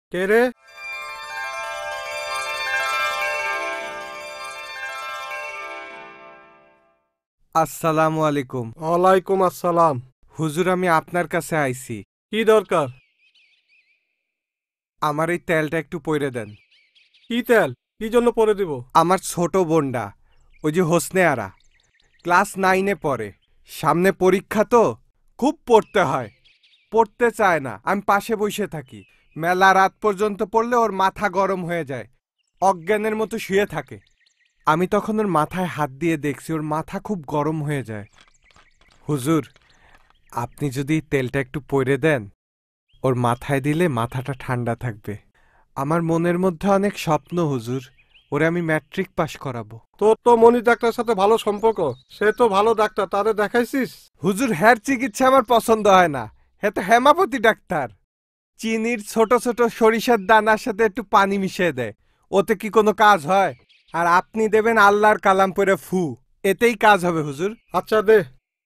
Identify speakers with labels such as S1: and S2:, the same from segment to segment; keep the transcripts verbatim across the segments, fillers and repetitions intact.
S1: কে রে?
S2: আসসালামু আলাইকুম।
S1: ওয়ালাইকুম আসসালাম।
S2: হুজুর, আমি আপনার কাছে আইছি।
S1: কি দরকার?
S2: আমার এই তেলটা একটু পইরে দেন।
S1: কি তেল? কি জন্য পরে দিব?
S2: আমার ছোট বোনটা, ওই যে হোসনে আরা, ক্লাস নাইনে পড়ে। সামনে পরীক্ষা তো, খুব পড়তে হয়, পড়তে চায় না। আমি পাশে বসে থাকি, মেলা রাত পর্যন্ত পড়লে ওর মাথা গরম হয়ে যায়, অজ্ঞানের মতো শুয়ে থাকে। আমি তখন ওর মাথায় হাত দিয়ে দেখছি ওর মাথা খুব গরম হয়ে যায়। হুজুর, আপনি যদি তেলটা একটু পইরে দেন, ওর মাথায় দিলে মাথাটা ঠান্ডা থাকবে। আমার মনের মধ্যে অনেক স্বপ্ন হুজুর, ওরে আমি ম্যাট্রিক পাশ করাবো।
S1: তোর তো মনি ডাক্তার সাথে ভালো সম্পর্ক, সে তো ভালো ডাক্তার, তারে দেখাইছিস?
S2: হুজুর, হ্যার চিকিৎসা আমার পছন্দ হয় না, হ্যাঁ তো হেমাপতি ডাক্তার। চিনির ছোট ছোট সরিষার দানার সাথে একটু পানি মিশিয়ে দেয়, ওতে কি কোনো কাজ হয়? আর আপনি দেবেন আল্লাহর কালাম পড়ে ফু, এতেই কাজ হবে হুজুর।
S1: আচ্ছা দে।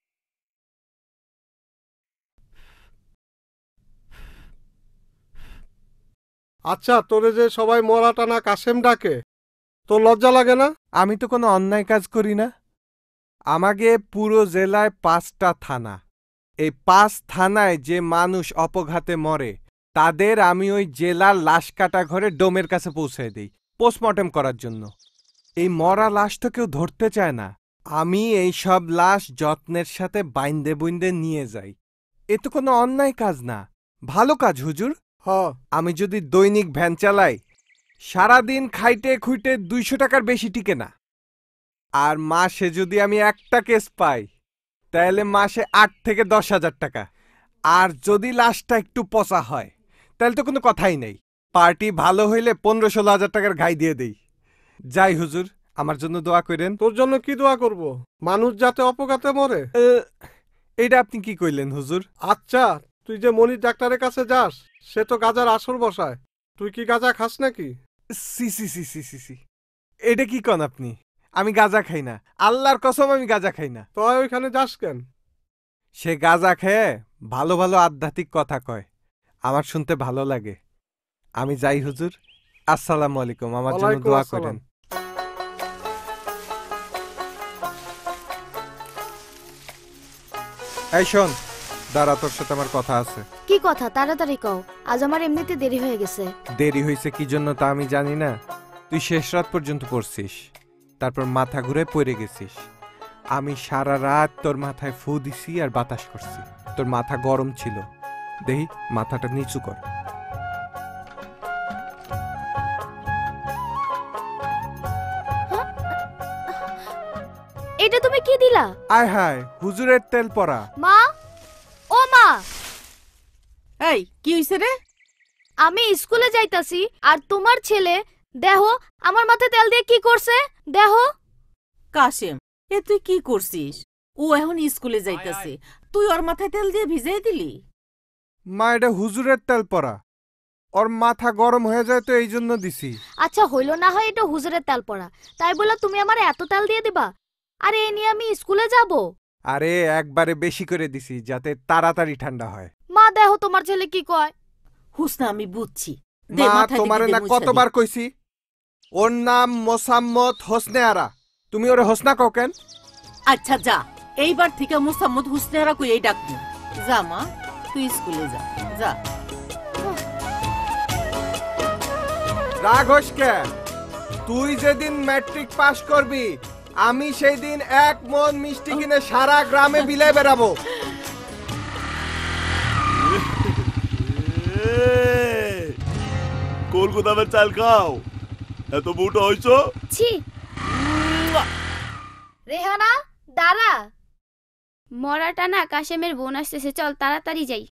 S1: আচ্ছা, তোরে যে সবাই মরা টানা কাশেম ডাকে, তোর লজ্জা লাগে না?
S2: আমি তো কোনো অন্যায় কাজ করি না। আমাকে পুরো জেলায় পাঁচটা থানা, এই পাঁচ থানায় যে মানুষ অপঘাতে মরে তাদের আমি ওই জেলার লাশ কাটা ঘরে ডোমের কাছে পৌঁছে দিই পোস্টমর্টেম করার জন্য। এই মরা লাশ তো কেউ ধরতে চায় না, আমি এই সব লাশ যত্নের সাথে বাইন্দে বুইন্দে নিয়ে যাই। এ তো কোনো অন্যায় কাজ না, ভালো কাজ হুজুর।
S1: হ।
S2: আমি যদি দৈনিক ভ্যান চালাই, সারাদিন খাইটে খুইটে দুইশো টাকার বেশি টিকে না। আর মাসে যদি আমি একটা কেস পাই, তাহলে মাসে আট থেকে দশ হাজার টাকা। আর যদি লাশটা একটু পচা হয়, তাহলে তো কোনো কথাই নেই, পার্টি ভালো হইলে পনেরো ষোলো হাজার টাকার ঘাই দিয়ে দেই। যাই হুজুর, আমার জন্য দোয়া করেন।
S1: তোর জন্য কি দোয়া করব? মানুষ যাতে অপঘাতে মরে।
S2: এটা আপনি কি কইলেন হুজুর?
S1: আচ্ছা, তুই যে মনি ডাক্তারের কাছে যাস, সে তো গাজার আসর বসায়, তুই কি গাজা খাস নাকি?
S2: সি সি সি সি সি সি এটা কি কন আপনি? আমি গাঁজা খাই না, আল্লাহর কসম আমি গাঁজা খাই না।
S1: তুই ওইখানে যাস কেন?
S2: সে গাঁজা খেয়ে ভালো ভালো আধ্যাত্মিক কথা কয়, আমার শুনতে ভালো লাগে। আমি যাই হুজুর, আসসালামু আলাইকুম, আমার জন্য
S1: ওয়ালাইকুম
S2: দোয়া
S1: আসসালাম।
S2: করেন। এই শোন, দাঁড়া, তোর সাথে আমার কথা আছে।
S3: কি কথা? তাড়াতাড়ি কও, আজ আমার এমনিতে দেরি হয়ে গেছে।
S2: দেরি হয়েছে কি জন্য তা আমি জানি না। তুই শেষ রাত পর্যন্ত পড়ছিস, তারপর মাথা ঘুরে পড়ে গেছিস। আমি সারা রাত তোর মাথায় ফু দিছি আর বাতাস করছি, তোর মাথা গরম ছিল। দেহি, মাথাটা নিচু কর।
S3: এটা তুমি কি দিলা?
S2: আয় হায়, হুজুরের তেল পড়া।
S3: মা, ও মা,
S4: এই কি হইছে রে?
S3: আমি স্কুলে যাইতাছি আর তোমার ছেলে দেহ আমার মাথায় তেল দিয়ে কি করছে দেহ।
S4: কাশেম, এ তুই কি করছিস? ও এখন স্কুলে যাইতাছে, তুই ওর মাথায় তেল দিয়ে ভিজাই দিলি?
S2: মা, এটা হুজুরের তেল পড়া, ওর মাথা গরম হয়ে যায় তো এই জন্য দিছি।
S3: আচ্ছা হইল না হয় এটা হুজুরের তেল পড়া, তাই বলে তুমি আমার এত তেল দিয়ে দিবা? আরে এ নিয়ে আমি স্কুলে যাব?
S2: আরে একবারে বেশি করে দিছি যাতে তাড়াতাড়ি ঠান্ডা হয়।
S3: মা দেহ তোমার ছেলে কি কয়।
S4: হুসনা, আমি বুঝছি। দে,
S2: মা,
S4: মাথায়
S2: তোমারে
S4: দিদি দে,
S2: না
S4: মুইছা
S2: কতবার
S4: দি।
S2: কইছি ওর নাম মোসাম্মদ হোসনে আরা, তুমি ওরে হোসনা কও কেন?
S4: আচ্ছা যা, এইবার থেকে মোসাম্মদ হুসনেরা কই এই ডাকবি। যা মা, তুই স্কুলে যা যা।
S2: রাগ হোস কেন? তুই যেদিন ম্যাট্রিক পাস করবি, আমি সেই দিন এক মন মিষ্টি কিনে সারা গ্রামে বিলে বেড়াবো।
S5: কলকাতার চাল খাও, এত বুটো হইছো?
S3: ছি। রেহানা দাঁড়া,
S6: মরাটা না কাশেমের বোন আসতেছে, চল তাড়াতাড়ি যাই।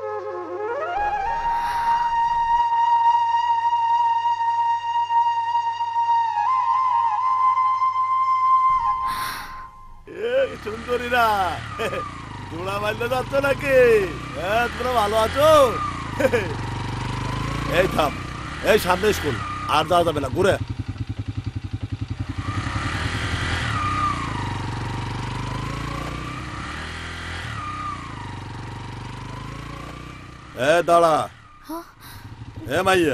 S5: সুন্দরীরা জোড়া মারলে যাচ্ছ নাকি? হ্যাঁ, তোমরা ভালো আছো? এই থাম, এই সামনে স্কুল, আর যাওয়া যাবে না, ঘুরে। এ দাঁড়া, হে মাইয়া,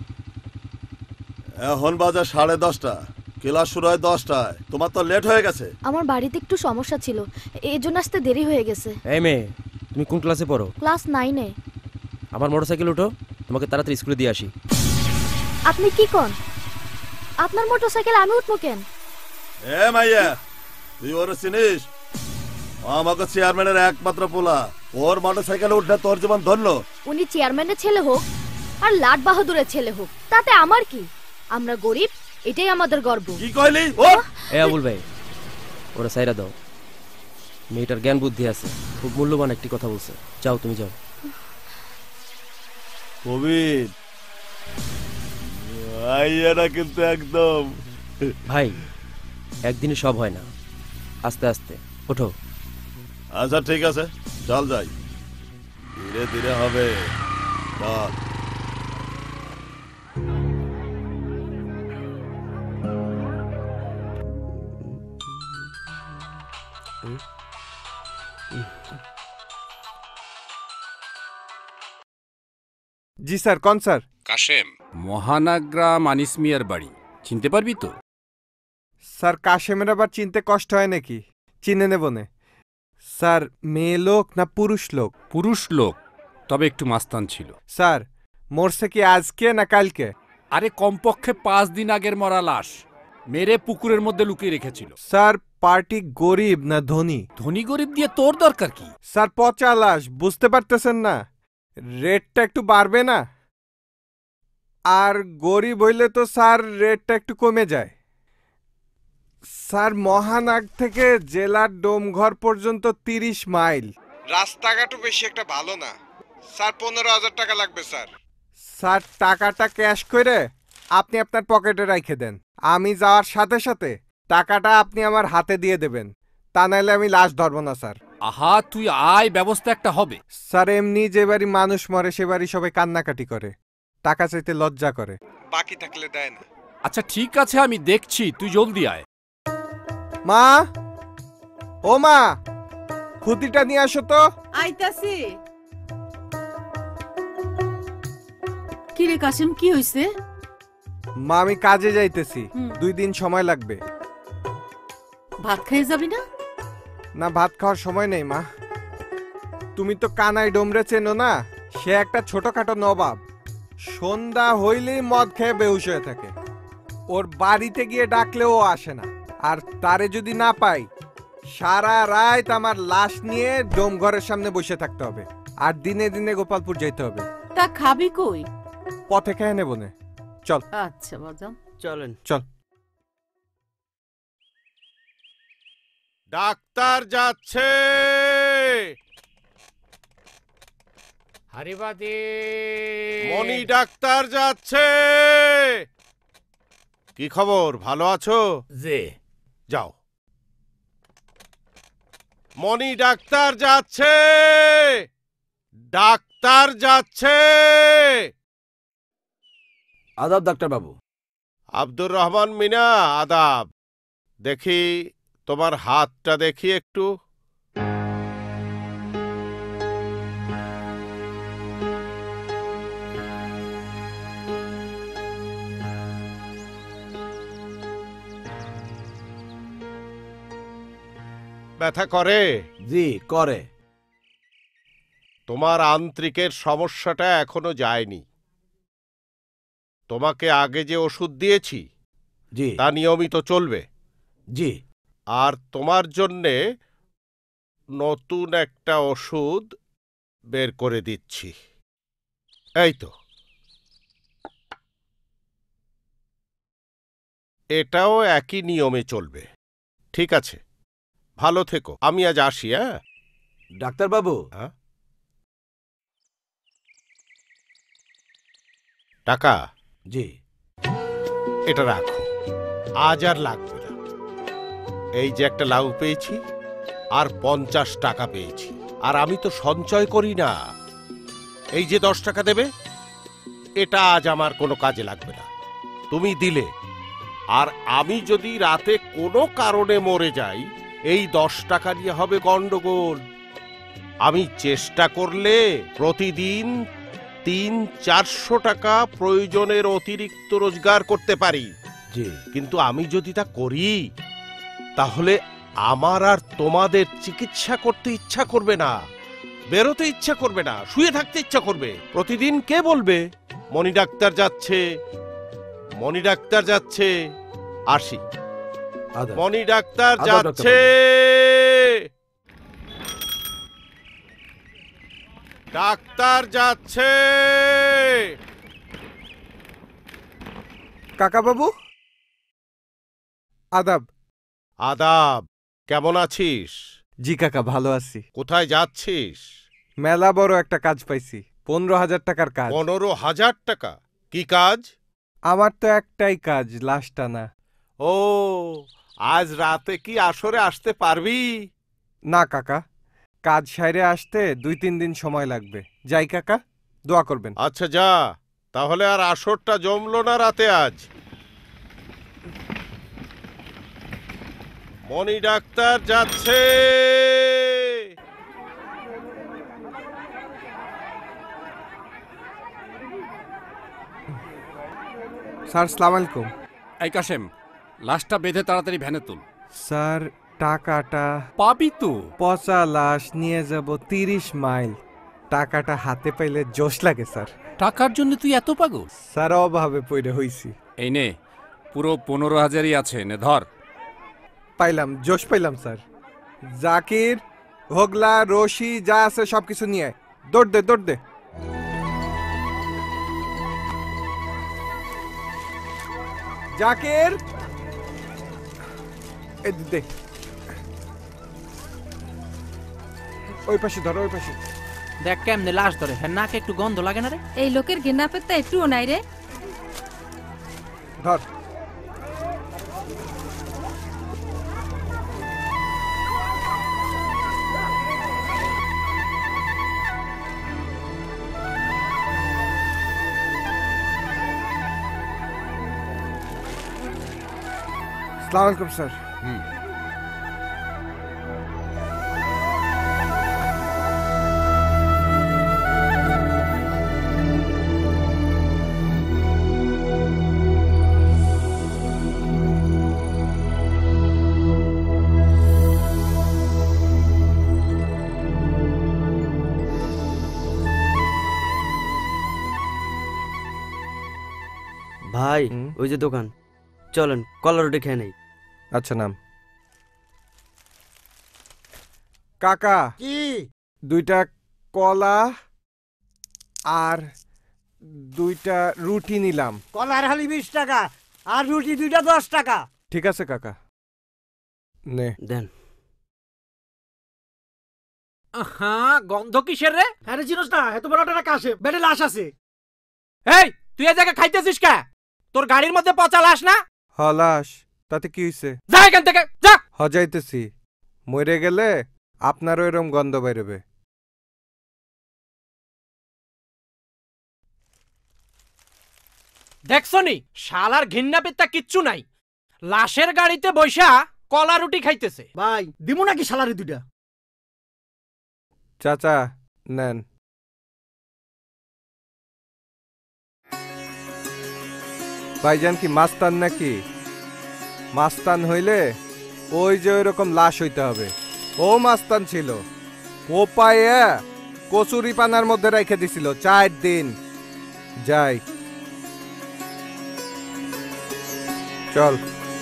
S5: এখন বাজে সাড়ে দশটা, ক্লাস শুরু হয় দশটায়। তোমার তো লেট হয়ে গেছে।
S3: আমার বাড়িতে একটু সমস্যা ছিল, এই জন্য আসতে দেরি হয়ে গেছে।
S7: এই মেয়ে, তুমি কোন ক্লাসে পড়ো?
S3: ক্লাস নাইনে।
S7: আমার মোটরসাইকেল উঠো, তোমাকে তাড়াতাড়ি স্কুলে দিয়ে আসি।
S3: আপনি কি কোন? আপনার মোটরসাইকেল আমি উঠবো কেন?
S5: এ মাইয়া, তুই ওর চিনিস? আমাকে চেয়ারম্যানের একমাত্র পোলা, ওর মোটরসাইকেল উঠলে তোর জীবন ধরল।
S3: উনি চেয়ারম্যানের ছেলে হোক আর লাট বাহাদুরের ছেলে হোক, তাতে আমার কি? আমরা গরিব, এটাই আমাদের গর্ব।
S5: কি কইলি? ও
S7: এ আবুল ভাই, ওরা সাইরা দাও। মেয়েটার জ্ঞান বুদ্ধি আছে, খুব মূল্যবান একটি কথা বলছে। যাও, তুমি যাও।
S5: প্রবীণ, মাইয়াটা কিন্তু একদম।
S7: ভাই, একদিনে সব হয় না, আস্তে আস্তে। ওঠো।
S5: আচ্ছা ঠিক আছে, চল যাই, ধীরে ধীরে হবে। চল।
S2: জি স্যার, কোন স্যার?
S8: কাশেম, মহানাগ্রাম আনিস মিয়ার বাড়ি চিনতে পারবি তো?
S2: স্যার, কাশেমের আবার চিনতে কষ্ট হয় নাকি? চিনে নেব নে। স্যার, মেয়ে লোক না পুরুষ লোক?
S8: পুরুষ লোক, তবে একটু মাস্তান ছিল।
S2: স্যার, মরছে কি আজকে না কালকে?
S8: আরে কমপক্ষে পাঁচ দিন আগের মরা লাশ, মেরে পুকুরের মধ্যে লুকিয়ে রেখেছিল।
S2: স্যার, পার্টি গরিব না ধনী?
S8: ধনী গরিব দিয়ে তোর দরকার কি?
S2: স্যার, পচা লাশ, বুঝতে পারতেছেন না? রেটটা একটু বাড়বে না? আর গরিব হইলে তো স্যার রেটটা একটু কমে যায়। স্যার, মহানাগ থেকে জেলার ডোমঘর পর্যন্ত তিরিশ মাইল, রাস্তাঘাটও বেশি একটা ভালো না। স্যার, পনেরো হাজার টাকা লাগবে স্যার। স্যার, টাকাটা ক্যাশ করে আপনি আপনার পকেটে রেখে দেন। আমি যাওয়ার সাথে সাথে টাকাটা আপনি আমার হাতে দিয়ে দেবেন, তা নাহলে আমি লাশ ধরবো না স্যার।
S8: আহা, তুই আয়, ব্যবস্থা একটা হবে।
S2: স্যার, এমনি যে বাড়ি মানুষ মরে সে বাড়ি সবাই কান্নাকাটি করে, টাকা চাইতে লজ্জা করে, বাকি থাকলে দেয় না।
S8: আচ্ছা ঠিক আছে, আমি দেখছি, তুই জলদি আয়।
S2: মা, ও মা, খুঁতিটা নিয়ে আসো তো।
S4: আইতাছি। কি রে কাশেম, কি হইছে?
S2: মা, আমি কাজে যাইতেছি,
S4: হুম।
S2: দুই দিন সময় লাগবে।
S4: ভাত খেয়ে যাবি না?
S2: না, ভাত খাওয়ার সময় নেই মা। তুমি তো কানাই ডোমরে চেনো না? সে একটা ছোটখাটো নবাব, সন্ধ্যা হইলেই মদ খেয়ে বেহুশ হয়ে থাকে। ওর বাড়িতে গিয়ে ডাকলেও আসে না, আর তারে যদি না পাই সারা রাত আমার লাশ নিয়ে ডোমঘরের সামনে বসে থাকতে হবে, আর দিনে দিনে গোপালপুর যেতে হবে।
S4: তা খাবি কই?
S2: পথে খেয়ে নেব নে। চল।
S4: আচ্ছা বাজান,
S7: চলেন।
S2: চল।
S5: ডাক্তার যাচ্ছে।
S9: হারিবাদী
S5: মনি ডাক্তার যাচ্ছে। কি খবর, ভালো আছো?
S9: যে
S5: যাও। মনি ডাক্তার যাচ্ছে, ডাক্তার যাচ্ছে।
S9: আদাব ডাক্তার বাবু।
S5: আব্দুর রহমান মিনা, আদাব। দেখি তোমার হাতটা দেখি একটু। ব্যথা করে?
S9: জি করে।
S5: তোমার আন্ত্রিকের সমস্যাটা এখনো যায়নি। তোমাকে আগে যে ওষুধ দিয়েছি
S9: জি
S5: তা নিয়মিত চলবে।
S9: জি।
S5: আর তোমার জন্যে নতুন একটা ওষুধ বের করে দিচ্ছি। এই তো, এটাও একই নিয়মে চলবে। ঠিক আছে, ভালো থেকো, আমি আজ আসি। হ্যাঁ
S9: ডাক্তার বাবু।
S5: হ্যাঁ, টাকা?
S9: জি।
S5: এটা রাখো, আজ আর লাগবে না। এই যে একটা লাউ পেয়েছি, আর পঞ্চাশ টাকা পেয়েছি, আর আমি তো সঞ্চয় করি না। এই যে দশ টাকা দেবে, এটা আজ আমার কোনো কাজে লাগবে না, তুমি দিলে। আর আমি যদি রাতে কোনো কারণে মরে যাই, এই দশ টাকা নিয়ে হবে গন্ডগোল। আমি চেষ্টা করলে প্রতিদিন তিন চারশো টাকা প্রয়োজনের অতিরিক্ত রোজগার করতে পারি।
S9: জি
S5: কিন্তু আমি যদি তা করি তাহলে আমার আর তোমাদের চিকিৎসা করতে ইচ্ছা করবে না, বেরোতে ইচ্ছা করবে না, শুয়ে থাকতে ইচ্ছা করবে। প্রতিদিন কে বলবে মনি ডাক্তার যাচ্ছে, মনি ডাক্তার যাচ্ছে। আসি,
S9: আদাব।
S5: মনি ডাক্তার
S9: আদাব, ডাক্তার
S5: যাচ্ছে, ডাক্তার যাচ্ছে।
S2: কাকা বাবু, আদাব।
S5: আদাব, কেমন আছিস?
S2: জি কাকা, ভালো আছি।
S5: কোথায় যাচ্ছিস?
S2: মেলা বড় একটা কাজ পাইছি, পনেরো হাজার টাকার কাজ।
S5: পনেরো হাজার টাকা? কি কাজ?
S2: আমার তো একটাই কাজ, লাশ টানা।
S5: ও, আজ রাতে কি আসরে আসতে পারবি?
S2: না কাকা, কাজ সাইরে আসতে দুই তিন দিন সময় লাগবে। যাই কাকা, দোয়া করবেন।
S5: আচ্ছা যা, তাহলে আর আসরটা জমলো না রাতে আজ। মনি ডাক্তার যাচ্ছে।
S2: স্যার, সালাম আলাইকুম।
S8: এই কাশেম, লাশটা বেঁধে তাড়াতাড়ি ভ্যানে তুল।
S2: স্যার, টাকাটা
S8: পাবি তো।
S2: পচা লাশ নিয়ে যাব তিরিশ মাইল। টাকাটা হাতে পাইলে জোশ লাগে স্যার।
S8: টাকার জন্য তুই এত পাগল?
S2: স্যার, অভাবে পড়ে হইছি।
S8: এই নে, পুরো পনেরো হাজারই আছে, নে ধর।
S2: পাইলাম, জোশ পাইলাম স্যার। জাকির, হোগলা, রশি যা আছে সবকিছু নিয়ে আয়। দৌড় দে, দৌড় দে। জাকির, এই দে, ওই পাশে ধর, ওই পাশে।
S10: দেখ কেমনে লাশ ধরে, হ্যাঁ নাকে একটু গন্ধ লাগে না রে?
S11: এই লোকের ঘৃণা পেতে একটুও নাই রে।
S2: ধর। আসসালামু আলাইকুম স্যার।
S8: হুম,
S7: ভাই,
S2: হুম?
S7: ওই যে দোকান, চলেন কলা রুটি খেয়ে নেই।
S2: আচ্ছা, নাম। কাকা,
S12: কি?
S2: দুইটা কলা আর দুইটা রুটি নিলাম।
S12: কলার হালি বিশ টাকা আর রুটি দুইটা দশ টাকা।
S2: ঠিক আছে কাকা, নে।
S7: দেন।
S10: হ্যাঁ, গন্ধ কিসের রে?
S12: আরে চিনোস না, এত বড় একটা কাশে বেডে লাশ আছে।
S10: এই, তুই এ জায়গায় খাইতেছিস কে? তোর গাড়ির মধ্যে পচা লাশ না?
S2: হলাস, তাতে কি হইছে?
S10: যা এখান থেকে, যা।
S2: হজাইতেছি, মরে গেলে আপনারও এরম গন্ধ বেরোবে।
S10: দেখছনি, শালার ঘৃণা পেত্তা কিচ্ছু নাই। লাশের গাড়িতে বৈশা কলা রুটি খাইতেছে।
S12: ভাই দিমু নাকি শালারে দুইটা?
S2: চাচা, নেন। ভাইজান কি মাস্তান নাকি? মাস্তান হইলে ওই যে ওই রকম লাশ হইতে হবে। ও মাস্তান ছিল, কোপায়ে কচুরি পানার মধ্যে রেখে দিছিল চার দিন। যাই, চল।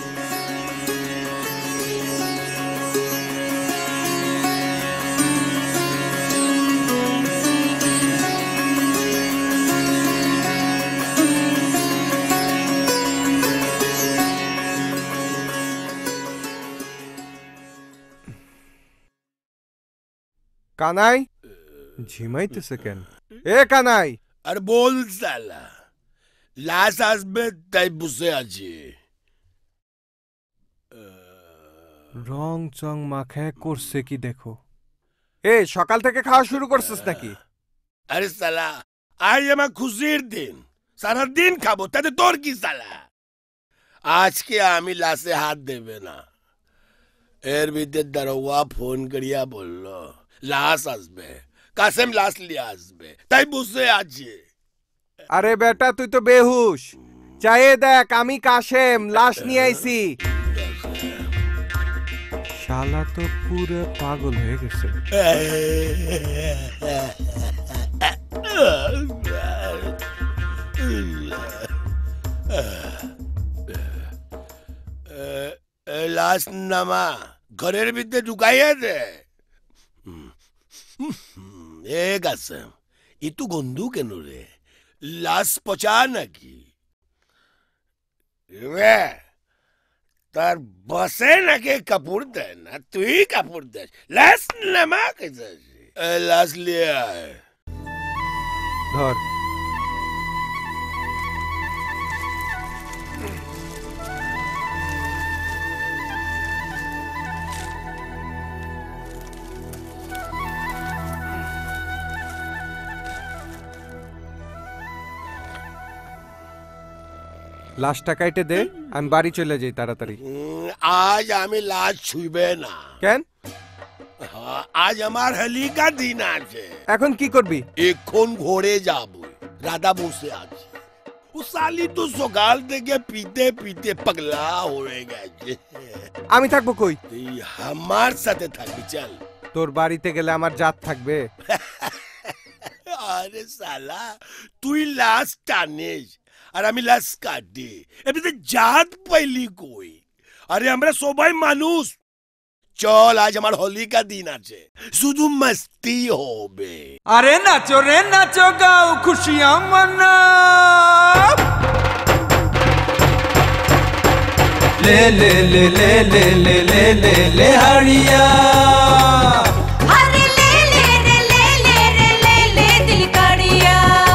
S2: কানাই ঝিমাইতেছে কেন? এ কানাই,
S13: আরে বল সালা, লাশ আসবে তাই বসে আছি।
S2: রং চং মাখায় করছে কি দেখো। এ সকাল থেকে খাওয়া শুরু করছিস নাকি?
S13: আরে সালা, আজ আমার খুশির দিন, সারা দিন খাবো, তাতে তোর কি সালা? আজকে আমি লাশে হাত দেবে না। এর ভিতরে দারোয়া ফোন করিয়া বলল লাশ আসবে, কাসেম লাশ লিয়ে আসবে, তাই বসে আছে।
S2: আরে বেটা তুই তো বেহুশ, চাইয়ে দেখ আমি কাশেম লাশ নিয়ে আইছি। শালা তো পুরো পাগল হয়ে গেছে।
S13: লাশ নামা ঘরের ভিতরে ঢুকাইয়া দে। এ কাসেম ইতু গন্ধু কেন রে? লাশ পচা নাকি রে? তার বসে নাকি কাপড় দেয় না, তুই কাপড় দেস। লাশ নামা কেছে লাশ লিয়ে আয়।
S2: ধর লাশটা কাইটে দে, আমি বাড়ি চলে যাই তাড়াতাড়ি।
S13: আজ আমি লাশ ছুইবে না।
S2: কেন?
S13: আজ আমার হলিকা দিন আছে।
S2: এখন কি করবি?
S13: এখন ঘরে যাব, রাধা বসে আছে। ও সালি তো সকাল থেকে পিতে পিতে পাগলা হয়ে গেছে।
S2: আমি থাকবো কই?
S13: তুই আমার সাথে থাকবি, চল।
S2: তোর বাড়িতে গেলে আমার জাত থাকবে।
S13: আরে সালা তুই লাশ টানিস আর আমি লাশ কাটি, এমনিতে জাত পাইলি কই? আরে আমরা সবাই মানুষ। চল আজ আমার হোলিকা দিন আছে, শুধু মস্তি হবে।
S14: আরে নাচো রে নাচো, গাও খুশিয়াं মনাও। ले ले ले ले ले ले ले ले ले हरिया।
S15: अरे ले ले रे ले ले रे ले ले दिल काड़िया।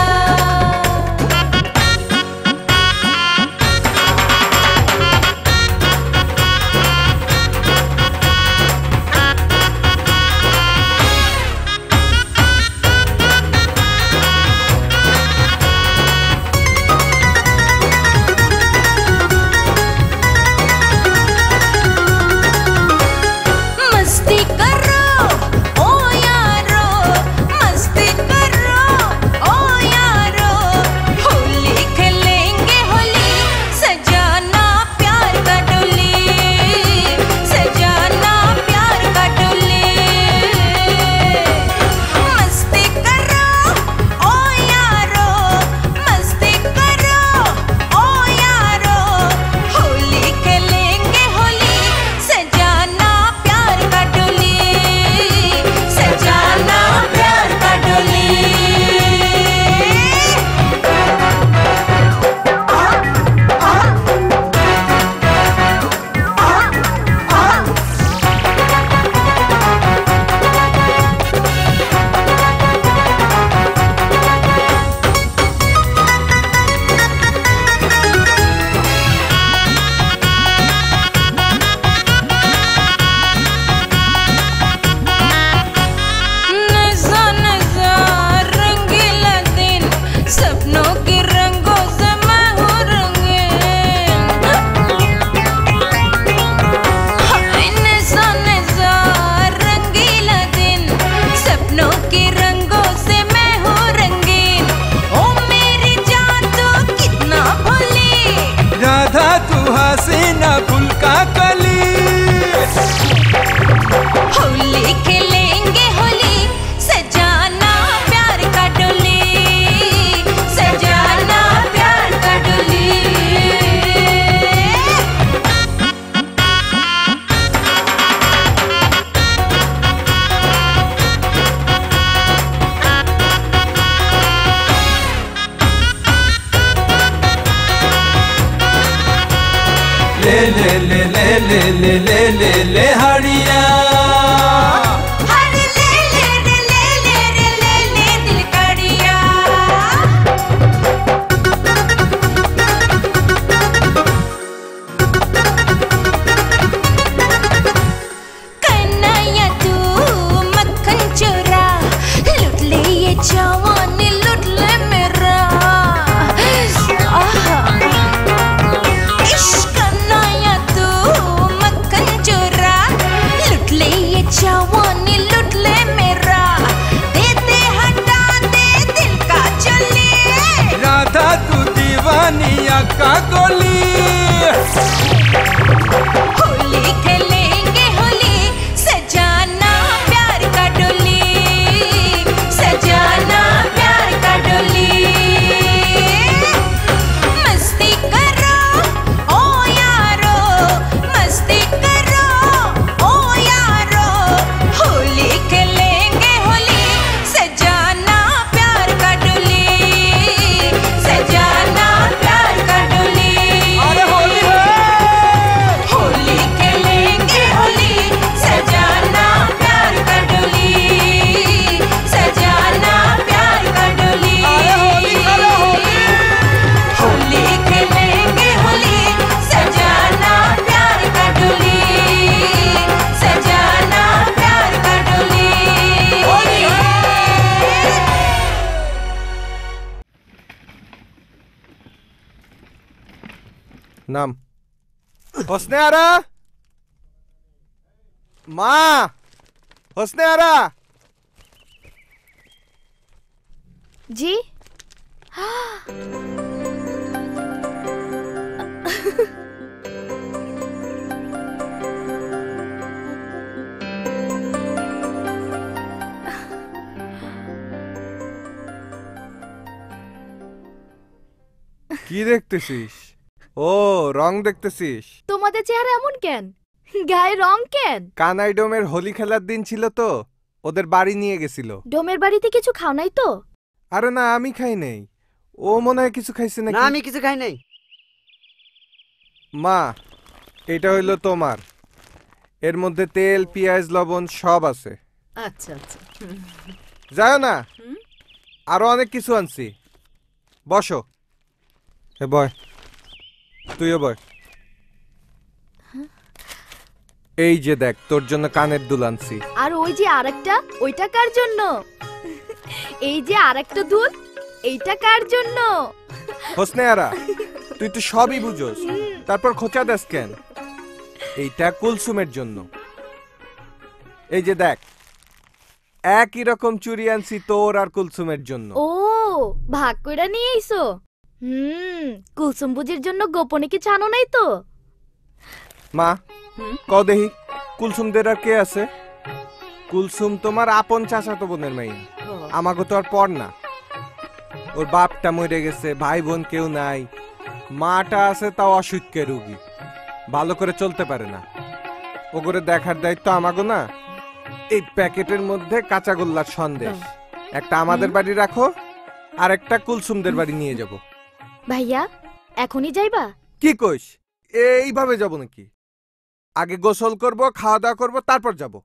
S14: ले ले ले ले ले ले ले ले ले हरिया।
S15: अरे ले ले रे ले ले रे ले ले दिल काड़िया। कन्हैया तू मक्खन चोरा, लुट ले ये जवानी लुट ले मेरा। आहा इश्क कन्हैया तू मक्खन चोरा, लुट
S2: নাম। হোসনে আরা, মা, হোসনে আরা।
S3: জি।
S2: কি দেখতেছিস? ও রং দেখতেছিস?
S3: তোমাদের চেহারা এমন কেন? গায়ে রং কেন?
S2: কানাই ডোমের হোলি খেলার দিন ছিল তো, ওদের বাড়ি নিয়ে গেছিল।
S3: ডোমের বাড়িতে কিছু খাও নাই তো?
S2: আরে না, আমি খাই নাই। ও মনে হয় কিছু খাইছে নাকি?
S12: না, আমি কিছু খাই নাই।
S2: মা, এটা হইলো তোমার। এর মধ্যে তেল, পেঁয়াজ, লবণ সব আছে।
S4: আচ্ছা আচ্ছা।
S2: যাও না, আরো অনেক কিছু আনছি। বসো। এ বয়, তুইও বয়। এই যে দেখ, তোর জন্য কানের দুল আনছি।
S3: আর ওই যে আরেকটা, ওইটা কার জন্য? এই যে আরেকটা দুল, এইটা কার জন্য?
S2: হোসনে আরা, তুই তো সবই বুঝোস, তারপর খোঁচা দেস কেন? এইটা কুলসুমের জন্য। এই যে দেখ, একই রকম চুড়ি আনছি তোর আর কুলসুমের জন্য।
S3: ও, ভাগ কইরা নিয়ে আইছো। হুম, কুলসুম বুজির জন্য গোপনে কি ছানো নাই তো?
S2: মা, ক দেহি কুলসুমদের আর কে আছে? কুলসুম তোমার আপন চাচাতো বোনের মেয়ে, আমাকে তো আর পর না। ওর বাপটা মরে গেছে, ভাই বোন কেউ নাই। মাটা আছে তাও অসুখকে রুগী, ভালো করে চলতে পারে না। ও করে দেখার দায়িত্ব আমাগো না। এই প্যাকেটের মধ্যে কাঁচাগোল্লার সন্দেশ, একটা আমাদের বাড়ি রাখো, আর একটা কুলসুমদের বাড়ি নিয়ে যাব।
S3: ভাইয়া, এখনই যাইবা?
S2: কি কইস? এইভাবে যাব নাকি? আগে গোসল করব, খাওয়া দাওয়া করব, তারপর যাব।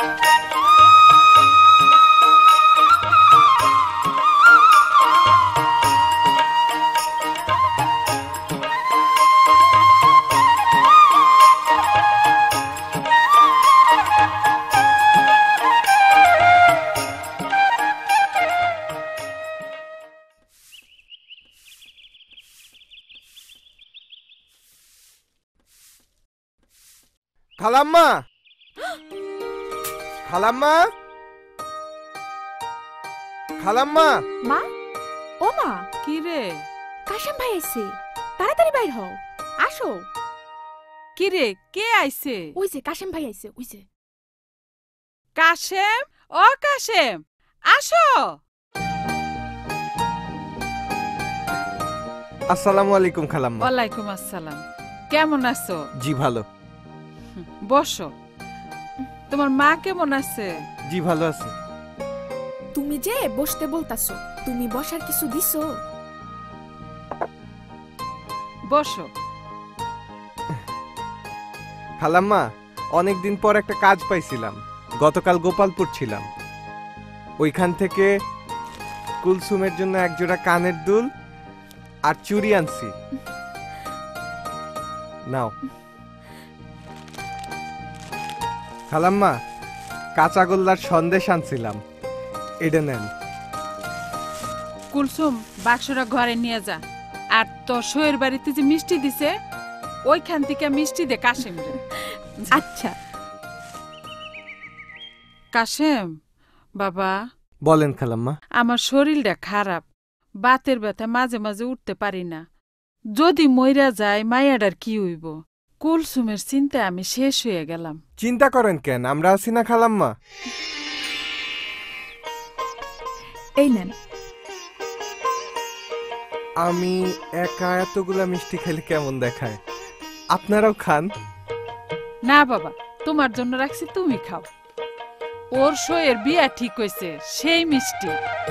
S2: খালাম্মা, খালাম্মা, খালাম্মা।
S11: মা, ও মা, কি রে? কাশেম ভাই আইছে, তাড়াতাড়ি বাইর হও, আসো। কি রে, কে আইছে? ওই যে কাশেম ভাই আইছে, ওই যে। কাশেম, ও কাশেম, আসো।
S2: আসসালামু আলাইকুম খালাম্মা।
S11: ওয়ালাইকুম আসসালাম। কেমন আছো?
S2: জি ভালো।
S11: বসো। তোমার মা কেমন আছে?
S2: জি ভালো আছে।
S16: তুমি যে বসতে বলতাছো, তুমি বসার কিছু দিছো?
S11: বসো।
S2: খালাম্মা, অনেকদিন পর একটা কাজ পাইছিলাম। গতকাল গোপালপুর ছিলাম, ওইখান থেকে কুলসুমের জন্য একজোড়া কানের দুল আর চুড়ি আনছি। নাও খালাম্মা, কাঁচাগোল্লার সন্দেশ আনছিলাম, এটা নেন।
S11: কুলসুম, বাক্সটা ঘরে নিয়ে যা। আর তোর শোয়ের বাড়িতে যে মিষ্টি দিছে, ওইখান থেকে মিষ্টি দে কাশেম। আচ্ছা। কাশেম বাবা।
S2: বলেন খালাম্মা।
S11: আমার শরীরটা খারাপ, বাতের ব্যথা, মাঝে মাঝে উঠতে পারি না। যদি মইরা যায় মায়াডার কি হইব? কুলসুমের চিন্তায় আমি শেষ হয়ে গেলাম।
S2: চিন্তা করেন কেন, আমরা আছি না খালাম্মা।
S16: এই নেন।
S2: আমি একা এতগুলা মিষ্টি খেলে কেমন দেখায়? আপনারাও খান।
S11: না বাবা, তোমার জন্য রাখছি, তুমি খাও। ওর শোয়ের বিয়া ঠিক হয়েছে, সেই মিষ্টি।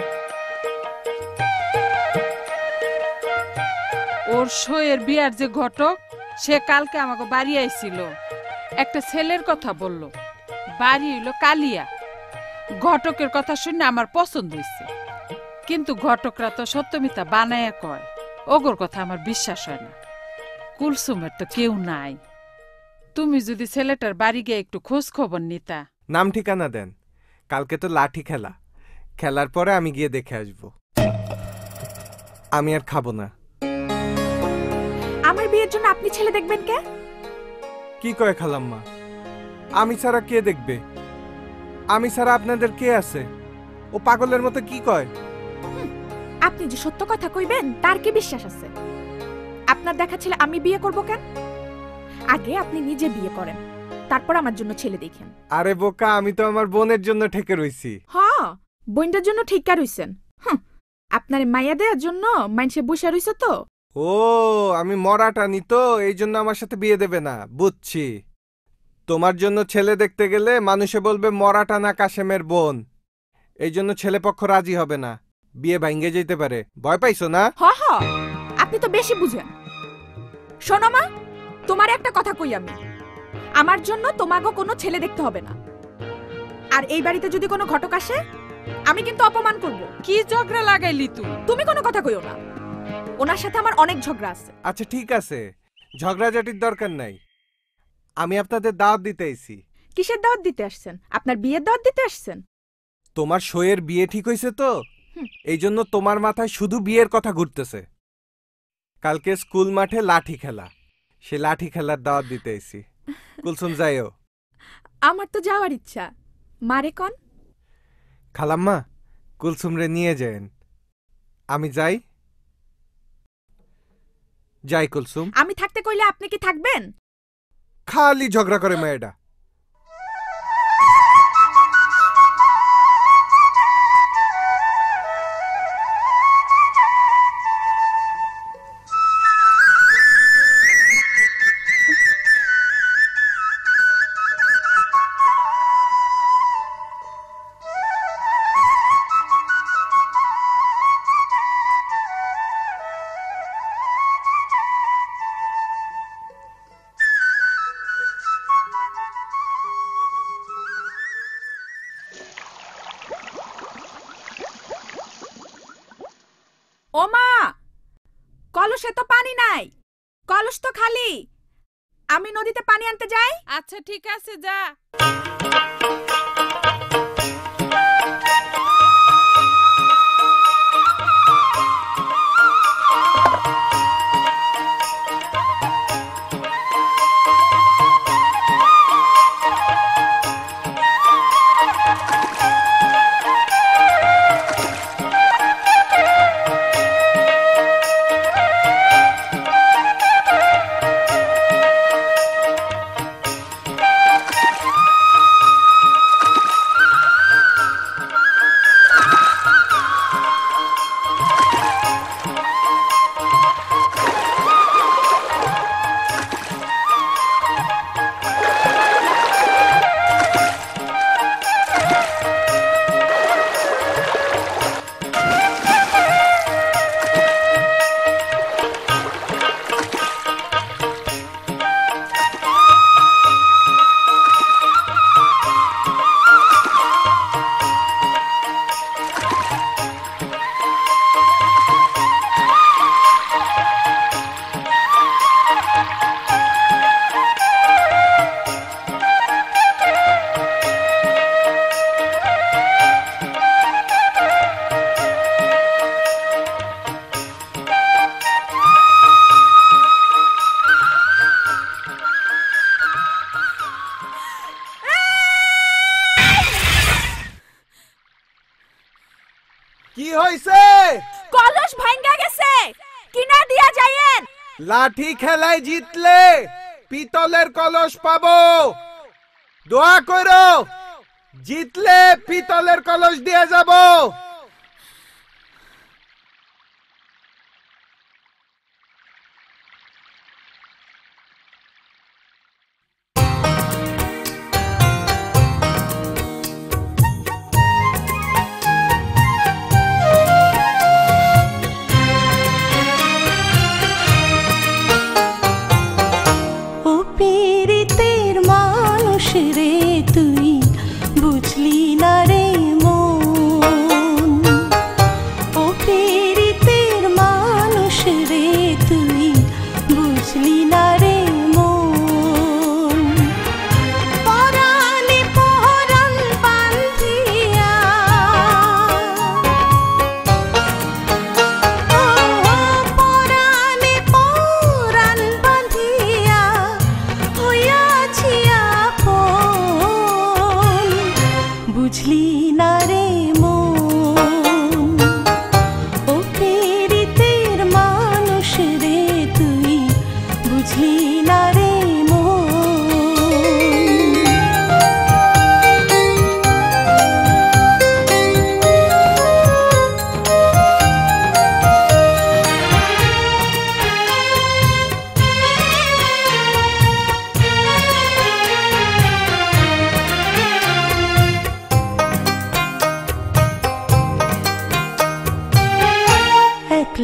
S11: ওর শোয়ের বিয়ার যে ঘটক, সে কালকে আমাকে বাড়ি আইছিল, একটা ছেলের কথা বলল। বাড়ি হইল কালিয়া। ঘটকের কথা শুনে আমার পছন্দ হয়েছে, কিন্তু ঘটকরা তো সত্যমিতা বানায়া কয়, ওগোর কথা আমার বিশ্বাস হয় না। কুলসুমের তো কেউ নাই। তুমি যদি ছেলেটার বাড়ি গিয়ে একটু খোঁজ খবর নিতা।
S2: নাম ঠিকানা দেন, কালকে তো লাঠি খেলা, খেলার পরে আমি গিয়ে দেখে আসব। আমি আর খাবো না।
S16: আমার বিয়ে বিয়ের জন্য আপনি ছেলে দেখবেন কে?
S2: কি কয় খালাম্মা? আমি ছাড়া কে দেখবে? আমি ছাড়া আপনাদের কে আছে? ও পাগলের মতো কি কয়?
S16: আপনি যে সত্য কথা কইবেন তার কি বিশ্বাস আছে? আপনার দেখা ছেলে আমি বিয়ে করব কেন? আগে আপনি নিজে বিয়ে করেন, তারপর আমার জন্য ছেলে দেখেন।
S2: আরে বোকা, আমি তো আমার বোনের জন্য ঠেকে রইছি।
S16: হ্যাঁ, বোনটার জন্য ঠিক রইছেন। হুম, আপনার মাইয়া দেওয়ার জন্য মাইনসে বসে রইছে তো।
S2: ও, আমি মরাটা নি তো, এই জন্য আমার সাথে বিয়ে দেবে না, বুঝছি। তোমার জন্য ছেলে দেখতে গেলে মানুষে বলবে মরাটা না কাশেমের বোন, এই জন্য ছেলেপক্ষ রাজি হবে না, বিয়ে ভাঙ্গে যেতে পারে। ভয় পাইছো না?
S16: হ হ, আপনি তো বেশি বুঝেন। শোনো মা, তোমার একটা কথা কই আমি, আমার জন্য তোমাকে কোনো ছেলে দেখতে হবে না। আর এই বাড়িতে যদি কোনো ঘটক আসে, আমি কিন্তু অপমান করব।
S11: কি ঝগড়া লাগাইলি তুই?
S16: তুমি কোনো কথা কইও না, ওনার সাথে আমার অনেক ঝগড়া আছে।
S2: আচ্ছা ঠিক আছে, ঝগড়াঝাটির দরকার নাই। আমি আপনাদের দাওয়াত দিতে আইছি।
S16: কিসের দাওয়াত দিতে আসছেন? আপনার বিয়ের দাওয়াত দিতে আসছেন?
S2: তোমার সইয়ের বিয়ে ঠিক হইছে তো, এই জন্য তোমার মাথায় শুধু বিয়ের কথা ঘুরতেছে। কালকে স্কুল মাঠে লাঠি খেলা, সে লাঠি খেলার দাওয়াত দিতে আইছি। কুলসুম যাইও।
S16: আমার তো যাওয়ার ইচ্ছা, মারে কোন?
S2: খালাম্মা, কুলসুম রে নিয়ে যায়েন। আমি যাই যাই কুলসুম।
S16: আমি থাকতে কইলে আপনি কি থাকবেন?
S2: খালি ঝগড়া করে মেয়েটা।
S16: ওমা, কলসে তো পানি নাই, কলস তো খালি। আমি নদীতে পানি আনতে যাই।
S11: আচ্ছা ঠিক আছে, যা।
S2: কি হইছে?
S16: কলস ভাঙ্গা গেছে, কিনা দিয়া যাইয়েন।
S2: লাঠি খেলায় জিতলে পিতলের কলস পাবো, দোয়া করো, জিতলে পিতলের কলস দিয়ে যাব।
S15: রে তুই বুঝলি না রে মন,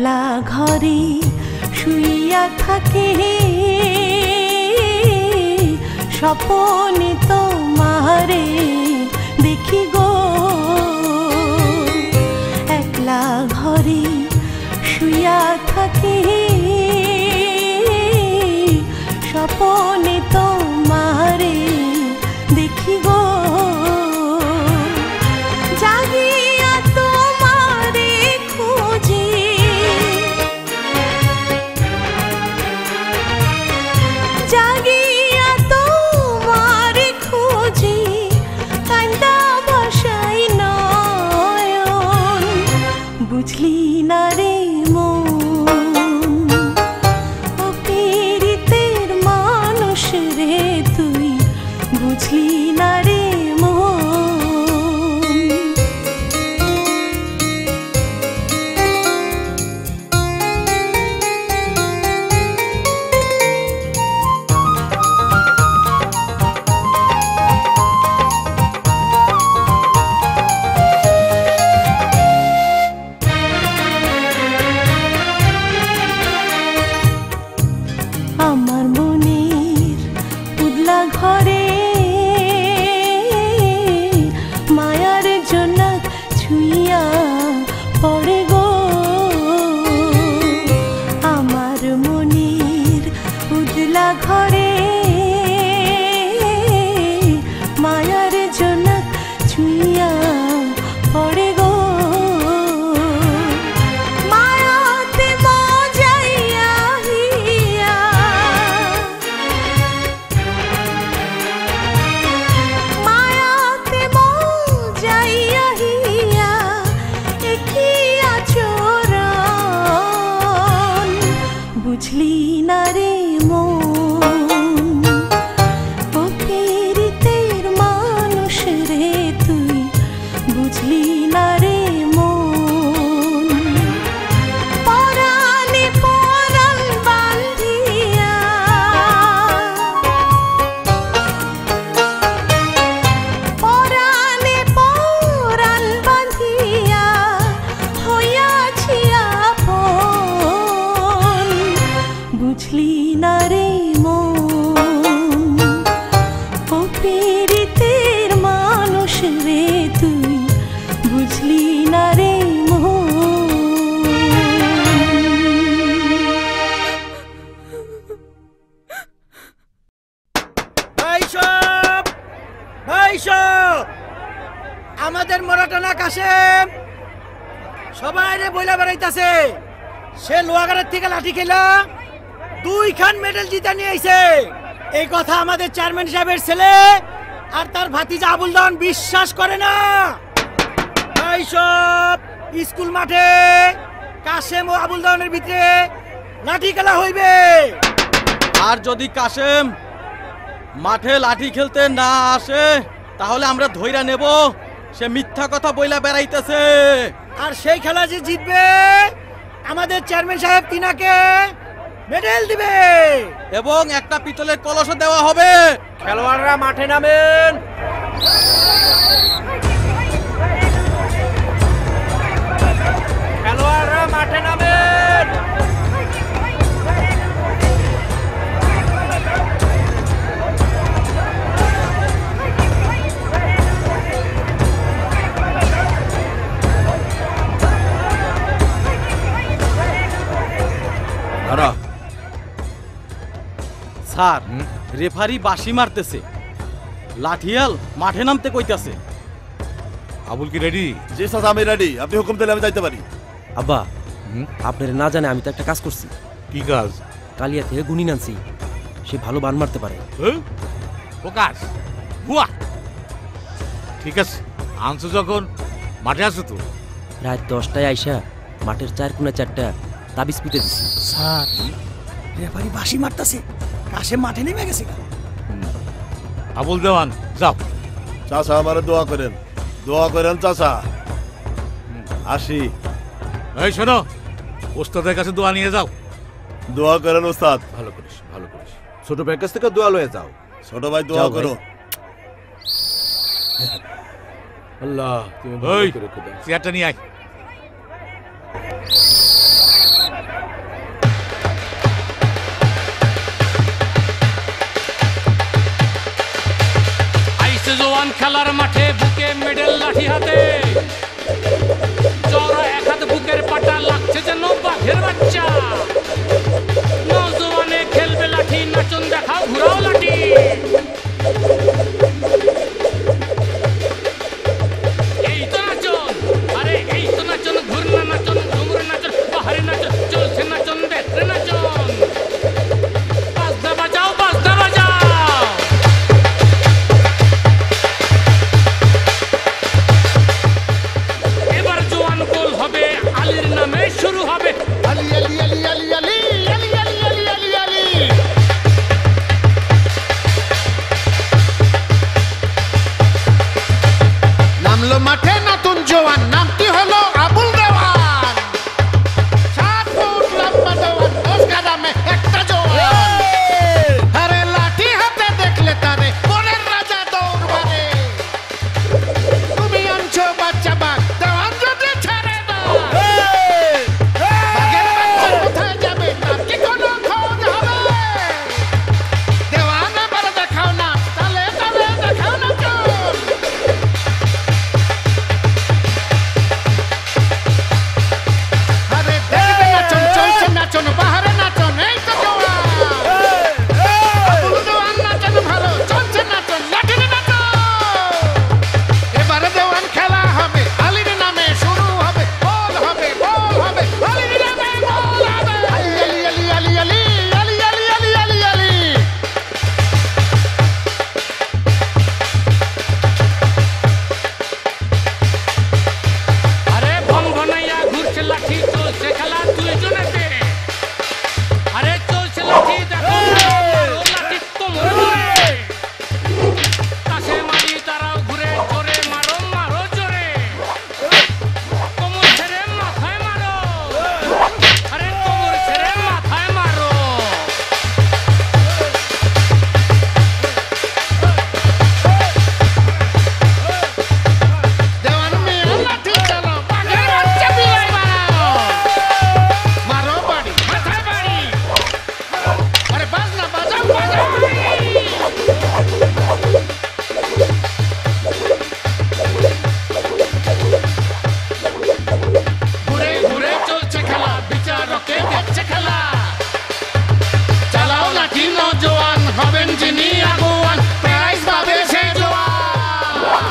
S15: একলা ঘরে শুইয়া থাকে স্বপনে তোমারে দেখি গো একলা ঘরে শুইয়া থাকে স্বপনে তোমারে দেখি গো জাগিয়া তোমারে খুঁজি জাগিয়া তোমারে খুঁজি কান্দা ভাষাই নয়ন বুঝলি না রে মন ও পীড়িতের মানুষ রে তুই বুঝলি না রে মন আমার মনের উদলা ঘরে মায়ার জন্নত ছুঁইয়া পড়ে গো আমার মনের উদলা ঘরে মায়ার জন্নত ছুঁইয়া পড়ে গো মায়াতে মজাইয়া হিয়া মায়াতে মজাইয়া হিয়া একিয়া চোরান বুঝলি না রে মন ও পীড়িতের মানুষ রে তুই বুঝলি না রে মন পরাণে পরাণ বান্ধিয়া পরাণে পরাণ বান্ধিয়া হইয়াছি আপন বুঝলি না রে মন ও পীড়িতের মানুষ রে তুই বুঝলি না রে মন
S10: ভাইসব ভাইসব আমাদের মরাটানা কাশেম সবাই রে বইলা বেড়াইতাছে সে লোহাগাড়ের থেকে লাঠি খেলা দুই খান মেডেল জিতা নিয়ে আইছে এই কথা আমাদের চেয়ারম্যান সাহেবের ছেলে আর তার ভাতিজা আবুল দাওয়ান বিশ্বাস করে না ভাইসব স্কুল মাঠে কাশেম ও আবুল দাওয়ানের ভিতরে লাঠি খেলা হইবে
S7: আর যদি কাশেম মাঠে লাঠি খেলতে না আসে তাহলে আমরা ধইরা নেব সে মিথ্যা কথা বইলা বেড়াইতেছে
S10: আর সেই খেলা যে জিতবে আমাদের চেয়ারম্যান সাহেব তিনাকে মেডেল দিবে
S7: এবং একটা পিতলের কলসও দেওয়া হবে
S10: খেলোয়াড়রা মাঠে নামেন খেলোয়াড়রা মাঠে নামেন
S7: স্যার রেফারি বাঁশি মারতেছে লাঠিয়াল মাঠে নামতে কইতাছে
S17: আবুল কি রেডি?
S18: জি স্যার আমি রেডি, আপনি হুকুম দিলে আমি যাইতে পারি।
S7: আব্বা আপনার না জানে আমি তো একটা কাজ করছি।
S17: কি কাজ?
S7: কালিয়া থেকে গুনি নানছি, সে ভালো বান মারতে পারে।
S17: প্রকাশ বুয়া ঠিক আছে, আনছো যখন মাঠে আসো তো।
S7: রাত দশটায় আইসা মাঠের চার কোণে চারটা তাবিজ পিতে দিছি।
S10: স্যার রেফারি বাঁশি মারতাছে, কাশেম মাঠে নেমে গেছে।
S17: আবুল দেওয়ান যাও।
S18: চাচা আমারে দোয়া করেন, দোয়া করেন চাচা। আসি।
S17: এই শোনো, ওস্তাদের কাছে দোয়া নিয়ে যাও।
S18: দোয়া করেন ওস্তাদ।
S17: ভালো করিস, ভালো করিস।
S9: ছোট ভাইয়ের কাছ থেকে দোয়া লয়ে যাও।
S18: ছোট ভাই দোয়া করো।
S17: আল্লাহ তুমি ভালো করে খোদা। চেয়ারটা নিয়ে আয়।
S8: আইসে জওয়ান খেলার মাঠে বুকে মেডেল লাঠি হাতে চওড়া এক হাত বুকের পাটা লাগছে যেন বাঘের বাচ্চা নজওয়ানে খেলবে লাঠি নাচন দেখাও ঘুরাও লাঠি এই তো নাচন আরে এই তো নাচন ঘুরনা নাচন ঘুমুর নাচন পাহাড়ি নাচন চলছে নাচন দেখতে নাচন বাজনা বাজাও বাজনা বাজাও এবার জওয়ান গোল হবে আলীর নামে শুরু হবে আলী আলী আলী আলী আলী আলী আলী আলী আলী আলী
S19: নামলো মাঠে নতুন জওয়ান নামটি হলো আবুল দেওয়ান সাত ফুট লম্বা জওয়ান দশ কাদামে একটা জওয়ান আরে লাঠি হাতে দেখলে তারে বনের রাজা দৌড় মারে তুমি আনছো বাচ্চা বাঘ দেওয়ান যদি ছেড়ে দাও বাঘের বাচ্চা কোথায় যাবে তার কি কোনো খোঁজ হবে দেওয়ান এবার দেখাও না তালে তালে দেখাও না চোর আরে দেখবে নাচন চলছে নাচন বাহারে নাচন এই তো জওয়ান আবুল দেওয়ান নাচন ভালো চলছে নাচন লাঠির নাচন এবারে দেওয়ান খেলা হবে আলীর নামে শুরু হবে বল হবে বল হবে আলীর নামে বল হবে আলী আলী আলী আলী আলী আলী আলী আলী আলী আলী
S8: আরে ভম ভনাইয়া ঘুরছে লাঠি চলছে খেলা দুইজনেতে আরে চলছে লাঠি দেখো মারো লাঠি কোমর ধরে কাছে মারি তারাও ঘুরে জোরে মারো মারো জোরে কোমর ছেড়ে মাথায় মারো আরে কোমর ছেড়ে মাথায় মারো
S19: দেওয়ান মিয়া লাঠি চালো বাঘের বাচ্চা বিলাই মারো মারো বাড়ি মাথায় বাড়ি আরে বাজনা বাজাও বাজাও ঘুরে ঘুরে চলছে খেলা বিচারকে দেখছে খেলা চালাও লাঠি নজওয়ান হবেন যিনি আগুয়ান প্রাইজ পাবে সে জওয়ান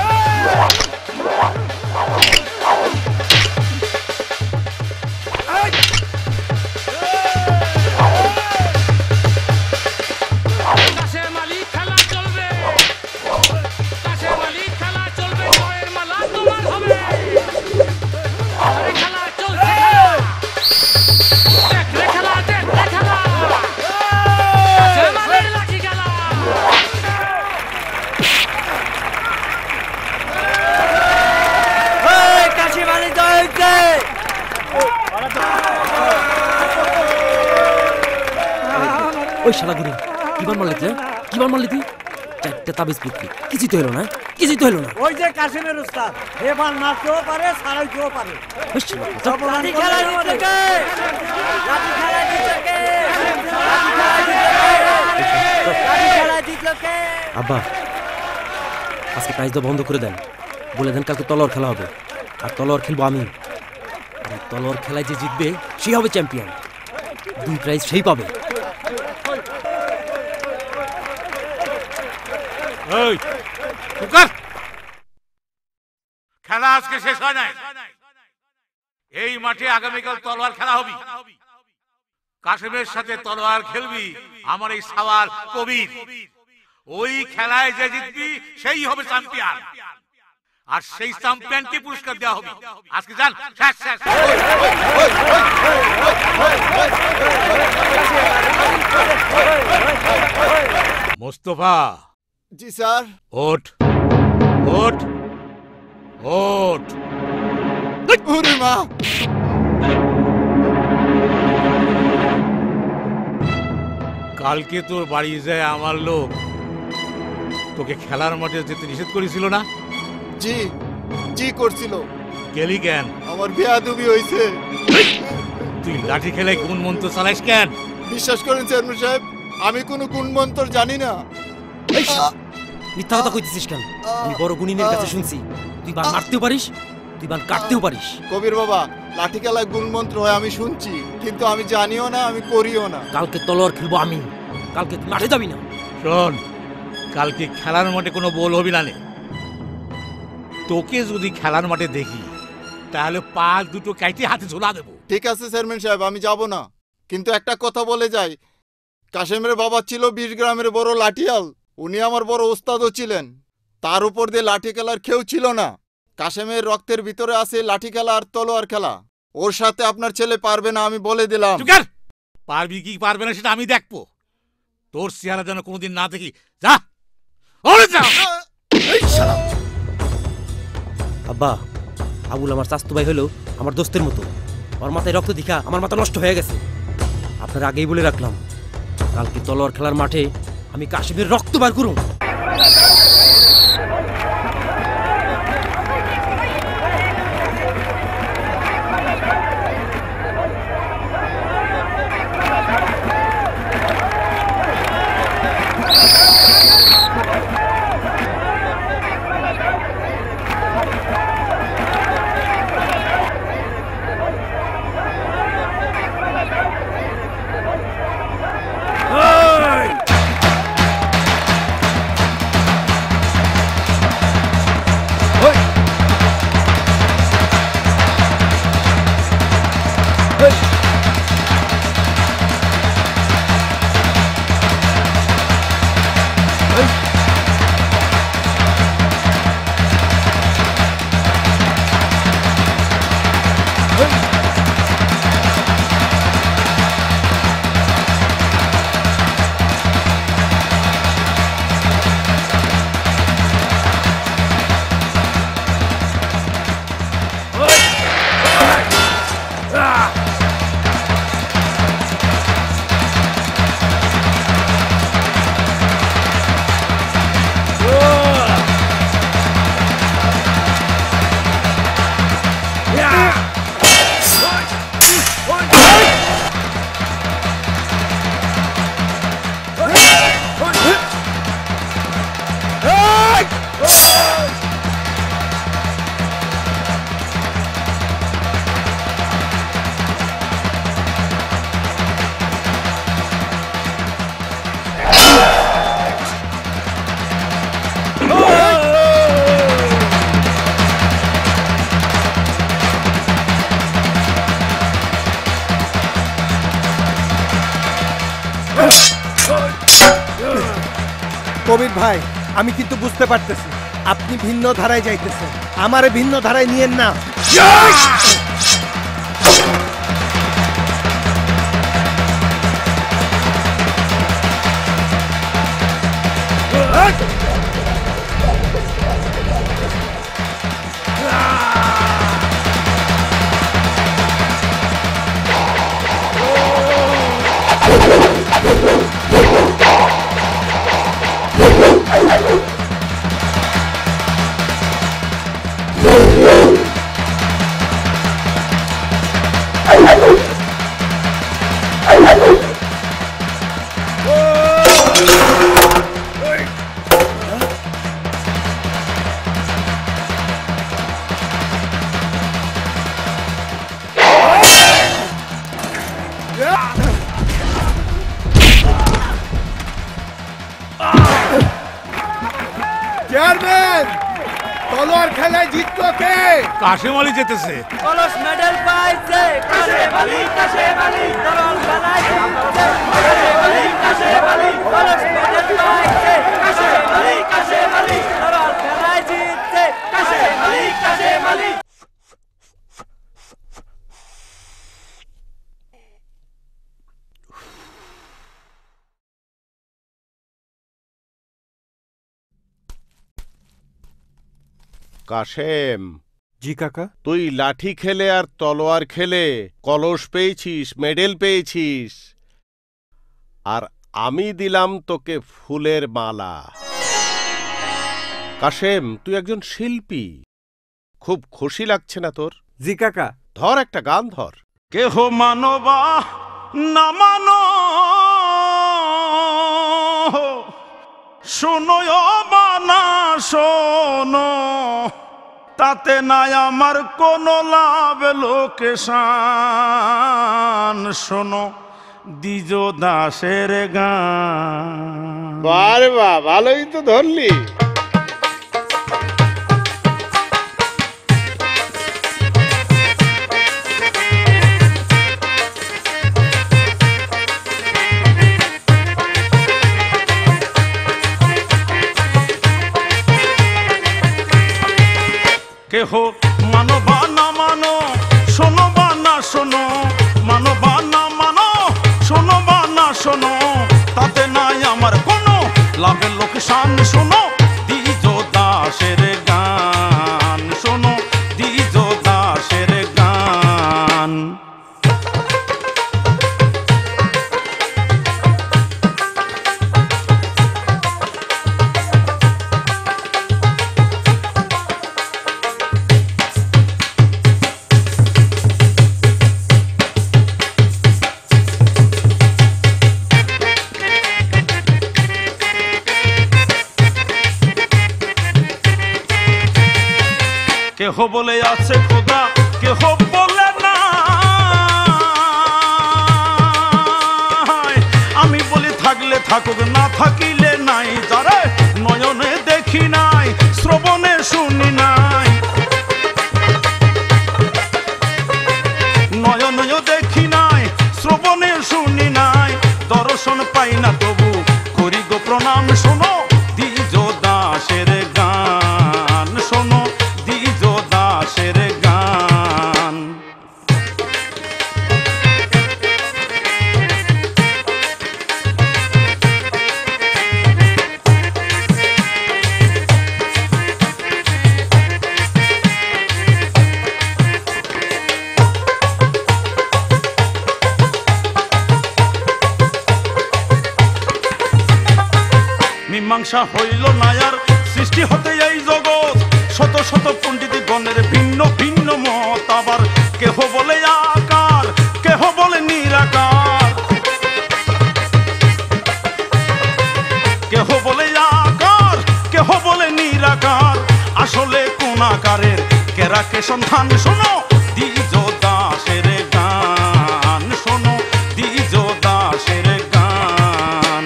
S8: কাশেম আলী খেলা চলবে কাশেম আলী খেলা চলবে জয়ের মালা তোমার হবে আরে খেলা চলছে খেলা দেখ রে খেলা দেখ রে খেলা কাশেম আলীর লাঠি খেলা
S10: এই কাশিম আলী জয় হইছে
S20: ওই শালাগুড়ি কিবার মারলি তুই কিবার মারলি তুই চারটে তাবিজ পিটলি কিছুই তো হলো না কিছুই তো হলো না
S12: ওই যে কাশিমের উস্তাদ এবার নাচতেও পারে সারাইতেও পারে
S20: ওই শালা
S12: লাঠি খেলা দিচ্ছে কে লাঠি খেলা দিচ্ছে কে লাঠি খেলা দিচ্ছে কে
S20: আব্বা আজকে প্রাইজ দেওয়া বন্ধ করে দেন বলে দেন কালকে তলোয়ার খেলা হবে আর তলোয়ার খেলবো আমি আর এই তলোয়ার খেলায় যে জিতবে সে হবে চ্যাম্পিয়ন দুই প্রাইজ সেই পাবে
S17: এই কুকার খেলা আজকে শেষ হয় নাই এই মাঠে আগামীকাল তলোয়ার খেলা হবে কাশেমের সাথে তলোয়ার খেলবি আমার এই সাওয়ার কবির ওই খেলায় যে জিতবি সেই হবে চ্যাম্পিয়ন আর সেই চ্যাম্পিয়নকে পুরস্কার দেওয়া হবে আজকে যান শেষ শেষ মোস্তফা
S18: জি স্যার
S17: ওঠ ওঠ ওঠ
S18: ওরে মা
S17: কালকে তোর বাড়ি যায় আমার লোক তোকে খেলার মাঠে যেতে নিষেধ করেছিল না
S18: জি জি করছিল
S17: গেলি কেন
S21: আমার বেয়াদবি হইছে।
S17: তুই লাঠি খেলায় কোন মন্ত্র চালাইস কেন?
S21: বিশ্বাস করেন চেয়ারম্যান সাহেব, আমি কোনো গুণ মন্ত্র জানি না।
S20: মিথ্যা কথা কইতেছিস কেন? আমি বড় গুণিনের কাছে শুনছি তুই বান মারতেও পারিস, তুই বান কাটতেও পারিস।
S21: কবির বাবা, লাঠি খেলায় গুণ মন্ত্র হয় আমি শুনছি, কিন্তু আমি জানিও না, আমি করিও না।
S20: কালকে তলোয়ার খেলবো আমি, কালকে তুই মাঠে যাবি না।
S17: শোন, কালকে খেলার মাঠে কোনো বল হবি না নে। তোকে যদি খেলার মাঠে দেখি তাহলে পা দুটো কাইটে হাতে ঝোলা দেবো।
S21: ঠিক আছে চেয়ারম্যান সাহেব, আমি যাব না, কিন্তু একটা কথা বলে যাই, কাশেমের বাবা ছিল বিশ গ্রামের বড় লাঠিয়াল, উনি আমার বড় ওস্তাদও ছিলেন। তার উপর দিয়ে লাঠি খেলার কেউ ছিল না। কাশেমের রক্তের ভিতরে আছে লাঠি খেলা আর তলোয়ার খেলা। ওর সাথে আপনার ছেলে পারবে না, আমি বলে দিলাম।
S17: পারবি কি পারবে না সেটা আমি দেখবো। তোর চেহারা যেন কোনোদিন না দেখি। যা
S20: আব্বা, আবুল আমার চাস্তু ভাই হলো আমার দোস্তের মতো। ওর মাথায় রক্ত দেখা আমার মাথা নষ্ট হয়ে গেছে। আপনার আগেই বলে রাখলাম, কালকে তলোয়ার খেলার মাঠে আমি কাশিমের রক্ত বার করুম।
S2: কবির ভাই, আমি কিন্তু বুঝতে পারতেছি আপনি ভিন্ন ধারায় যাইতেছেন, আমারে ভিন্ন ধারায় নিয়েন না।
S1: চেয়ারম্যান, তলোয়ার খেলায় জিতলো কে?
S17: কাশেম আলী জিতেছে।
S10: কলস মেডেল পাইছে কাশেম আলী, কাশেম আলী তলোয়ার খেলায় জিতছে কাশেম আলী, কাশেম আলী কলস মেডেল পাইছে কাশেম আলী, কাশেম আলী তলোয়ার খেলায় জিতছে কাশেম আলী, কাশেম আলী।
S5: কাশেম।
S2: জি কাকা।
S5: তুই লাঠি খেলে আর তলোয়ার খেলে কলস পেয়েছিস, মেডেল পেয়েছিস, আর আমি দিলাম তোকে ফুলের মালা। কাশেম, তুই একজন শিল্পী, খুব খুশি লাগছে না তোর?
S2: জি কাকা।
S5: ধর একটা গান ধর।
S6: কেহ মানবা না মানো শোনো বা না শোনো তাতে নাই আমার কোনো লাভ লোকেশান। শোনো দ্বিজ দাসের গান।
S13: বারে বা ভালোই তো ধরলি।
S6: কেহ মানো বা না মানো শোনো বা না শোনো মানো বা না মানো শোনো বা না শোনো তাতে নাই আমার কোনো লাভের লোকসান। শোনো দ্বিজ দাসের গান। শোনো দ্বিজ দাসের গান। কেহ বলে আছে খোদা কেহ বলে না। আমি বলি থাকলে থাকুক না থাকিলে নাই। যারা নয়নে দেখি নাই শ্রবণে শুনি নাই নয়নেও দেখি নাই শ্রবণে শুনি নাই দর্শন পাই না তবু করি গো প্রণাম। শোনো দ্বিজ দাসের গান। শোনো দ্বিজ দাসের গান। মীমাংসা হইল নায়ার সৃষ্টি হতে এই জগৎ শত শত পণ্ডিত গণের ভিন্ন ভিন্ন মত। আবার কেহ বলে আকার কেহ বলে নিরাকার কেহ বলে আকার কেহ বলে নিরাকার। আসলে কোন আকারের কেরাকে সন্ধান। শোনো দ্বিজ দাসের গান। শোনো দ্বিজ দাসের গান।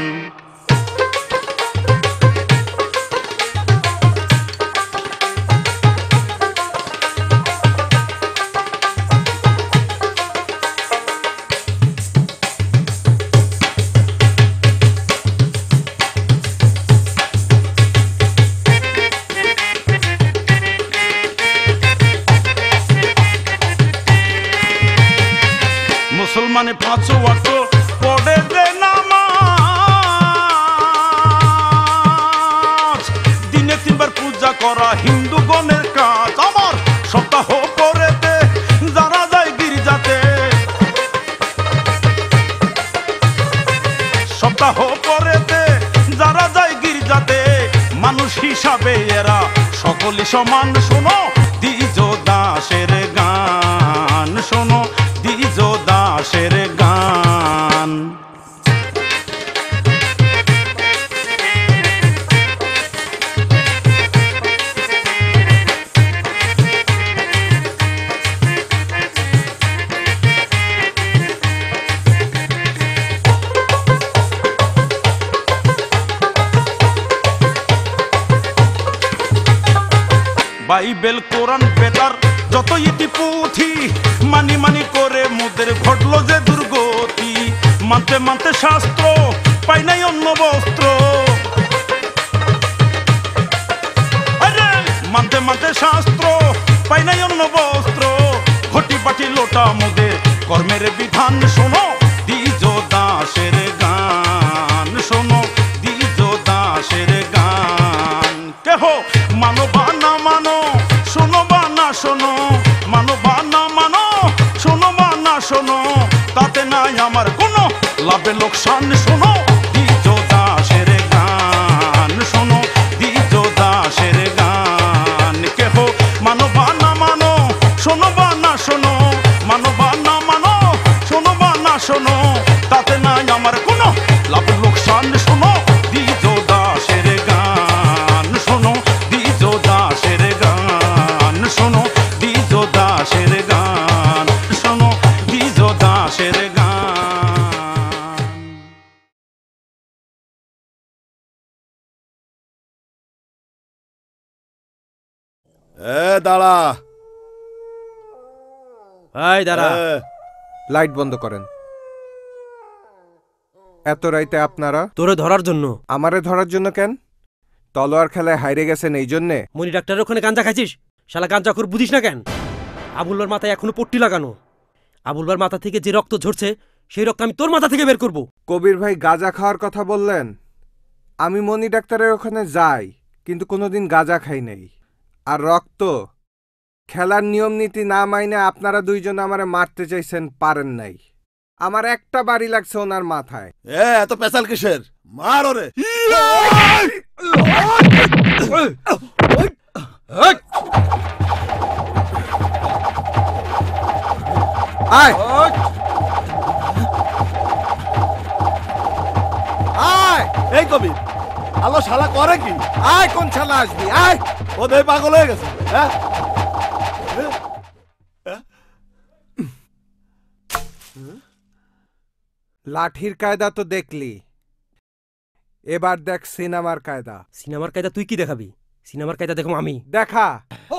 S6: মুসলমানে পাঁচ ওয়াক্ত পড়ে দে নামাজ। দিনে তিনবার পূজা করা হিন্দু গণের কাজ। আমার সপ্তাহ করে দে যারা যায় গির্জাতে। সপ্তাহ করে দে যারা যায় গির্জাতে। মানুষ হিসাবে এরা সকলে সমান। শোনো দ্বিজ দাসের গান। শোনো দ্বিজ দাসের গান। বাইবেল কোরআন বেতার যত ইতি পুঁথি মানি মানি করে মোদের ঘটলো যে দুর্গতি। মানতে মানতে শাস্ত্র পাই নাই অন্য বস্ত্র। আরে মানতে মানতে শাস্ত্র পাই নাই অন্য বস্ত্র। ঘটি বাটি লোটা মোদের কর্মের বিধান। শোনো দ্বিজ দাসের গান। শোনো দ্বিজ দাসের গান। কেহ মানো বা না মানো শোনো বা না শোনো মানো বা না মানো শোনো বা না শোনো তাতে নাই আমার কোনো লাভে লোকসান। শোনো দ্বিজ দাসের গান। শোনো দ্বিজ দাসের গান। কেহ মানো বা না মানো শোনো বা না
S18: এ দাঁড়া
S20: এই দাঁড়া
S2: লাইট বন্ধ করেন। এত রাইতে আপনারা?
S20: তোরে ধরার জন্য।
S2: আমারে ধরার জন্য কেন? তলোয়ার খেলায় হাইরে গেছেন এই জন্যে?
S20: মনি ডাক্তারের ওখানে গাঞ্জা খাইছিস? শালা গাঞ্জা করে বুঝিস না কেন? আবুলবার মাথায় এখনো পট্টি লাগানো। আবুলবার মাথা থেকে যে রক্ত ঝরছে সেই রক্ত আমি তোর মাথা থেকে বের করব।
S2: কবির ভাই গাঁজা খাওয়ার কথা বললেন। আমি মনি ডাক্তারের ওখানে যাই, কিন্তু কোনোদিন গাঁজা খাই নাই। আর রক্ত খেলার নিয়ম নীতি না মাইনে আপনারা দুইজন আমারে মারতে চাইছেন, পারেন নাই। আমার একটা বাড়ি লাগছে ওনার মাথায়।
S18: এ এত পেশাল কিসের? মার ওরে।
S2: আয়
S18: আয় এই কবি আলো শালা করে কি?
S2: আয় কোন শালা আসবি? আয়
S18: ও দেহ পাগল হয়ে গেছে। হ্যাঁ
S2: লাঠির কায়দা তো দেখলি, এবার দেখ সিনেমার কায়দা।
S20: সিনেমার কায়দা তুই কি দেখাবি? সিনেমার কায়দা দেখো আমি।
S2: দেখা।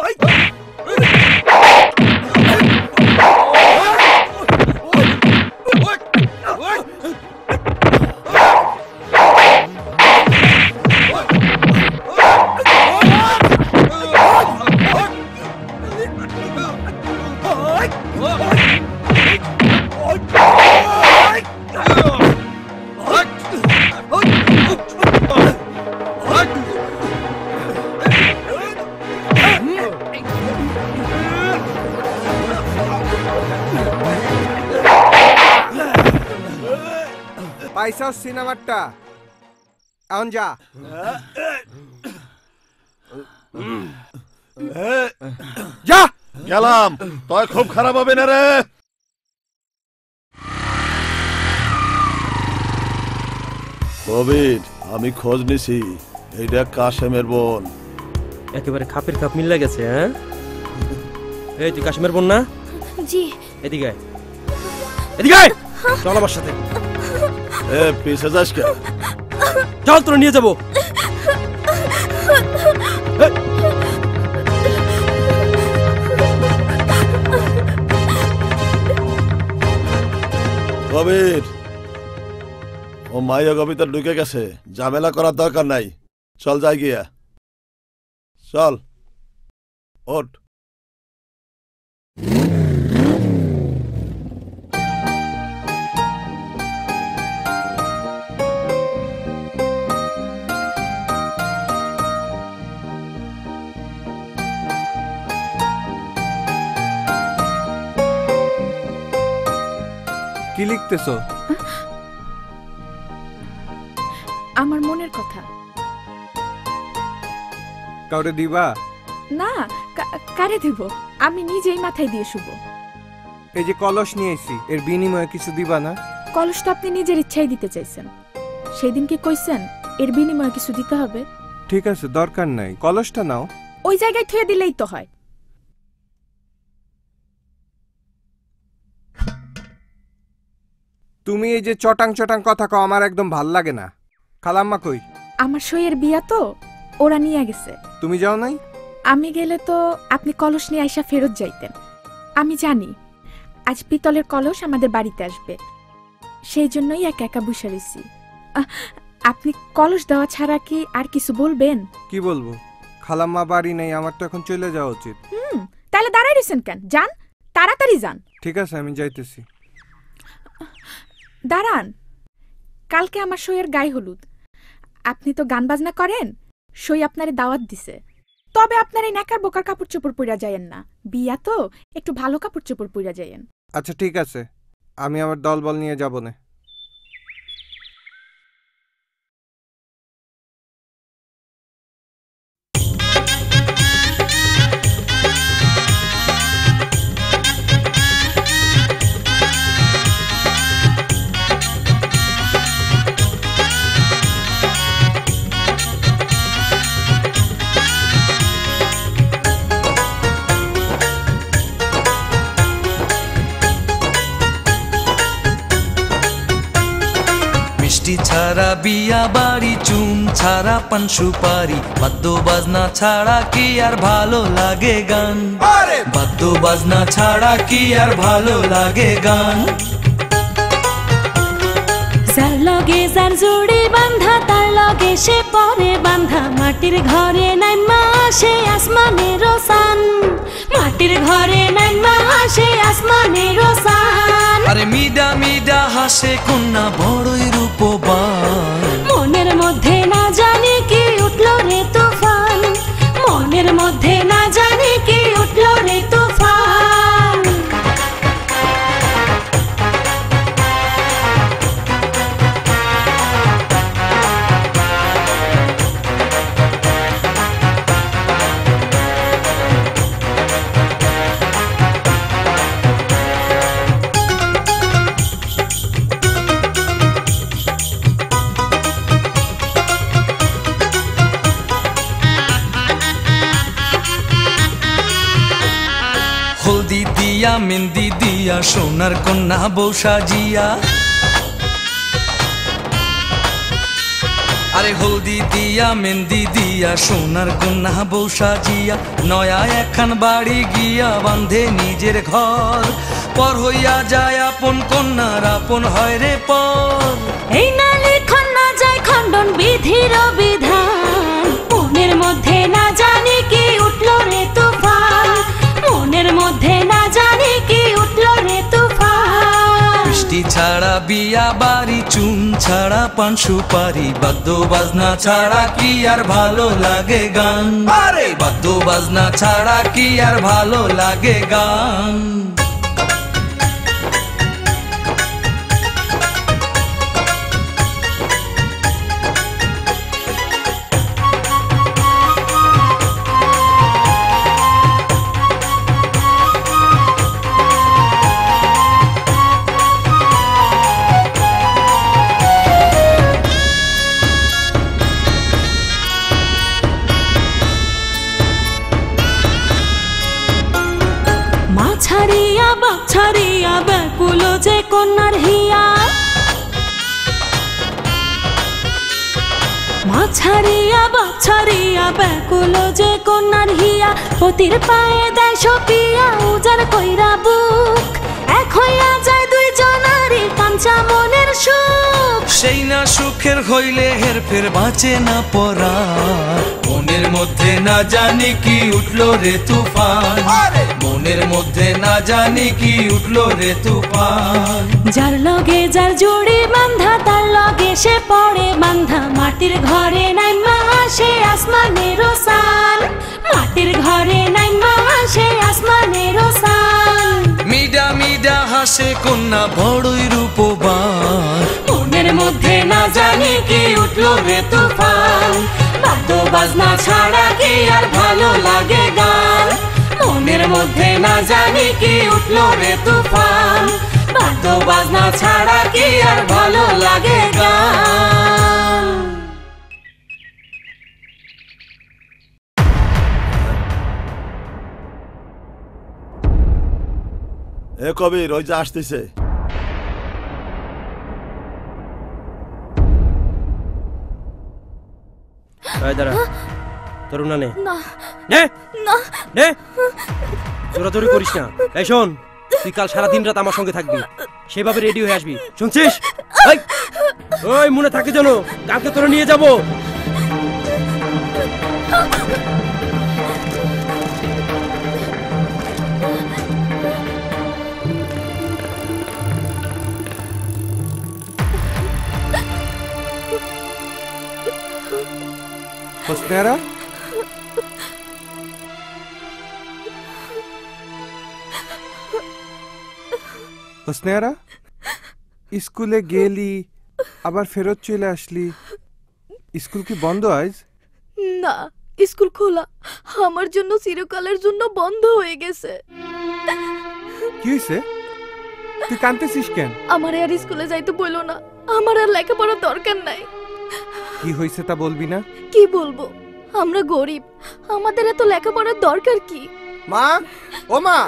S2: পাইছাস সিনেমারটা? এখন যা।
S18: যা গেলাম। তুই খুব খারাপ হবে না রে। কবির আমি খোঁজ নিছি, এইটা কাশেমের বোন।
S20: একেবারে খাপের খাপ মিলে গেছে। হ্যাঁ এই তুই কাশেমের বোন না?
S3: জি।
S20: এদিকে আয়, এদিকে আয়। চল আমার সাথে।
S18: এ পিছে যাস কে?
S20: চল তোরা নিয়ে যাবো।
S18: কবির ও মাইয়া কবিতা ঢুকে গেছে, ঝামেলা করার দরকার নাই। চল যাই গিয়া। চল ওঠ।
S2: কি লিখতেছো?
S16: আমার মনের কথা।
S2: কাউরে দিবা?
S16: না, কারে দিব? আমি নিজেই মাথায় দিয়ে শুব।
S2: এই যে কলস নিয়ে এসি, এর বিনিময়ে কিছু দিবা না?
S16: কলস তো আপনি নিজের ইচ্ছাই দিতে চাইছেন। সেদিন কি কইছেন এর বিনিময়ে কিছু দিতে হবে?
S2: ঠিক আছে, দরকার নাই, কলসটা নাও।
S16: ওই জায়গায় থুয়ে দিলেই তো হয়।
S2: তুমি এই যে চটাং চটাং কথা কও, আমার একদম ভাল লাগে না। খালাম্মা কই?
S16: আমার সইয়ের বিয়া তো, ওরা নিয়ে গেছে।
S2: তুমি যাও নাই?
S16: আমি গেলে তো আপনি কলস নিয়ে আইসা ফেরত যাইতেন। আমি জানি আজ পিতলের কলস আমাদের বাড়িতে আসবে, সেই জন্যই একা একা বসে রইছি। আপনি কলস দেওয়া ছাড়া কি আর কিছু বলবেন?
S2: কি বলবো? খালাম্মা বাড়ি নেই, আমার তো এখন চলে যাওয়া উচিত।
S16: হুম, তাহলে দাঁড়াই রইছেন কেন? যান, তাড়াতাড়ি যান।
S2: ঠিক আছে, আমি যাইতেছি।
S16: দাঁড়ান, কালকে আমার সইয়ের গায়ে হলুদ। আপনি তো গান বাজনা করেন, সই আপনারে দাওয়াত দিছে। তবে আপনার এই নেকার বোকার কাপড় চোপড় পইরা যায়েন না, বিয়া তো একটু ভালো কাপড় চোপড় পইরা যায়েন।
S2: আচ্ছা ঠিক আছে, আমি আমার দলবল নিয়ে যাব না।
S14: ছাড়া বিয়া বাড়ি চুন ছাড়া পান সুপারি বাদ্য বাজনা ছাড়া কি আর ভালো লাগে গান বাদ্য বাজনা ছাড়া কি আর ভালো লাগে গান
S15: যার লগে যার জুড়ি বান্ধা তার লগে সে পরে বান্ধা মাটির ঘরে নাইমা আসে আসমানের সান মাটির ঘরে নাইমা আসে আসমানের সান
S14: আরে মিডা মিডা হাসে কন্যা বড়ই রূপবান
S15: মনের মধ্যে না জানি কি উঠলো রে তুফান মনের মধ্যে না জানি কি উঠলো রে তুফান
S14: হলদি দিয়া মেহেন্দি দিয়া সোনার কন্যা বউ সাজিয়া আরে হলদি দিয়া মেহেন্দি দিয়া সোনার কন্যা বউ সাজিয়া নয়া একখান বাড়ি গিয়া বান্ধে নিজের ঘর পর হইয়া যায় আপন কন্যার আপন হয় রে পর
S15: এই না লেখন না যায় খণ্ডন বিধির বিধান মনের মধ্যে না জানি কি উঠলো রে তুফান মনের মধ্যে না জানি কি উঠলো রে তুফান
S14: বৃষ্টি ছাড়া বিয়া বাড়ি চুন ছাড়া পান সুপারি বাদ্য বাজনা ছাড়া কি আর ভালো লাগে গান আরে বাদ্য বাজনা ছাড়া কি আর ভালো লাগে গান
S15: ছাড়িয়া বাপ ছাড়িয়া ব্যাকুল যে কন্যার হিয়া মা ছাড়িয়া বাপ ছাড়িয়া ব্যাকুল যে কন্যার হিয়া পতির পায়ে দেয় সপিয়া উজার কইরা বুক এক হইয়া যায় দুই জনারি কাঞ্চা মনের সুখ
S14: সেই না সুখের হইলে হের ফের বাঁচে না পরা মনের মধ্যে না জানি কি উঠলো রে তুফান মনের মধ্যে না জানি কি উঠলো রে তুফান
S15: যার লগে যার জুড়ি বান্ধা তার লগে সে পড়ে বান্ধা মাটির ঘরে নাইমা আসে আসমানের সান মাটির ঘরে নাইমা আসে আসমানের সান
S14: মিডা মিডা হাসে কন্যা বড়ই রূপবান
S15: মনের মধ্যে না জানি কি উঠলো রে তুফান বাদ্য বাজনা ছাড়া কি আর ভালো লাগে গান মনের মধ্যে না জানি কি উঠলো রে তুফান বাদ্য বাজনা ছাড়া কি আর ভালো লাগে গান
S18: এ কবির ওই যে আসতেছে
S20: আয় দাঁড়া তোর না নে
S3: না
S20: নে
S3: না
S20: নে জোরাজোরি করিস না এই শোন তুই কাল সারা দিন রাত আমার সঙ্গে থাকবি সেভাবে রেডি হয়ে আসবি শুনছিস ওই ওই মনে থাকে জানো কালকে তোরা নিয়ে যাবো
S2: হোসনেরা হোসনেরা স্কুলে গেলি আবার ফেরত চলে আসলি স্কুল কি বন্ধ আজ
S3: না স্কুল খোলা আমার জন্য চিরকালের জন্য বন্ধ হয়ে গেছে
S2: কি হয়েছে তুই কাঁদতেছিস কেন
S3: আমার আর স্কুলে যাইতে বইলো না আমার আর লেখাপড়ার দরকার নাই
S2: কি হয়েছে তা বলবি না
S3: কি বলবো আমরা গরিব আমাদের এত লেখাপড়ার দরকার কি
S2: মা ও মা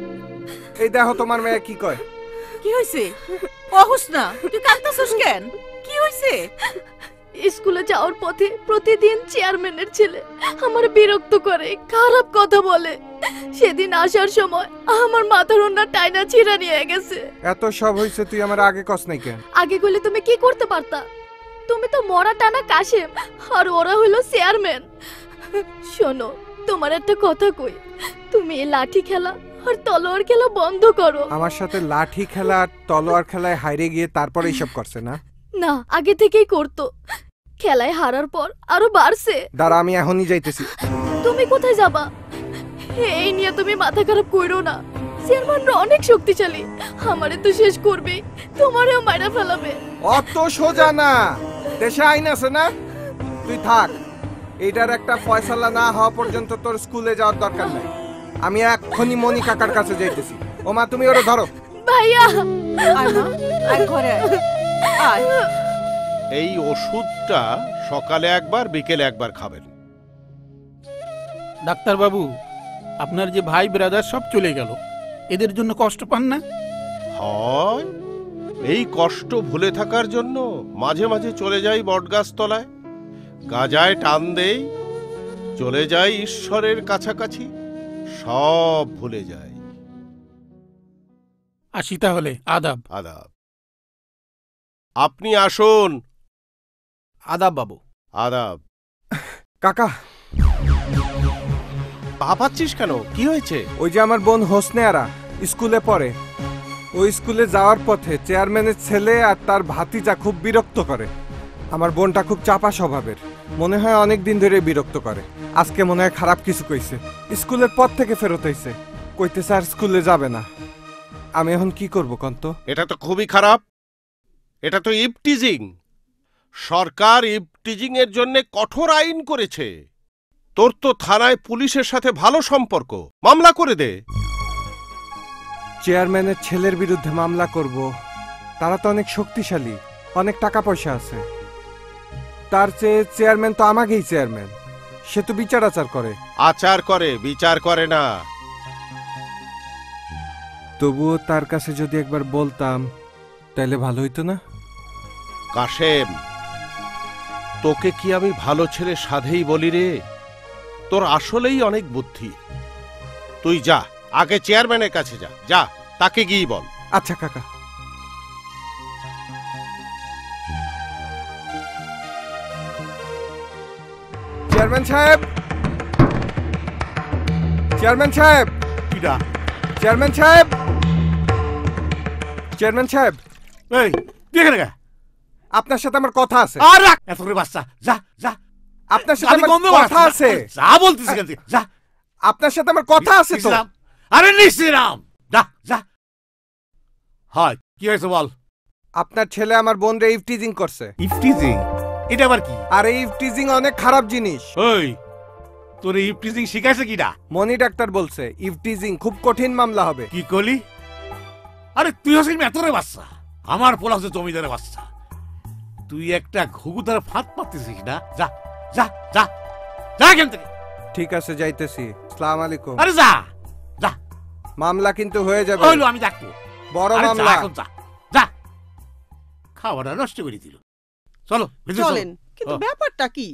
S2: এই দেখো তোমার মেয়ে কি কয়
S4: কি হইছে ও হুসনা তুই কাঁদতেছিস কেন কি হয়েছে?
S3: স্কুলে যাওয়ার পথে প্রতিদিন চেয়ারম্যানের ছেলে আমার বিরক্ত করে, খারাপ কথা বলে। সেদিন আসার সময় আমার মাথার ওন্না টাইনা ছিঁড়া নিয়ে গেছে।
S2: এত সব হয়েছে, তুই আমার আগে কস নাই কেন?
S3: আগে গেলে তুমি কি করতে পারতা? তুমি তো মরা টানা কাশেম, আর ওরা হলো চেয়ারম্যান। শোনো, তোমার একটা কথা কই, তুমি এই লাঠি খেলা আর তলোয়ার খেলা বন্ধ করো।
S2: আমার সাথে লাঠি খেলা আর তলোয়ার খেলায় হাইরে গিয়ে তারপরে এইসব করছে না?
S3: না, আগে থেকেই করতো, খেলায় হারার পর আরো বাড়ছে।
S2: দাঁড়া, আমি এখনই যাইতেছি।
S3: তুমি কোথায় যাবা? এই নিয়ে তুমি মাথা খারাপ কইরো না, চেয়ারম্যানরা অনেক শক্তিশালী, আমারে তো শেষ করবে, তোমারেও মাইরা ফেলাবে।
S2: অত সোজা না, দেশে আইন আছে না? তুই থাক, এইটার একটা ফয়সালা না হওয়া পর্যন্ত তোর স্কুলে যাওয়ার দরকার নাই। আমি এক্ষুনি মনি কাকার কাছে যাইতেছি। ও মা, তুমি ওরে ধরো।
S3: ভাইয়া,
S4: আয় মা, আয় ঘরে আয়।
S5: এই ওষুধটা সকালে একবার বিকেলে একবার খাবেন।
S11: ডাক্তার বাবু, আপনার যে ভাই ব্রাদার সব চলে গেল, এদের জন্য কষ্ট পান না?
S5: হয়, এই কষ্ট ভুলে থাকার জন্য মাঝে মাঝে চলে যাই বটগাছ তলায়, গাজায় টান দেই, চলে যাই ঈশ্বরের কাছাকাছি, সব ভুলে যাই।
S11: আসি তাহলে, আদাব।
S5: আদাব। আপনি আসুন।
S11: আদাব বাবু।
S5: আদাব।
S2: কাকা,
S5: ভাবাচ্ছিস কেন? কি হয়েছে?
S2: ওই যে আমার বোন হোসনে আরা স্কুলে পড়ে, ওই স্কুলে যাওয়ার পথে চেয়ারম্যানের ছেলে আর তার ভাতিজা খুব বিরক্ত করে। আমার বোনটা খুব চাপা স্বভাবের, মনে হয় অনেক দিন ধরে বিরক্ত করে। আজকে মনে হয় খারাপ কিছু কইছে, স্কুলের পর থেকে ফেরত হইছে, কইতেছে আর স্কুলে যাবে না। আমি এখন কি করব কন্ত?
S5: এটা তো খুবই খারাপ, এটা তো ইভটিজিং। সরকার ইভটিজিং এর জন্য কঠোর আইন করেছে। তোর তো থানায় পুলিশের সাথে ভালো সম্পর্ক, মামলা করে দে।
S2: চেয়ারম্যানের ছেলের বিরুদ্ধে মামলা করব? তারা তো অনেক শক্তিশালী, অনেক টাকা পয়সা আছে। তার চেয়ে চেয়ারম্যান তো আমাকেই চেয়ারম্যান, সে তো বিচার আচার করে।
S5: আচার করে, বিচার করে না।
S2: তবুও তার কাছে যদি একবার বলতাম তাহলে ভালো হইতো না?
S5: কাশেম, তোকে কি আমি ভালো ছেলে সাধেই বলি রে? তোর আসলেই অনেক বুদ্ধি। তুই যা, আগে চেয়ারম্যানের কাছে যা, যা তাকে গিয়ে বল।
S2: আচ্ছা কাকা। চেয়ারম্যান সাহেব, চেয়ারম্যান সাহেব,
S13: কিডা?
S2: চেয়ারম্যান সাহেব, চেয়ারম্যান সাহেব,
S13: এই তুই এখানে কে?
S2: আপনার সাথে আমার কথা আছে।
S13: আর রাখ, এত করে বাচ্চা, যা যা।
S2: আপনার সাথে আমার কথা আছে।
S13: যা বলতেছি কেন? যা।
S2: আপনার সাথে আমার কথা আছে তো।
S13: আরে নিশ্চিরাম, যা যা। হয়, কি হয়েছে বল।
S2: আপনার ছেলে আমার বোনরে ইভটিজিং করছে।
S13: ইভটিজিং? এটা আবার কি?
S2: আরে ইভটিজিং অনেক খারাপ জিনিস।
S13: ওই, তোর ইভটিজিং শিখাইছে কিডা?
S2: মনি ডাক্তার বলছে ইভটিজিং খুব কঠিন মামলা হবে।
S13: কি কলি? আরে তুই হচ্ছিস মেতরে বাচ্চা, আমার পোলা হচ্ছে জমিদারের বাচ্চা। তুই একটা ঘুঘুদার ফাঁদ পাতিছিস না? যা যা যা যা এখান থেকে।
S2: ঠিক আছে, যাইতেছি। আসসালামু আলাইকুম।
S13: আরে যা যা।
S2: মামলা কিন্তু হয়ে যাবে।
S13: হইলো, আমি দেখবো।
S2: বড় মামলা।
S13: যা যা। খাওয়াটা নষ্ট করে দিল। চলো
S22: চলেন, কিন্তু ব্যাপারটা কি?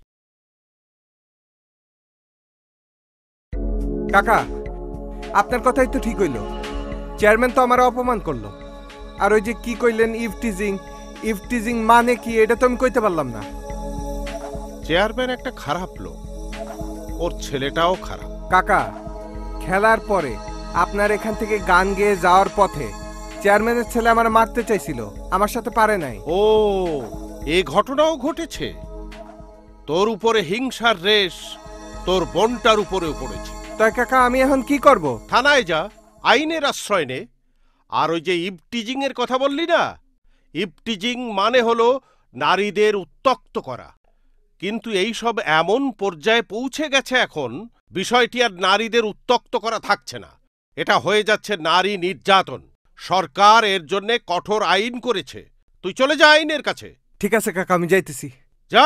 S2: কাকা, আপনার কথাই তো ঠিক হইল। চেয়ারম্যান তো আমার অপমান করলো। আর ওই যে কি কইলেন ইভটিজিং, ইভটিজিং মানে কি এটা তো আমি কইতে পারলাম না।
S5: চেয়ারম্যান একটা খারাপ লোক, ওর ছেলেটাও খারাপ।
S2: কাকা, খেলার পরে আপনার এখান থেকে গান গেয়ে যাওয়ার পথে চেয়ারম্যানের ছেলে আমার মারতে চাইছিল, আমার সাথে পারে নাই।
S5: ও, এই ঘটনাও ঘটেছে। তোর উপরে হিংসার রেশ তোর বোনটার উপরেও পড়েছে।
S2: তাই কাকা, আমি এখন কি করব?
S5: থানায় যা, আইনের আশ্রয় নে। আর ওই যে ইভটিজিং এর কথা বললি না, ইভটিজিং মানে হলো নারীদের উত্ত্যক্ত করা। কিন্তু এই সব এমন পর্যায়ে পৌঁছে গেছে এখন, বিষয়টি আর নারীদের উত্ত্যক্ত করা থাকছে না, এটা হয়ে যাচ্ছে নারী নির্যাতন। সরকার এর জন্য কঠোর আইন করেছে। তুই চলে যা আইনের কাছে।
S2: ঠিক আছে কাকা, আমি যাইতেছি।
S5: যা।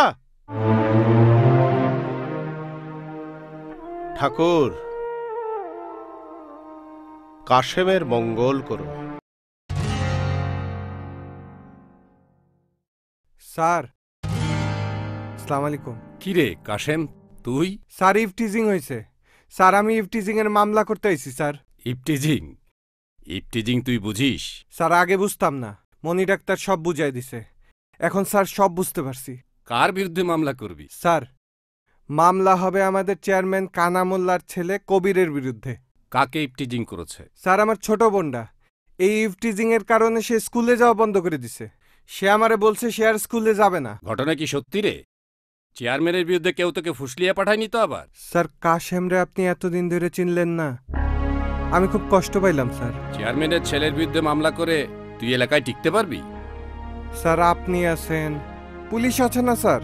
S5: ঠাকুর, কাশেমের মঙ্গল করো।
S2: স্যার আসসালামু আলাইকুম।
S7: কি রে কাশেম, তুই?
S2: স্যার ইফটিজিং হয়েছে স্যার, আমি ইফটিজিং এর মামলা করতে আইছি স্যার।
S7: ইফটিজিং? ইফটিজিং তুই বুঝিস?
S2: স্যার আগে বুঝতাম না, মনি ডাক্তার সব বুঝাই দিছে, এখন স্যার সব বুঝতে পারছি।
S7: কার বিরুদ্ধে মামলা করবি?
S2: স্যার মামলা হবে আমাদের চেয়ারম্যান কানা মোল্লার ছেলে কবিরের বিরুদ্ধে।
S7: কাকে ইফটিজিং করেছে?
S2: স্যার আমার ছোট বোনটা। এই ইফটিজিং এর কারণে সে স্কুলে যাওয়া বন্ধ করে দিছে। সে আমারে বলছে সে আর স্কুলে যাবে না।
S7: ঘটনা কি সত্যি রে? চেয়ারম্যানের বিরুদ্ধে কেউ তোকে ফুসলিয়ে পাঠায়নি তো আবার?
S2: স্যার কাশেমরে আপনি এতদিন ধরে চিনলেন না, আমি খুব কষ্ট পাইলাম স্যার।
S7: চেয়ারম্যানের ছেলের বিরুদ্ধে মামলা করে তুই এলাকায় টিকতে পারবি?
S2: স্যার আপনি আছেন, পুলিশ আছে না স্যার?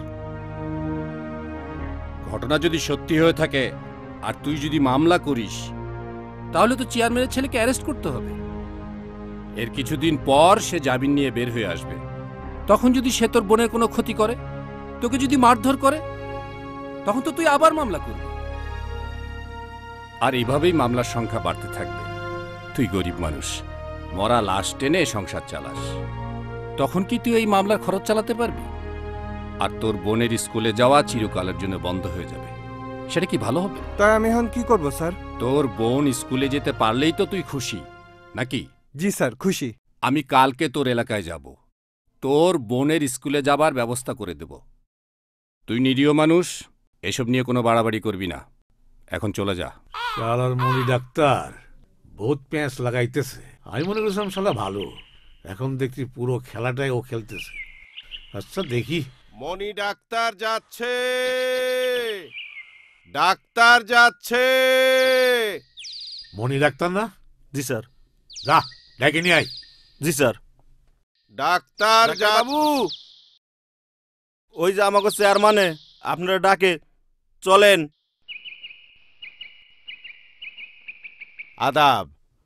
S7: ঘটনা যদি সত্যি হয়ে থাকে আর তুই যদি মামলা করিস, তাহলে তো চেয়ারম্যানের ছেলেকে অ্যারেস্ট করতে হবে। এর কিছুদিন পর সে জামিন নিয়ে বের হয়ে আসবে। তখন যদি সে তোর বোনের কোনো ক্ষতি করে, তোকে যদি মারধর করে, তখন তো তুই আবার মামলা করবি। আর এইভাবেই মামলার সংখ্যা বাড়তে থাকবে। তুই গরিব মানুষ, মরা লাশ টেনে সংসার চালাস, তখন কি তুই এই মামলার খরচ চালাতে পারবি? আর তোর বোনের স্কুলে যাওয়া চিরকালের জন্য বন্ধ হয়ে যাবে। সেটা কি ভালো হবে?
S2: তাই আমি এখন কি করব স্যার?
S7: তোর বোন স্কুলে যেতে পারলেই তো তুই খুশি, নাকি?
S2: জি স্যার খুশি।
S7: আমি কালকে তোর এলাকায় যাব, তোর বোনের স্কুলে যাবার ব্যবস্থা করে দেব। তুই নিরীহ মানুষ, এসব নিয়ে কোনো বাড়াবাড়ি করবি না। এখন চলে যা।
S9: শালার মনি ডাক্তার বহুত প্যাঁচ লাগাইতেছে। আমি মনে করছিলাম শালা ভালো, এখন দেখছি পুরো খেলাটাই ও খেলতেছে। আচ্ছা দেখি।
S5: মনি ডাক্তার যাচ্ছে, ডাক্তার যাচ্ছে।
S9: মনি ডাক্তার না?
S18: জি স্যার।
S9: যা ডেকে নিয়ে আয়।
S18: জি স্যার।
S5: ডাক্তার
S18: বাবু, ওই যে আমাকে চেয়ারম্যানে আপনারা ডাকে, চলেন।
S5: আদাব।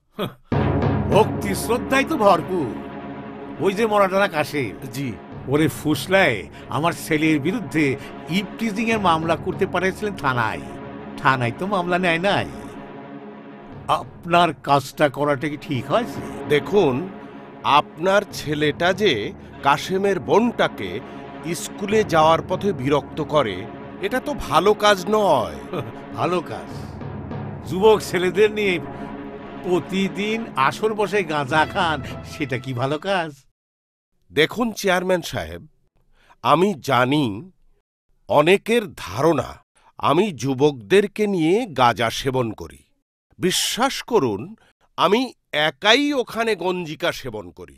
S9: ভক্তি শ্রদ্ধাই তো ভরপুর। ওই যে মরাটানা কাশে,
S18: জি,
S9: ওরে ফুসলায় আমার ছেলের বিরুদ্ধে ইফটিজিং এর মামলা করতে পারেছিলেন থানায়। থানায় তো মামলা নেয় নাই। আপনার কাজটা করাটা কি ঠিক হয়েছে?
S5: দেখুন, আপনার ছেলেটা যে কাশেমের বোনটাকে স্কুলে যাওয়ার পথে বিরক্ত করে, এটা তো ভালো কাজ নয়।
S9: ভালো কাজ? যুবক ছেলেদের নিয়ে প্রতিদিন আসর বসে গাঁজা খান, সেটা কি ভালো কাজ?
S5: দেখুন চেয়ারম্যান সাহেব, আমি জানি অনেকের ধারণা আমি যুবকদেরকে নিয়ে গাঁজা সেবন করি। বিশ্বাস করুন, আমি একাই ওখানে গঞ্জিকা সেবন করি।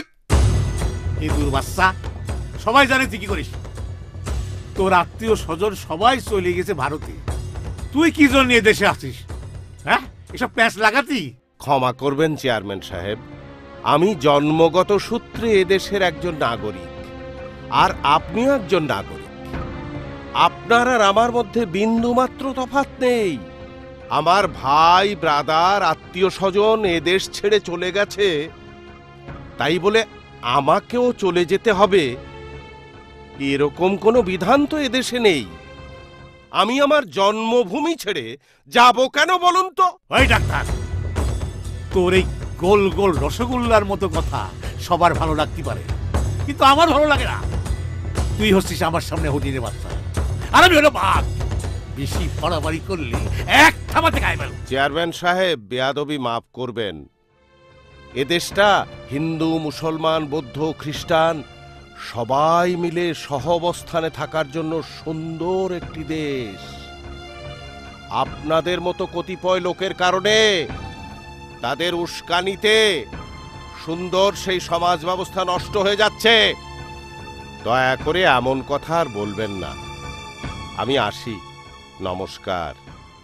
S9: ইঁদুর বাচ্চা, সবাই জানে তুই কি করিস। তোর আত্মীয় স্বজন সবাই চলে গেছে ভারতে, তুই কি জন্য নিয়ে দেশে আসিস? হ্যাঁ, এসব প্যাঁচ লাগাতি।
S5: ক্ষমা করবেন চেয়ারম্যান সাহেব, আমি জন্মগত সূত্রে এদেশের একজন নাগরিক, আর আপনিও একজন নাগরিক। আপনার আর আমার মধ্যে বিন্দুমাত্র তফাৎ নেই। আমার ভাই, ব্রাদার, আত্মীয় স্বজন এদেশ ছেড়ে চলে গেছে, তাই বলে আমাকেও চলে যেতে হবে এরকম কোনো বিধান তো এদেশে নেই। আমি আমার জন্মভূমি ছেড়ে যাব কেন বলুন তো?
S9: ওই ডাক্তার, তোর এই গোল গোল রসগোল্লার মতো কথা সবার ভালো লাগতে পারে, কিন্তু আমার ভালো লাগে না। তুই হচ্ছিস আমার সামনে হরিণের বাচ্চা, আর আমি হলো বাঘ। বেশি বাড়াবাড়ি করলে এক থামাতে গায়ে ফেল।
S5: চেয়ারম্যান সাহেব, বেয়াদবি মাফ করবেন। এদেশটা হিন্দু, মুসলমান, বৌদ্ধ, খ্রিস্টান সবাই মিলে সহাবস্থানে থাকার জন্য সুন্দর একটি দেশ। আপনাদের মতো কতিপয় লোকের কারণে, তাদের উস্কানিতে সুন্দর সেই সমাজ ব্যবস্থা নষ্ট হয়ে যাচ্ছে। দয়া করে এমন কথা আর বলবেন না। আমি আসি, নমস্কার।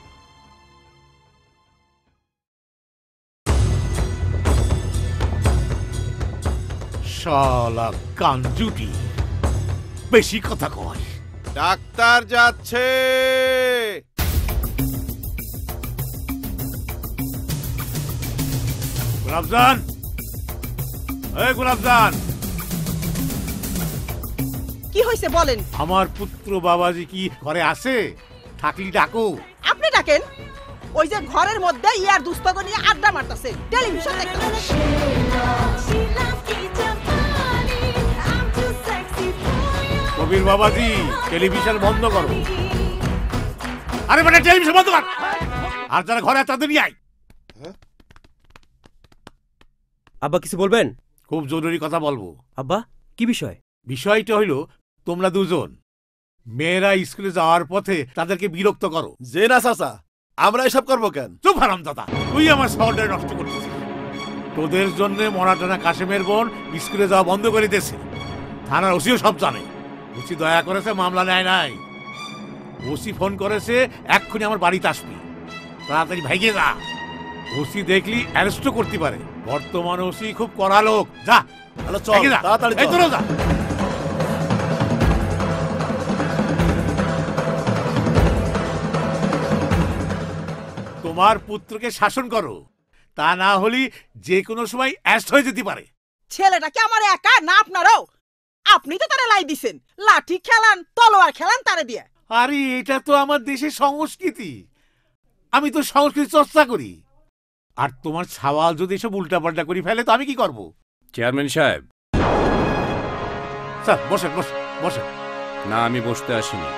S9: শালা কাঞ্জুটি, বেশি কথা কয়।
S5: ডাক্তার যাচ্ছে।
S9: গোলাপজান, এই গোলাপজান,
S22: কি হয়েছে বলেন?
S9: আমার পুত্র বাবাজি কি ঘরে আছে? থাকলি ডাকো।
S22: আপনি ডাকেন। ওই যে ঘরের মধ্যে ইয়ার দুস্তগো নিয়ে আড্ডা মারতাছে, টেলিভিশন দেখতাছে।
S9: কবির বাবাজি টেলিভিশন বন্ধ করো। আরে বেটা টেলিভিশন বন্ধ কর। আর যারা ঘরে আছে তাদের নিয়ে আয়।
S20: আব্বা কিছু বলবেন?
S9: খুব জরুরি কথা বলবো।
S20: আব্বা কি বিষয়?
S9: বিষয়টা হইল তোমরা দুজন মেয়েরা স্কুলে যাওয়ার পথে তাদেরকে বিরক্ত করো।
S18: যে না চাচা, আমরা এসব করবো কেন?
S9: চুপ হারাম দাদা, তুই আমার শহরটা নষ্ট করতেছিস। তোদের জন্য মরাটানা কাশেমের বোন স্কুলে যাওয়া বন্ধ করে দিয়েছে। থানার ওসিও সব জানে। ওসি দয়া করেছে, মামলা নেয় নাই। ওসি ফোন করেছে এক্ষুনি আমার বাড়িতে আসবি, তাড়াতাড়ি ভাইগে যা। ওসি দেখলি অ্যারেস্টও করতে পারে। বর্তমানে ওসি খুব কড়া লোক। যা
S18: চল তাড়াতাড়ি
S9: এই তোরা যা। তোমার পুত্রকে শাসন করো, তা না হলে যে কোনো সময় অ্যারেস্ট হয়ে যেতে পারে।
S22: ছেলেটা কি আমার একা না আপনারও? আপনি তো তারে লাই দিছেন, লাঠি খেলান তলোয়ার খেলান তারে দিয়ে।
S9: আরে এটা তো আমার দেশের সংস্কৃতি, আমি তো সংস্কৃতি চর্চা করি। আর তোমার সওয়াল যদি এসব উল্টাপাল্টা করে ফেলে তো আমি কি করব?
S7: চেয়ারম্যান সাহেব।
S9: স্যার বসেন বসেন বসেন।
S7: না, আমি বসতে আসিনি।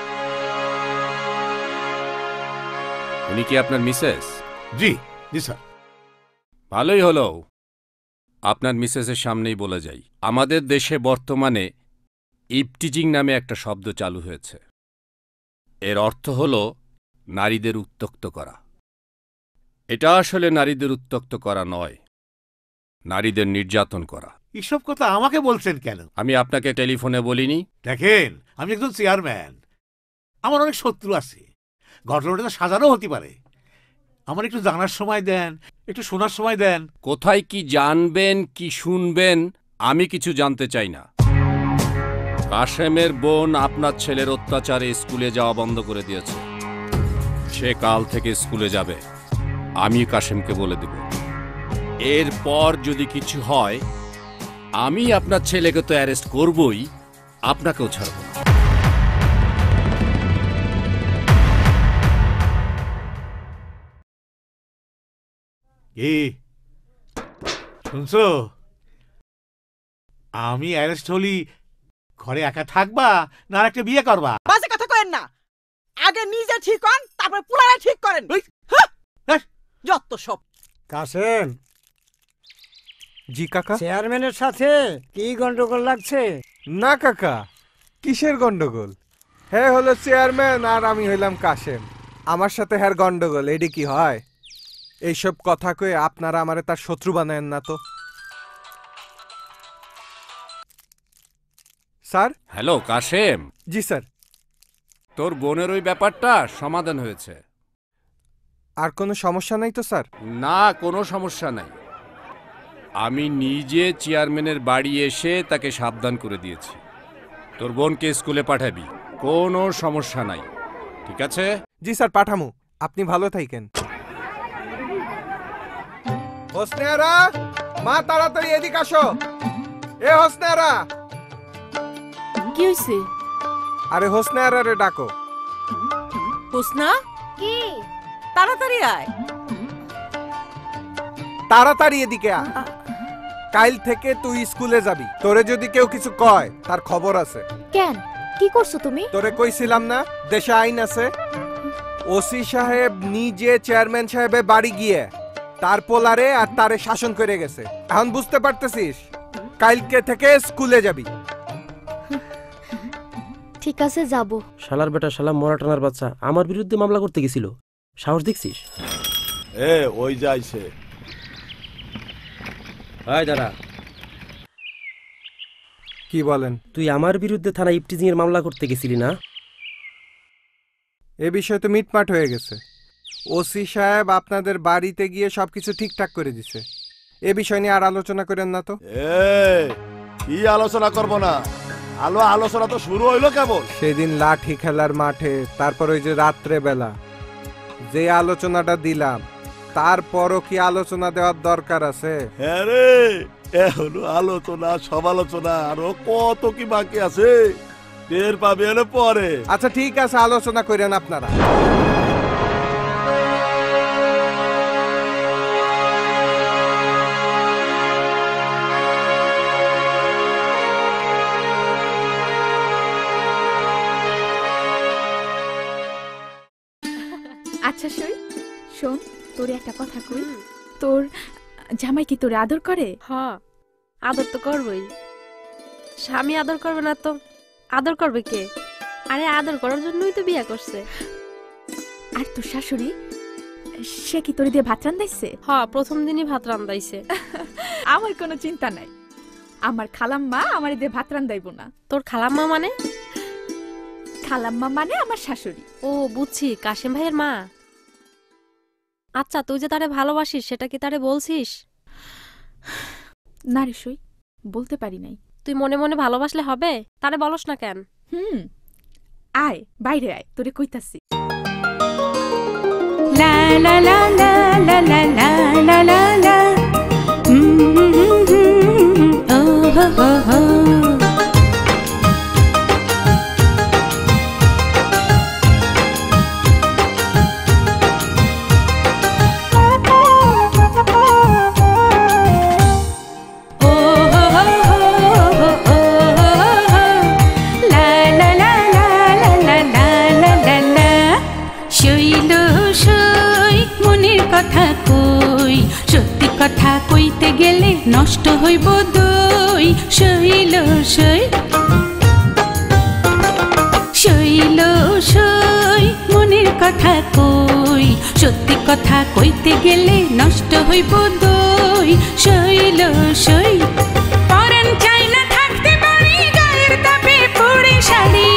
S7: উনি কি আপনার মিসেস?
S9: জি জি স্যার।
S7: ভালোই হলো, আপনার মিসেসের সামনেই বলে যাই। আমাদের দেশে বর্তমানে ইপটিজিং নামে একটা শব্দ চালু হয়েছে। এর অর্থ হল নারীদের উত্ত্যক্ত করা। এটা আসলে নারীদের উত্ত্যক্ত করা নয়, নারীদের নির্যাতন করা।
S9: এসব কথা আমাকে বলছেন কেন?
S7: আমি আপনাকে টেলিফোনে বলিনি?
S9: দেখেন, আমি একজন চেয়ারম্যান, আমার অনেক শত্রু আছে। ঘটনাটা তো সাজানো হতে পারে। আমার একটু জানার সময় দেন, একটু শোনার সময় দেন।
S7: কোথায় কি জানবেন কি শুনবেন আমি কিছু জানতে চাই না। কাশেমের বোন আপনার ছেলের অত্যাচারে স্কুলে যাওয়া বন্ধ করে দিয়েছে। সে কাল থেকে স্কুলে যাবে, আমি কাশেমকে বলে দেব। এরপর যদি কিছু হয় আমি আপনার ছেলেকে তো অ্যারেস্ট করবই, আপনাকেও ছাড়ব না।
S9: কি শুনছো? আমি অ্যারেস্ট হলি ঘরে একা থাকবা না একটা বিয়ে করবা?
S22: বাজে কথা করেন না, আগে নিজে ঠিক হন তারপর পুরানা ঠিক করেন। যত সব।
S12: কাসেম।
S2: জি কাকা।
S12: চেয়ারম্যানের সাথে কি গন্ডগোল লাগছে?
S2: না কাকা, কিসের গন্ডগোল? হ্যাঁ হলো চেয়ারম্যান আর আমি হইলাম কাশেম। আমার সাথে হ্যার গন্ডগোল এডি কি হয়? এইসব কথা কয়ে আপনারা আমারে তার শত্রু বানায়েন না তো। স্যার।
S7: হ্যালো কাশেম।
S2: জি স্যার।
S7: তোর বোনের ওই ব্যাপারটা সমাধান হয়েছে।
S2: আর কোনো সমস্যা নাই তো স্যার?
S7: না, কোনো সমস্যা নাই। আমি নিজে চেয়ারম্যানের বাড়ি এসে তাকে সাবধান করে দিয়েছি। তোর বোনকে স্কুলে পাঠাবি, কোনো সমস্যা নাই, ঠিক আছে?
S2: জি স্যার, পাঠামু। আপনি ভালো থাকেন। হোসনেয়ারা, মা তাড়াতাড়ি এদিকে আসো। এ হোসনেয়ারা।
S4: কি হইছে?
S2: আরে হোসনেয়ারা রে ডাকো।
S4: হোসনা
S3: কি?
S4: তাড়াতাড়ি আয়।
S2: তাড়াতাড়ি এদিকে আ। কাল থেকে তুই স্কুলে যাবি। তোরে যদি কেউ কিছু কয় তার খবর আছে।
S3: কেন? কি করছো তুমি?
S2: তোরে কইছিলাম না দেশে আইন আছে? ওসি সাহেব নিজে চেয়ারম্যান সাহেবের বাড়ি গিয়ে তার পোলারে আর তারে শাসন করে গেছে। এখন বুঝতে পারতেছিস? কালকে থেকে স্কুলে যাবি।
S3: ঠিক আছে, যাব।
S20: শালার বেটা, শালা মরাটানার বাচ্চা আমার বিরুদ্ধে মামলা করতে গেছিল। সাহস দেখছিস?
S18: এ ওই যাইছে।
S20: হাই দাঁড়া।
S2: কি বলেন?
S20: তুই আমার বিরুদ্ধে থানা ইপটিজিং এর মামলা করতে গেছিলি না?
S2: এ বিষয় তো মিটমাট হয়ে গেছে। ওসি সাহেব আপনাদের বাড়িতে গিয়ে সবকিছু ঠিকঠাক করে দিছে। এ বিষয় নিয়ে আর আলোচনা করেন না তো।
S18: এ কি আলোচনা করব না? আলো আলোচনা তো শুরু হইলো কেবল।
S2: সেদিন লাঠি খেলার মাঠে, তারপর ওই যে রাত্রে বেলা যে আলোচনাটা দিলাম, তারপরও কি আলোচনা দেওয়ার দরকার আছে?
S18: হ্যাঁ রে, এখনো আলোচনা সমালোচনা আরো কত কি বাকি আছে, টের পাবে এলে পরে।
S2: আচ্ছা ঠিক আছে, আলোচনা করেন আপনারা।
S16: আচ্ছা সই শোন, তোরে একটা কথা কই। তোর জামাই কি তোরে আদর করে?
S8: হ্যাঁ, আদর তো করবই। স্বামী আদর করবে না তো আদর করবে কে? আরে আদর করার জন্যই তো বিয়ে করছে।
S16: আর তোর শাশুড়ি, সে কি তোরে দিয়ে ভাত রান্দাইছে?
S8: হ্যাঁ, প্রথম দিনই ভাত রান্দাইছে।
S16: আমার কোনো চিন্তা নাই, আমার খালাম্মা আমার দিয়ে ভাত রান্দাইব না।
S8: তোর খালাম্মা মানে?
S16: খালাম্মা মানে আমার শাশুড়ি।
S8: ও বুঝছি, কাশেম ভাইয়ের মা। আচ্ছা, তুই যে তারে ভালোবাসিস সেটা কি তারে বলছিস?
S16: না রে সই, বলতে পারি নাই।
S8: তুই মনে মনে ভালোবাসলে হবে, তারে বলস না কেন?
S16: হুম, আয় বাইরে আয়, তোরে কইতাছি।
S15: লা লা লা লা লা লা লা লা লা লা ও হো হো হো কথা কইতে গেলে নষ্ট হইব দই। শৈল সই শৈল সই মনের কথা কই, সত্যি কথা কইতে গেলে নষ্ট হইব দই। শৈল সই পরাণ চাই না থাকতে পারি গায়ের তাপে পড়ে শাড়ি।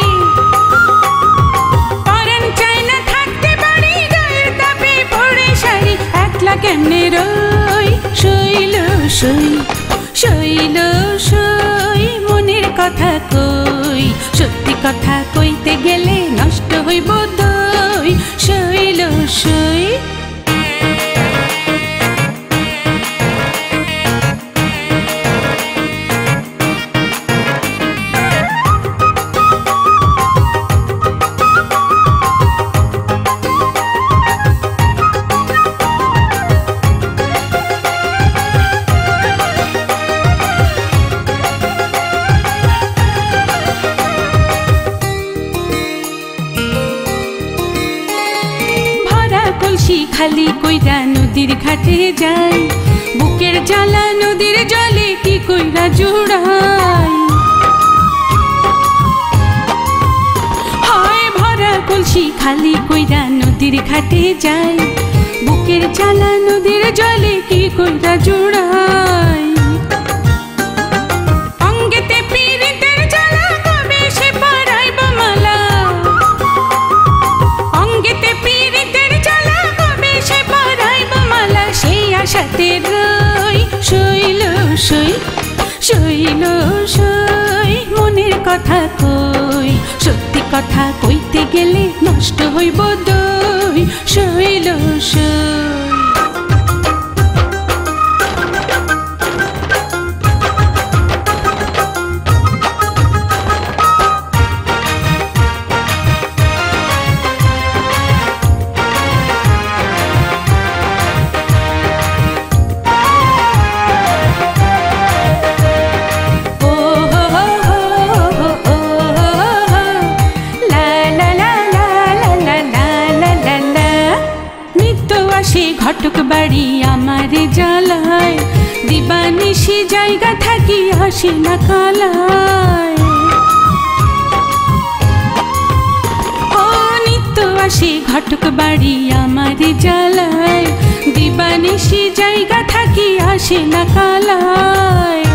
S15: পরাণ চাই না থাকতে পারি গায়ের তাপে পড়ে শাড়ি। একলা কেমনে রই? শৈল সই শৈল সই মনের কথা কই, সত্যি কথা কইতে গেলে নষ্ট হইব দই। শৈল সই খালি কইরা নদীর ঘাটে যাই, বুকের জ্বালা নদীর জলে কি কইরা জুড়াই। হয় ভরা কলসি খালি কইরা নদীর ঘাটে যাই, বুকের জ্বালা নদীর জলে কি কইরা জুড়াই। অঙ্গেতে পীড়িতের জ্বালা কবে সে পরাইব মালা। অঙ্গেতে পীড়িতের জ্বালা কবে সে পরাইব মালা। সেই আশাতে রই। শৈল সই শৈল সই মনের কথা কই, সত্যি কথা কইতে গেলে নষ্ট হইব দই। শৈল সই ঘটক বাড়ি আমার জ্বালায়, দিবানিশি জায়গা থাকি আসে না কালায়। ও নিত্য আসে ঘটক বাড়ি আমার জ্বালায়, দিবানিশি জায়গা থাকি আসে না কালায়।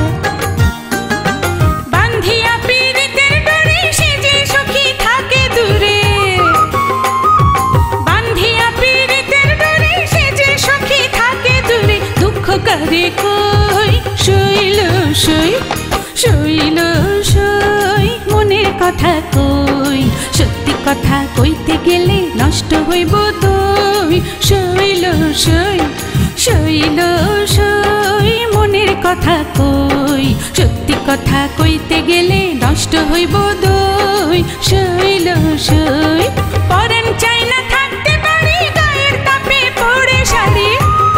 S15: বান্ধিয়া পীড়িতের ডোরে সে যে সখী থাকে দূরে। করে কই শৈল সই শৈল সই মনের কথা কই, সত্যি কথা কইতে গেলে নষ্ট হইব দই। শৈল সই শৈল সই মনের কথা কই, সত্যি কথা কইতে গেলে নষ্ট হইব দই। শৈল সই পরাণ চাই না থাকতে পারি গায়ের তাপে পড়ে শাড়ি।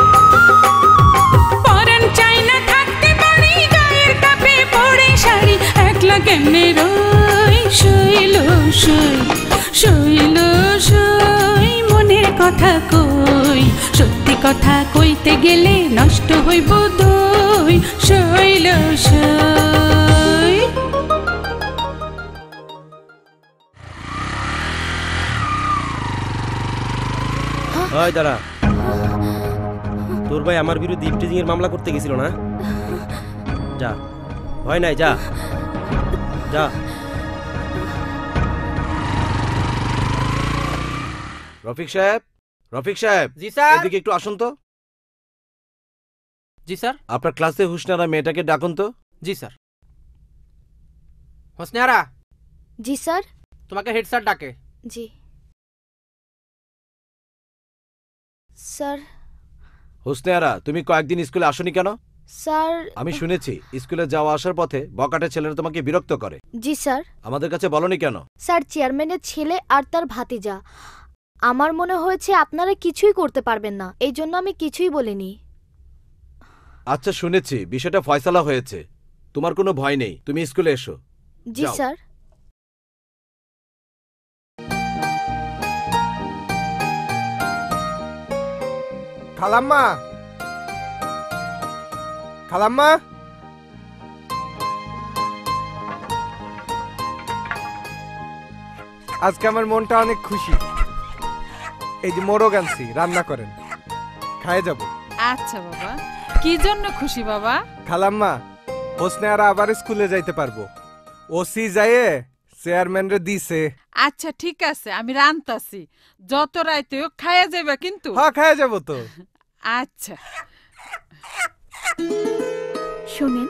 S15: কেমনে রই? শৈল সই শৈল সই মনের
S19: কথা কই, সত্যি কথা কইতে গেলে নষ্ট হইব দই শৈল সই।
S20: ওই দাঁড়া, তোর ভাই আমার বিরুদ্ধে ইফটিজিং এর মামলা করতে গেছিল না? যা, ভয় নাই, যা যা।
S21: রফিক সাহেব, রফিক সাহেব।
S23: জি স্যার।
S21: এদিকে একটু আসুন তো।
S23: জি স্যার।
S21: আপনার ক্লাসে হুসনারা মেয়েটাকে ডাকুন তো।
S23: জি স্যার। হোসনারা।
S3: জি স্যার।
S23: তোমাকে হেড স্যার ডাকে।
S3: জি স্যার।
S21: হুসনারা, তুমি কয়েকদিন স্কুলে আসোনি কেন?
S3: স্যার
S21: আমি শুনেছি স্কুলে যাওয়া আসার পথে বকাটে ছেলেরা তোমাকে বিরক্ত করে।
S3: জি স্যার।
S21: আমাদের কাছে বলনি কেন?
S3: স্যার, চেয়ারম্যানের ছেলে আর তার ভাতিজা, আমার মনে হয়েছে আপনারা কিছুই করতে পারবেন না, এই জন্য আমি কিছুই বলিনি।
S21: আচ্ছা, শুনেছি বিষয়টা ফয়সালা হয়েছে, তোমার কোনো ভয় নেই, তুমি স্কুলে এসো।
S3: জি স্যার।
S2: খালাম্মা, খালাম্মা, আজকে আমার মনটা অনেক খুশি। এই যে মোরগ আনছি, রান্না করেন, খায়ে যাব।
S24: আচ্ছা বাবা, কি জন্য খুশি বাবা?
S2: খালাম্মা, হোসনেয়ারা আবার স্কুলে যাইতে পারবো। ওসি যাইয়ে চেয়ারম্যান রে দিছে।
S24: আচ্ছা ঠিক আছে, আমি রান্তাছি, যত রাইতে হোক খাইয়া যাবে কিন্তু।
S2: হ্যাঁ, খাইয়া যাব তো।
S24: আচ্ছা
S16: শোনেন,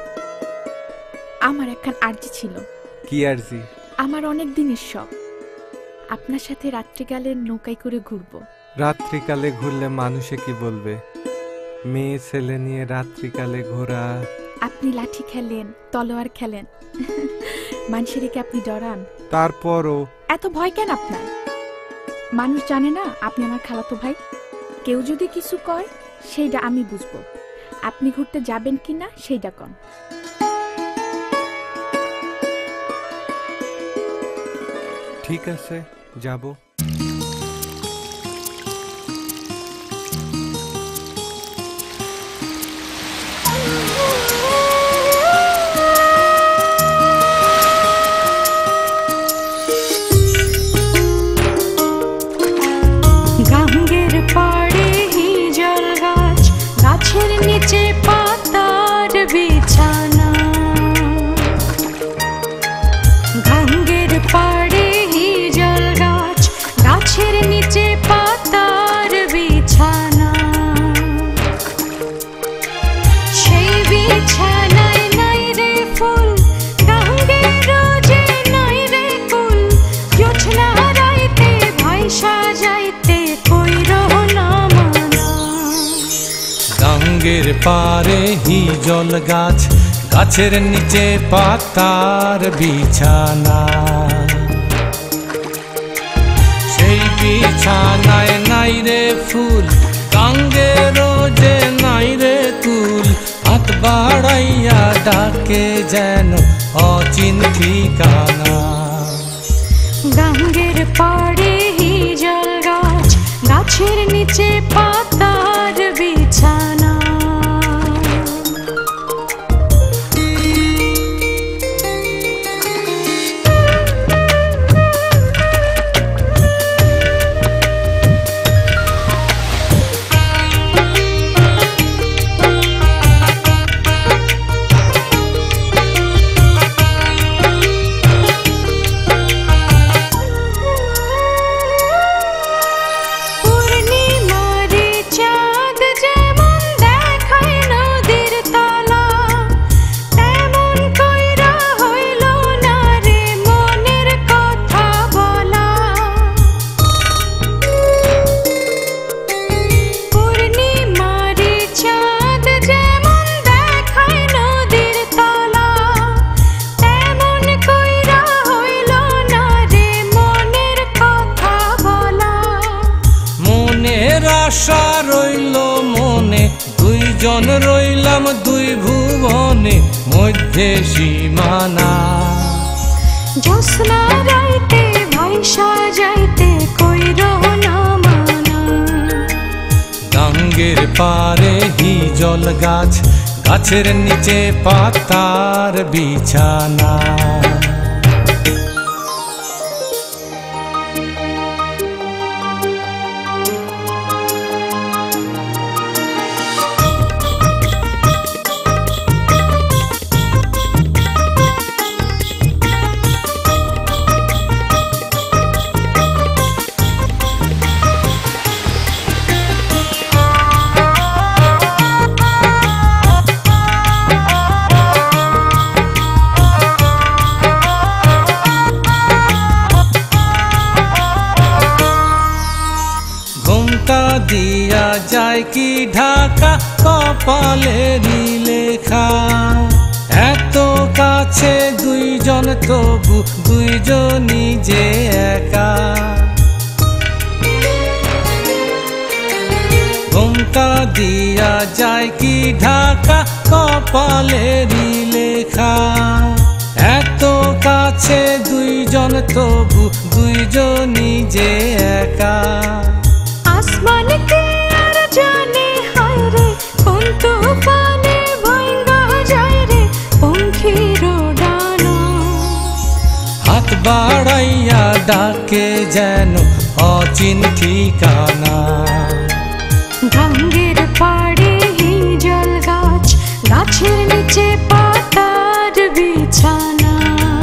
S16: আমার একখান আর্জি ছিল।
S2: কি আর্জি?
S16: আমার অনেক দিনের শখ, আপনার সাথে রাত্রিকালে নৌকায় করে ঘুরবো।
S2: রাত্রিকালে ঘুরলে মানুষে কি বলবে? মেয়ে ছেলে নিয়ে রাত্রিকালে ঘোরা।
S16: আপনি লাঠি খেলেন, তলোয়ার খেলেন, মানুষের কি আপনি ডরান?
S2: তারপরও
S16: এত ভয় কেন আপনার? মানুষ জানে না আপনি আমার খালাতো ভাই। কেউ যদি কিছু কয় সেইটা আমি বুঝবো, আপনি ঘুরতে যাবেন কিনা সেইটা কন।
S2: ঠিক আছে, যাব।
S19: গাঙ্গের পাড়ে হিজল গাছ, গাছের নিচে পাতার বিছানা। গাঙ্গের পাড়ে হিজল গাছ, গাছের নিচে পাতার বিছানা। সেই বিছানায় নাই রে ফুল, গাঙ্গের রোজে নাই রে কুল। জোছনা রাইতে ভাইসা যাইতে কইরো না মানা।
S14: গাঙ্গের পারে হিজল গাছ, গাছের নিচে পাতার বিছানা। সেই বিছানায় নাই রে ফুল, গাঙ্গের রোজে নাই রে কুল। হাত বাড়াইয়া ডাকে যেন অচিন ঠিকানা।
S19: গাঙ্গের পাড়ে হিজল গাছ, গাছের নিচে পাতার বিছানা। পূর্ণিমারে চাঁদ যেমন দেখায় নদীর তলা, তেমন কইরা হইল না রে মনের কথা বলা। পূর্ণিমারে চাঁদ যেমন দেখায় নদীর তলা, তেমন কইরা হইল না রে মনের কথা বলা।
S14: মনের আশা রইল মনে, দুইজন রইলাম দুই ভুবনে, মধ্যে সীমানা।
S19: জ্যোৎস্না রাইতে ভাইসা যাইতে কইরো না মানা।
S14: পারে হিজল গাছ, গাছের নিচে পাতার বিছানা। দিয়া যায় কি ঢাকা কপালেরই লেখা, এত কাছে দুইজন তবু দুইজনই যে একা। ঘুমটা দিয়া যায় কি ঢাকা কপালেরই লেখা, এত কাছে দুইজন তবু দুইজনই যে একা।
S19: আসমান কে আর জানে হায় রে, কোন তুফানে ভাঙ্গা যায় রে পঙ্খির ডানা।
S14: হাত বাড়াইয়া ডাকে যেন অচিন ঠিকানা।
S19: গাঙ্গের পাড়ে হিজল গাছ, গাছের নিচে পাতার বিছানা।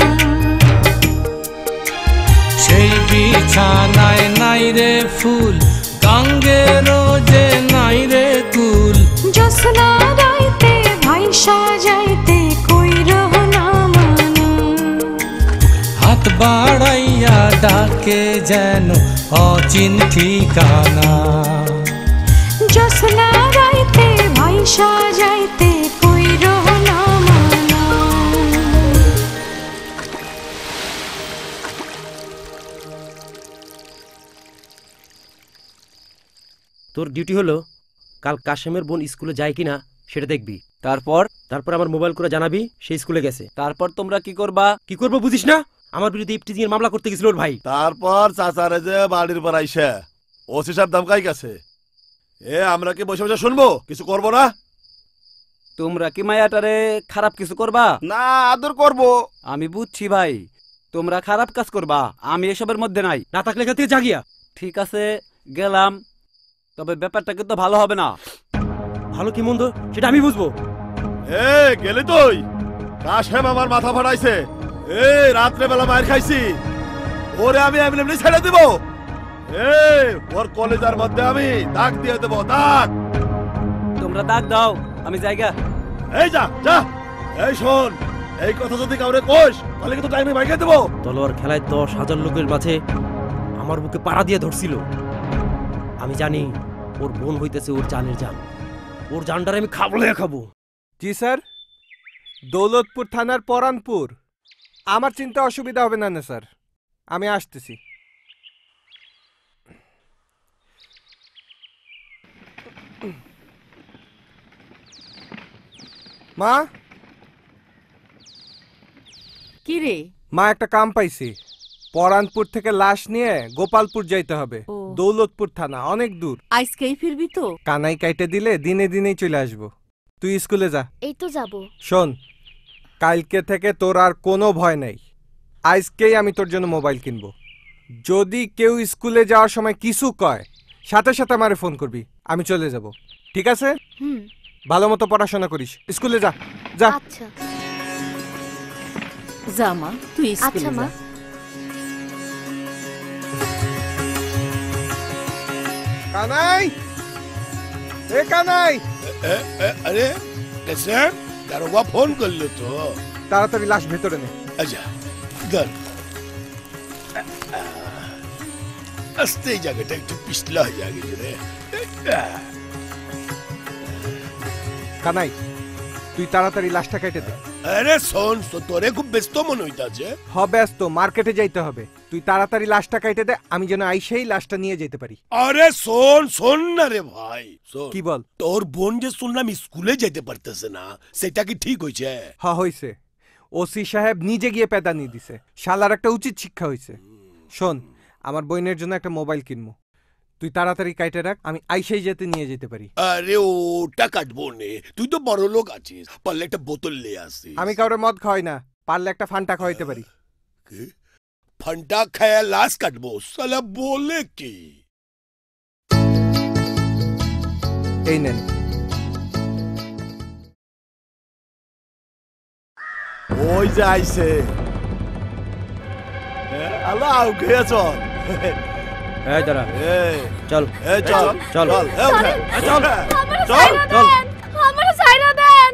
S14: সেই বিছানায় নাই রে ফুল, গাঙ্গেরও যে নাই রে কুল।
S19: জোছনা রাইতে ভাইসা যাইতে কইরহ না মানা।
S14: হাত বাড়াইয়া ডাকে যেন অচিন ঠিকানা।
S19: জোছনা রাইতে ভাইসা যাইতে কইরহ না মানা।
S20: তোর ডিউটি হলো কাল কাশেমের বোন স্কুলে যায় কিনা সেটা দেখবি। তারপর তারপর আমার মোবাইল করে জানাবি সে স্কুলে গেছে। তারপর তোমরা কি করবা? কি করবো বুঝিস না? আমার বিরুদ্ধে ইফটিজিং এর মামলা করতে গেছিল ওর ভাই।
S18: তারপর চাচারে যে বাড়ির পর আইসা ওসি সাহেব ধমকাই গেছে। এ আমরা কি বসে বসে শুনবো? কিছু করবো না?
S1: তোমরা কি মায়াটারে খারাপ কিছু করবা?
S18: না, আদর করবো।
S1: আমি বুঝছি ভাই, তোমরা খারাপ কাজ করবা, আমি এসবের মধ্যে নাই।
S20: না থাকলে এখান থেকে জাগিয়া।
S1: ঠিক আছে গেলাম, তবে ব্যাপারটা কিন্তু ভালো হবে না।
S20: ভালো কি মন্দ সেটা আমি বুঝবো।
S18: এ গেলি তুই? কাশেম আমার মাথা ফাটাইছে। এ রাত্রে বেলা মায়ের খাইছি, ওরে আমি এমনি এমনি ছেড়ে দিব? এ ওর কলেজার মধ্যে আমি দাগ দিয়ে দেবো, দাগ।
S1: তোমরা দাগ দাও, আমি জায়গা।
S18: এই যা যা। এই শোন, এই কথা যদি কাউরে কোস তাহলে কিন্তু টাইমে ভাইকে দেবো।
S20: তলোয়ার খেলায় দশ হাজার লোকের মাঝে আমার বুকে পাড়া দিয়ে ধরছিল। আমি জানি ওর বোন হইতেছে ওর জানের জান। ওর জানটারে আমি খাবো লেগে খাবো।
S2: জি স্যার, দৌলতপুর থানার পরানপুর। আমার চিন্তা অসুবিধা হবে না না স্যার, আমি আসতেছি। মা,
S4: কি রে?
S2: মা একটা কাম পাইছি। পরানপুর থেকে লাশ নিয়ে গোপালপুর যাইতে হবে। দৌলতপুর থানা অনেক দূর।
S4: আজকেই ফিরবি তো?
S2: কানাই কাইটে দিলে দিনে দিনেই চলে আসবো। তুই স্কুলে যা।
S3: এই তো যাব।
S2: শোন, কালকে থেকে তোর আর কোনো ভয় নেই। আজকেই আমি তোর জন্য মোবাইল কিনবো। যদি কেউ স্কুলে যাওয়ার সময় কিছু কয়, সাথে সাথে আমারে ফোন করবি, আমি চলে যাব। ঠিক আছে?
S3: হুম।
S2: ভালো মতো পড়াশোনা করিস। স্কুলে যা যা।
S3: আচ্ছা
S4: যা মা, তুই স্কুলে
S3: আচ্ছা মা।
S4: যা।
S2: কানাই, এ কানাই।
S13: আরে স্যার, দারোগা ফোন করলো তো।
S2: তাড়াতাড়ি লাশ ভেতরে নে।
S13: আচ্ছা ধর। আস্তে, এই জায়গাটা একটু পিছলা হয়ে গেছে রে।
S2: কানাই, তুই তাড়াতাড়ি লাশটা কেটে দে।
S13: আরে শোন, তোরে খুব ব্যস্ত মনে হইতাছে।
S2: হ ব্যস্ত, মার্কেটে যাইতে হবে। তুই তাড়াতাড়ি লাশটা কেটে দে, আমি যেন আইসেই লাশটা নিয়ে যেতে পারি।
S13: আরে শোন শোন না রে ভাই, শোন।
S2: কি বল?
S13: তোর বোন যে শুনলাম স্কুলে যেতে পারতেছে না, সেটা কি ঠিক হয়েছে?
S2: হ্যাঁ হইছে। ওসি সাহেব নিজে গিয়ে পেদানি দিছে। শালার একটা উচিত শিক্ষা হইছে। শোন, আমার বোনের জন্য একটা মোবাইল কিনবো। তুই তাড়াতাড়ি কাইটে রাখ, আমি আইসাই যেতে নিয়ে যেতে পারি।
S13: আরে ওটা কাটবো নে, তুই তো বড় লোক আছিস, পারলে একটা বোতল লে আসিস।
S2: আমি কাউরে মদ খাওয়াই না, পারলে একটা ফান্টা খাওয়াইতে পারি।
S13: ফান্টা খায়া লাশ কাটবো, সালা বলে কি?
S2: এই নেন।
S18: ওই যে আইছে। আল্লাহ খেয়ে চল।
S20: এই দাঁড়া, চল
S18: এই চল
S20: চল
S18: চল
S20: চল
S18: চল
S20: চল।
S3: আমার সাইরা দেন।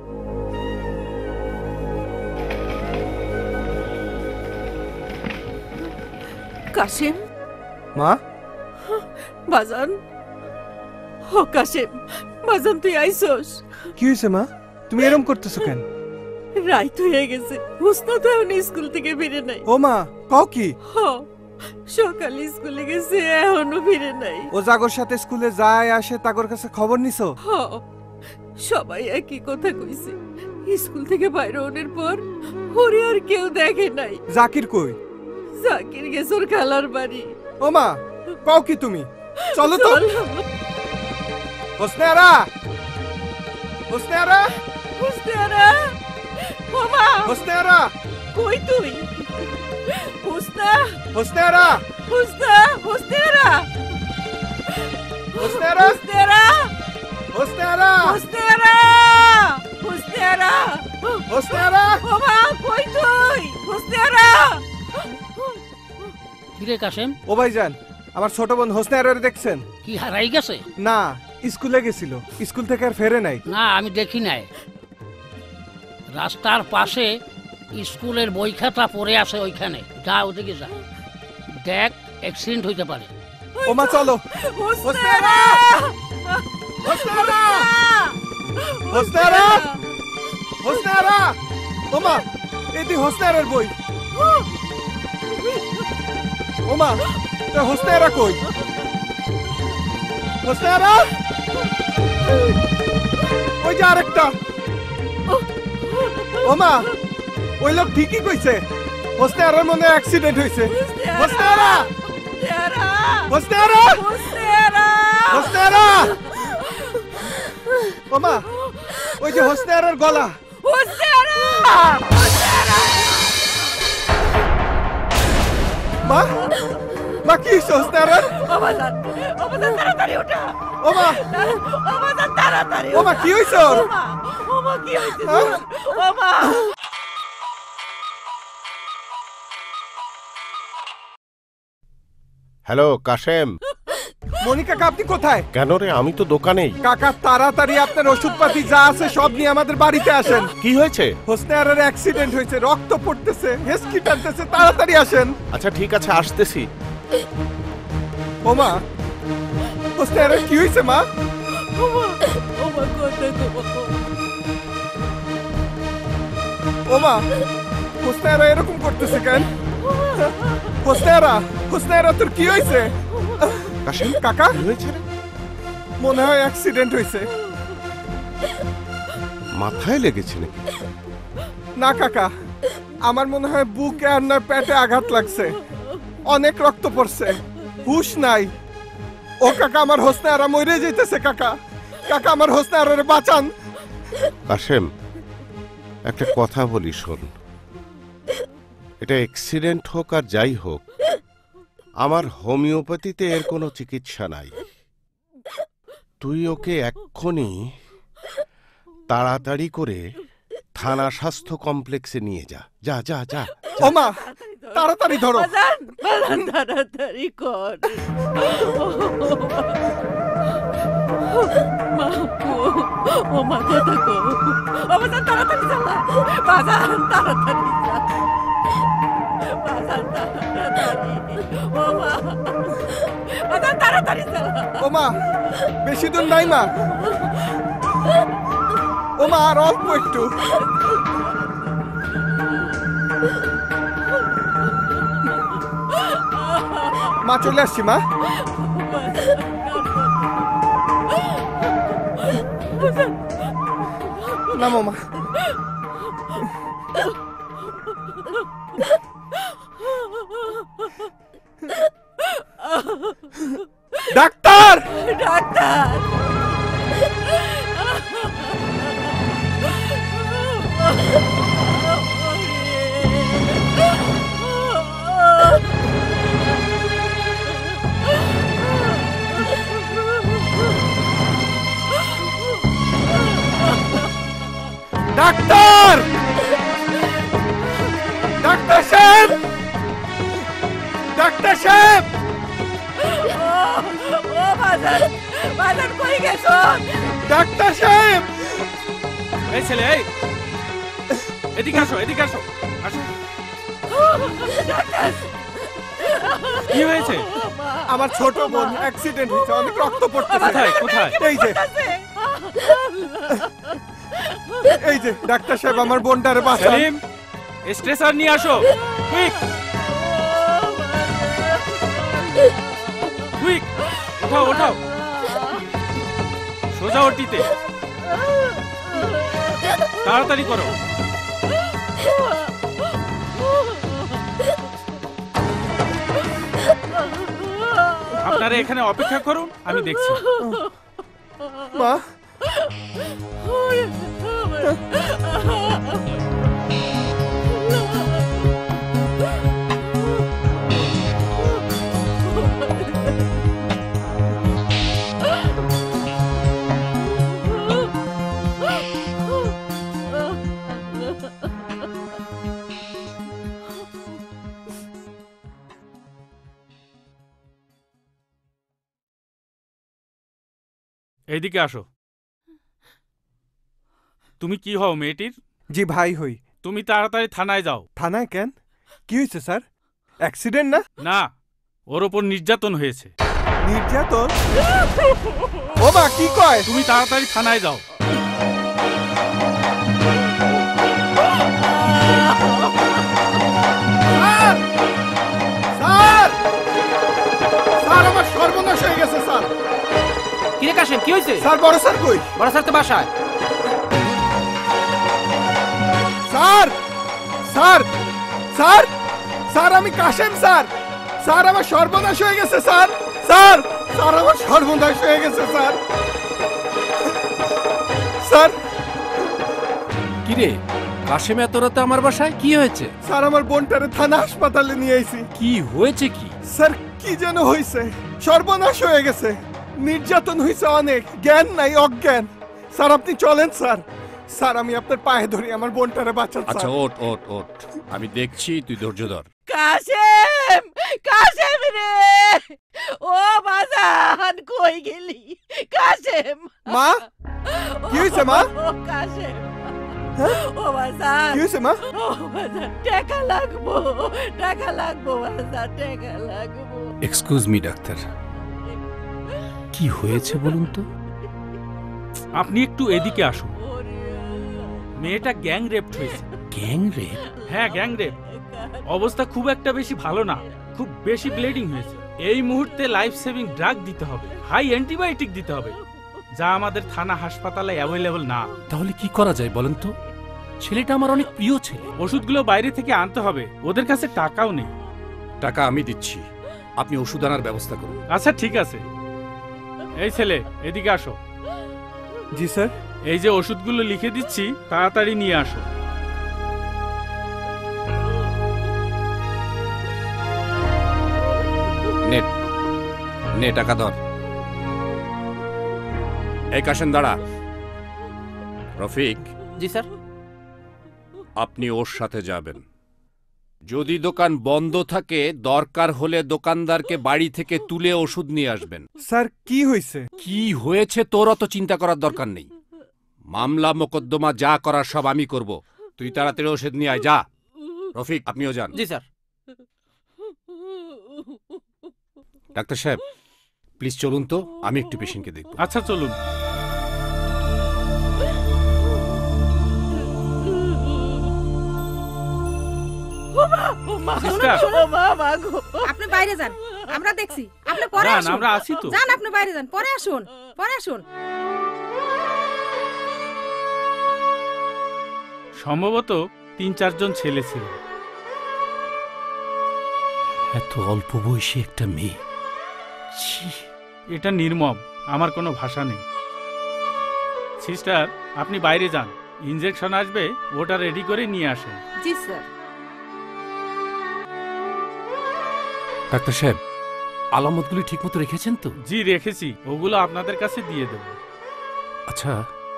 S4: কাশেম
S2: মা,
S4: বাজান, ও কাশেম বাজান, তুই আইসস?
S2: কি হয়েছে মা? তুমি এরকম করতেছো কেন?
S4: রাইত হয়ে গেছে, হুসনা তো এখন স্কুল থেকে ফিরে নাই।
S2: ও মা, কও কি?
S4: হ, সকালে স্কুলে গেছে, এখনো ফিরে নাই।
S2: ও জাগর সাথে স্কুলে যায় আসে, তাগর কাছে খবর নিছো?
S4: হ, সবাই একই কথা কইছে, স্কুল থেকে বাইরে হওয়ার পর ওরে আর কেউ দেখে নাই।
S2: জাকির কই?
S4: জাকির গেছে ওর খালার বাড়ি।
S2: ও মা, কও কি তুমি? চলো তো। হোসনেয়ারা, হোসনেয়ারা,
S4: হোসনেয়ারা, ও মা,
S2: হোসনেয়ারা,
S4: কই তুই? হোসনা,
S2: হোসনেয়ারা,
S4: হোসনা, হোসনেয়ারা,
S2: হোসনেয়ারা,
S4: হোসনেয়ারা,
S2: হোসনেয়ারা,
S4: হোসনেয়ারা, হোসনেয়ারা,
S2: হোসনেয়ারা,
S4: ও মা, কই তুই? হোসনেয়ারা।
S11: কিরে কাশেম?
S2: ও ভাইজান, আমার ছোট বোন হোসনেয়ারা দেখছেন?
S11: কি হারাই গেছে?
S2: না, স্কুলে গেছিল, স্কুল থেকে আর ফেরে নাই।
S11: না, আমি দেখি নাই। রাস্তার পাশে স্কুলের বই খাতা পড়ে আছে, ওইখানে যা, ওদিকে যা, দেখ, অ্যাক্সিডেন্ট হইতে পারে।
S2: ও মা চলো।
S4: হোসনেয়ারা,
S2: হোসনেয়ারা, হোসনেয়ারা, হোসনেয়ারা, ও মা, এটি হোসনেয়ারার বই। ও মা, তা হোসনেয়ারা কই? হোসনেয়ারা, ওই যে আরেকটা। ও মা, ওই লোক ঠিকই কইছে, হোসনেয়ারার মনে অ্যাক্সিডেন্ট হয়েছে। হোসনেয়ারা, হোসনেয়ারা, হোসনেয়ারা, ও মা, ওই যে হোসনেয়ারার গলা।
S4: হোসনেয়ারা,
S2: মা, মা কি হয়েছে হোসনেয়ারার?
S4: অবাদান, অবাদান, তাড়াতাড়ি ওঠা।
S2: ও মা,
S4: অবাদান, তাড়াতাড়ি।
S2: ও মা, কি হয়েছে ওর?
S4: ও মা, কি হয়েছে? ও মা।
S5: হ্যালো কাশেম।
S2: মনি কাকা, আপনি কোথায়?
S5: কেন রে, আমি তো দোকানেই।
S2: কাকা, তাড়াতাড়ি আপনার ওষুধপাতি যা আছে সব নিয়ে আমাদের বাড়িতে আসেন।
S5: কি হয়েছে?
S2: হোসনেয়ারার অ্যাক্সিডেন্ট হয়েছে, রক্ত পড়তেছে, হেসকি টানতেছে, তাড়াতাড়ি আসেন।
S5: আচ্ছা ঠিক আছে, আসতেছি।
S2: ও মা, হোসনেয়ারার কি হয়েছে মা?
S4: ও মা, ও মা, কোথায় গো?
S2: ও মা, হোসনেয়ারা এরকম করতেছে কেন? হোসনেয়ারা, হোসনেয়ারা তোর কি হয়েছে?
S5: কাশেম
S2: কাকা,
S5: কি হয়েছে রে?
S2: মনে হয় অ্যাক্সিডেন্ট হয়েছে।
S5: মাথায় লেগেছে নাকি?
S2: না কাকা, আমার মনে হয় বুকে আর না পেটে আঘাত লাগছে, অনেক রক্ত পড়ছে, হুশ নাই। ও কাকা, আমার হোসনেয়ারা মরে যাইতেছে কাকা। কাকা, আমার হোসনেয়ারারে বাঁচান।
S5: কাশেম, একটা কথা বলি শোন, এটা অ্যাক্সিডেন্ট হোক আর যাই হোক, আমার হোমিওপ্যাথিতে এর কোনো চিকিৎসা নাই। তুই ওকে এক্ষুনি তাড়াতাড়ি করে থানা স্বাস্থ্য কমপ্লেক্সে নিয়ে যা। যা যা যা।
S2: ও মা, তাড়াতাড়ি ধরো।
S4: বাজান, বাজান, তাড়াতাড়ি কর। মা, ও মা, কথা কো। ও বাজান, তাড়াতাড়ি চালা। বাজান, তাড়াতাড়ি যা। বাজান, তাড়াতাড়ি। ও মা, বাজান, তাড়াতাড়ি চালা।
S2: ও মা, বেশি দূর নাই মা। ও মা, আর অল্প একটু। মা, চলে আসছি মা। নামো মা। ডাক্তার
S4: ডাক্তার
S2: ডাক্তার ডাক্তার সাহেব ডাক্তার সাহেব
S4: ও বাজার বাজার কই গেছো
S2: ডাক্তার সাহেব
S1: এই ছেলে এই এদিকে আসো এদিকে আসো আসো
S4: ডাক্তার
S1: কি হয়েছে?
S2: আমার ছোট বোন অ্যাক্সিডেন্ট হয়েছে, অনেক রক্ত পড়তেছে।
S1: কোথায় কোথায়?
S2: এই যে এই যে ডাক্তার সাহেব আমার বোনটারে বাঁচান।
S1: সেলিম স্ট্রেচার নিয়ে আসো কুইক কুইক ওঠাও ওঠাও সোজা ওটিতে তাড়াতাড়ি করো। আপনারা এখানে অপেক্ষা করুন, আমি দেখছি।
S2: মা
S1: এইদিকে আসো। তুমি কি হও মেয়েটির?
S2: জি ভাই হই।
S1: তুমি তাড়াতাড়ি থানায় যাও।
S2: থানায় কেন? কি হয়েছে স্যার? অ্যাক্সিডেন্ট না?
S1: না, ওর ওপর নির্যাতন হয়েছে।
S2: নির্যাতন? ও মা কি কয়?
S1: তুমি তাড়াতাড়ি থানায় যাও।
S2: স্যার স্যার আমার সর্বনাশ হয়ে গেছে স্যার।
S20: কিরে কাশেম কি হয়েছে?
S2: স্যার বড় স্যার কই?
S20: বড় স্যার তো বাসায়।
S2: স্যার স্যার স্যার স্যার আমি কাশেম স্যার। স্যার আমার সর্বনাশ হয়ে গেছে স্যার। স্যার স্যার আমার সর্বনাশ হয়ে গেছে স্যার। স্যার
S7: কিরে কাশেম এত রাতে আমার বাসায় কি হয়েছে?
S2: স্যার আমার বোনটারে থানা হাসপাতালে নিয়ে আইছি।
S7: কি হয়েছে কি?
S2: স্যার কি যেন হয়েছে, সর্বনাশ হয়ে গেছে, নির্যাতন হয়েছে অনেক, জ্ঞান নাই অজ্ঞান। স্যার আপনি চলেন স্যার। স্যার আমি আপনার পায়ে ধরি, আমার বোনটারে বাঁচান।
S7: আচ্ছা ওট ওট ওট, আমি দেখছি, তুই ধৈর্য ধর।
S4: কাশেম কাশেম রে, ও বাজান কই গেলি কাশেম?
S2: মা কি হয়েছে মা?
S4: ও কাশেম ও বাজান
S2: কি হয়েছে মা?
S4: ও বাজান টাকা লাগবো, টাকা লাগবো বাজান, টাকা লাগবো।
S7: এক্সকিউজ মি ডাক্তার, কি হয়েছে বলুন তো?
S1: আপনি একটু এদিকে আসুন। মেয়েটা গ্যাং রেপড হয়েছে।
S7: Gang rape?
S1: হ্যাঁ গ্যাং রেপ। অবস্থা খুব একটা বেশি ভালো না, খুব বেশি ব্লিডিং হয়েছে। এই মুহূর্তে লাইফ সেভিং ড্রাগ দিতে হবে, হাই অ্যান্টিবায়োটিক দিতে হবে, যা আমাদের থানা হাসপাতালে অ্যাভেলেবল না।
S7: তাহলে কি করা যায় বলেন তো? ছেলেটা আমার অনেক প্রিয় ছেলে।
S1: ওষুধগুলো বাইরে থেকে আনতে হবে, ওদের কাছে টাকাও নেই।
S7: টাকা আমি দিচ্ছি, আপনি ওষুধ আনার ব্যবস্থা করুন।
S1: আচ্ছা ঠিক আছে। এই ছেলে এদিকে আসো।
S2: জি স্যার।
S1: এই যে ওষুধগুলো লিখে দিচ্ছি, তাড়াতাড়ি নিয়ে আসো।
S7: নেট নে টাকা ধর। এই কাশেম দাঁড়া। রফিক।
S20: জি স্যার।
S7: আপনি ওর সাথে যাবেন। যদি দোকান বন্ধ থাকে দরকার হলে দোকানদারকে বাড়ি থেকে তুলে ওষুধ নিয়ে আসবেন।
S2: স্যার কি হয়েছে?
S7: কি হয়েছে তোর অত চিন্তা করার দরকার নেই। মামলা মোকদ্দমা যা করার সব আমি করব। তুই তাড়াতাড়ি ওষুধ নিয়ে আয়, যা। রফিক আপনিও যান।
S20: জি স্যার।
S7: ডাক্তার সাহেব প্লিজ চলুন তো, আমি একটু পেশেন্টকে দেখব।
S1: আচ্ছা চলুন।
S16: আপনি বাইরে যান, আমরা দেখছি। আপনি পরে আসুন।
S1: আমরা আছি তো।
S16: যান আপনি বাইরে যান, পরে আসুন, পরে আসুন।
S1: সম্ভবত তিন চারজন ছেলে ছিল।
S7: এত অল্প বয়সী একটা মেয়ে, ছি,
S1: এটা নির্মম, আমার কোনো ভাষা নেই। সিস্টার, আপনি বাইরে যান, ইনজেকশন আসবে, ওটা রেডি করে নিয়ে আসেন।
S24: জি স্যার।
S7: ডাক্তার সাহেব, আলামতগুলি ঠিকমতো রেখেছেন তো?
S1: জি রেখেছি, ওগুলো আপনাদের কাছে দিয়ে দেব।
S7: আচ্ছা,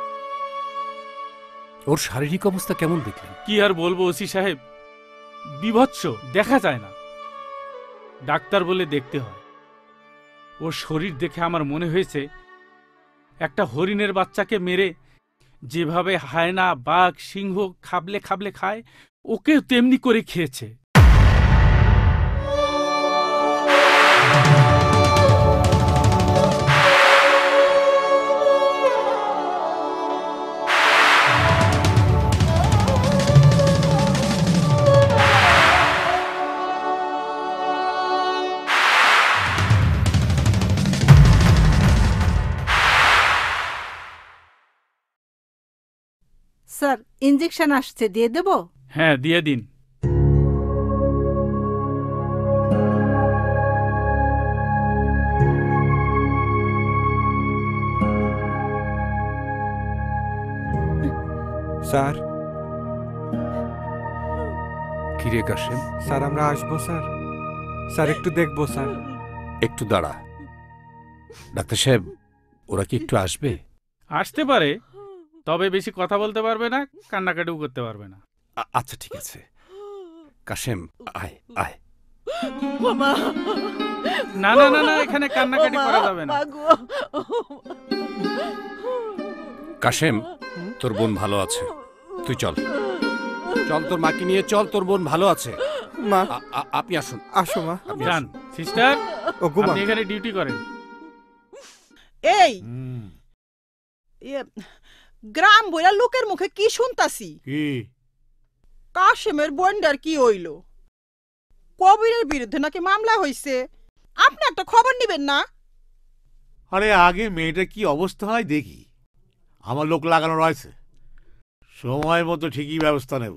S7: ওর শারীরিক অবস্থা কেমন দেখলেন?
S1: কি আর বলবো ওসি সাহেব, বিভৎস, দেখা যায় না। ডাক্তার বলে দেখতে হয়। ওর শরীর দেখে আমার মনে হয়েছে একটা হরিণের বাচ্চাকে মেরে যেভাবে হায়না, বাঘ, সিংহ খাবলে খাবলে খায়, ওকে তেমনি করে খেয়েছে।
S24: স্যার, ইনজেকশন আসছে, দিয়ে দেব?
S1: হ্যাঁ, দিয়ে দিন।
S2: স্যার।
S7: কিরে কাশেম?
S2: স্যার আমরা আসবো স্যার। স্যার একটু দেখবো স্যার।
S7: একটু দাঁড়া। ডাক্তার সাহেব, ওরা কি একটু আসবে?
S1: আসতে পারে, তবে বেশি কথা বলতে পারবে না, কান্নাকাটিও করতে পারবে না।
S7: আচ্ছা ঠিক আছে। কাশেম, আয় আয়।
S1: না না না না, এখানে কান্নাকাটি করা যাবে না।
S7: কাশেম, তোর বোন ভালো আছে, তুই চল চল, তোর মাকে নিয়ে চল, তোর বোন ভালো আছে।
S2: মা,
S7: আপনি আসুন।
S2: আসো মা।
S1: যান সিস্টার,
S2: ও গো মা,
S1: আপনি এখানে ডিউটি করেন।
S22: এই ইয়ে, গ্রাম বইরা লোকের মুখে কি শুনতাছি?
S9: কি?
S22: কাশেমের বন্ডার কি হইল? কবিরের বিরুদ্ধে নাকি মামলা হইছে। আপনি একটা খবর নিবেন না?
S9: আরে আগে মেয়েটার কি অবস্থা হয় দেখি। আমার লোক লাগানো রয়েছে, সময় মতো ঠিকই ব্যবস্থা নেব।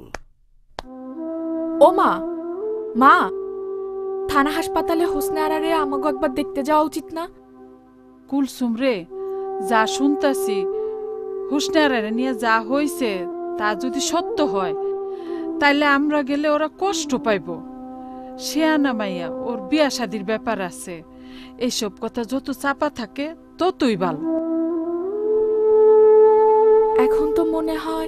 S16: ও মা, মা, থানা হাসপাতালে হোসনে আরারে আমাকে একবার দেখতে যাওয়া উচিত না?
S24: কুলসুম রে, যা শুনতাছি, হুসনারে নিয়ে যা হইছে তা যদি সত্য হয়, তাইলে আমরা গেলে ওরা কষ্ট পাইব। শেয়ানা মাইয়া, ওর বিয়া শাদির ব্যাপার আছে, এইসব কথা যত চাপা থাকে ততই ভালো।
S16: এখন তো মনে হয়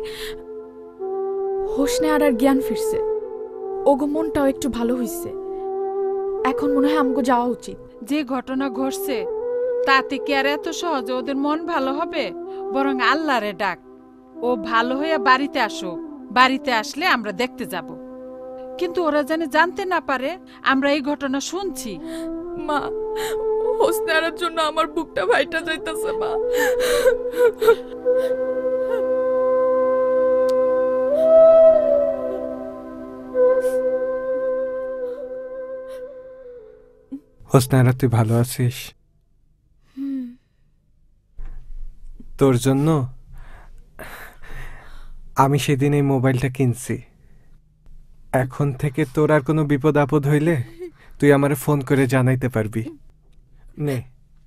S16: হোসনে আরার জ্ঞান ফিরছে, ওগো মনটাও একটু ভালো হইছে। এখন মনে হয় আমগো যাওয়া উচিত।
S24: যে ঘটনা ঘটছে তাতে কি আর এত সহজে ওদের মন ভালো হবে? বরং আল্লাহরে ডাক, ও ভালো হইয়া বাড়িতে আসো, বাড়িতে আসলে আমরা দেখতে যাব। কিন্তু ওরা জানে জানতে না পারে আমরা এই ঘটনা শুনছি।
S16: মা, হোসনে আরার জন্য আমার বুকটা ভাইটা যাইতাছে মা।
S2: হোসনে আরা, তুই ভালো আছিস? তোর জন্য আমি সেদিন এই মোবাইলটা কিনছি। এখন থেকে তোর আর কোনো বিপদ আপদ হইলে তুই আমারে ফোন করে জানাইতে পারবি। নে।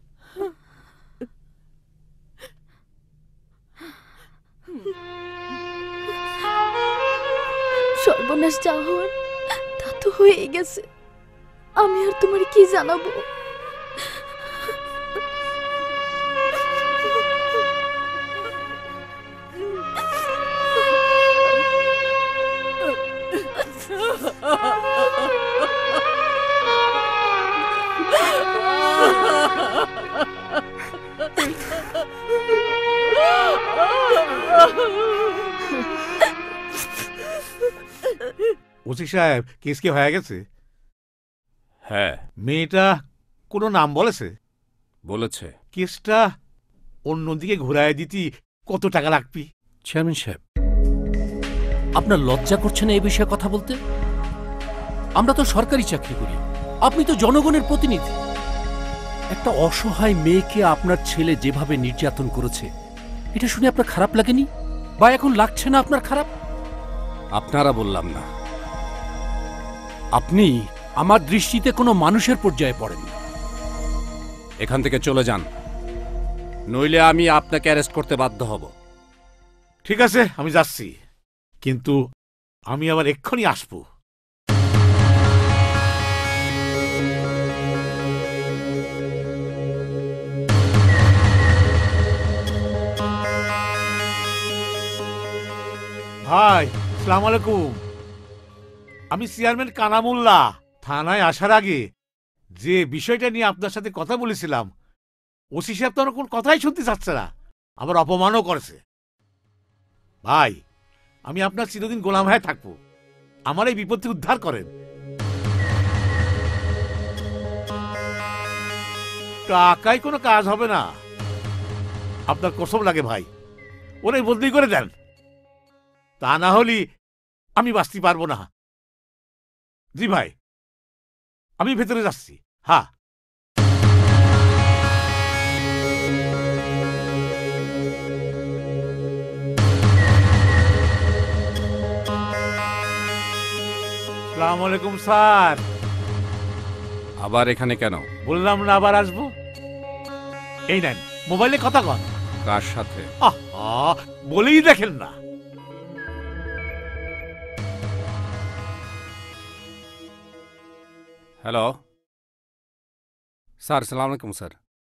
S3: সর্বনাশ যা হওয়ার তা তো হয়ে গেছে, আমি আর তোমার কি জানাবো?
S9: ওসি সাহেব, কেস কি হয়ে গেছে?
S7: হ্যাঁ।
S9: মেয়েটা কোনো নাম বলেছে?
S7: বলেছে।
S9: কেসটা অন্যদিকে ঘুরায় দিতি কত টাকা লাগবি?
S7: চেয়ারম্যান সাহেব, আপনার লজ্জা করছে না এই বিষয়ে কথা বলতে? আমরা তো সরকারি চাকরি করি, আপনি তো জনগণের প্রতিনিধি। একটা অসহায় মেয়েকে আপনার ছেলে যেভাবে নির্যাতন করেছে, এটা শুনে আপনার খারাপ লাগেনি? বা এখন লাগছে না আপনার খারাপ? আপনারা বললাম না, আপনি আমার দৃষ্টিতে কোনো মানুষের পর্যায়ে পড়েন। এখান থেকে চলে যান, নইলে আমি আপনাকে অ্যারেস্ট করতে বাধ্য হব।
S9: ঠিক আছে, আমি যাচ্ছি, কিন্তু আমি আবার এক্ষুনি আসবো। ভাই, আসসালামু আলাইকুম। আমি চেয়ারম্যান কানামুল্লাহ। থানায় আসার আগে যে বিষয়টা নিয়ে আপনার সাথে কথা বলেছিলাম, ওসি সাহেব তো কোনো কথাই শুনতে চাচ্ছে না, আবার অপমানও করেছে। ভাই, আমি আপনার চিরদিন গোলাম হয়ে থাকবো, আমার এই বিপদ থেকে উদ্ধার করেন। টাকায় কোনো কাজ হবে না, আপনার কসম লাগে ভাই, ওরে বদলি করে দেন, তা না হলে আমি বাঁচতে পারবো না। জি ভাই, আমি ভেতরে যাচ্ছি। হ্যাঁ, আসসালামু আলাইকুম স্যার।
S7: আবার এখানে কেন?
S9: বললাম না আবার আসবো। এই নেন মোবাইলে কথা কন।
S7: কার সাথে?
S9: আহা, বলেই দেখেন না।
S7: হ্যালো স্যার, সালাম আলাইকুম স্যার।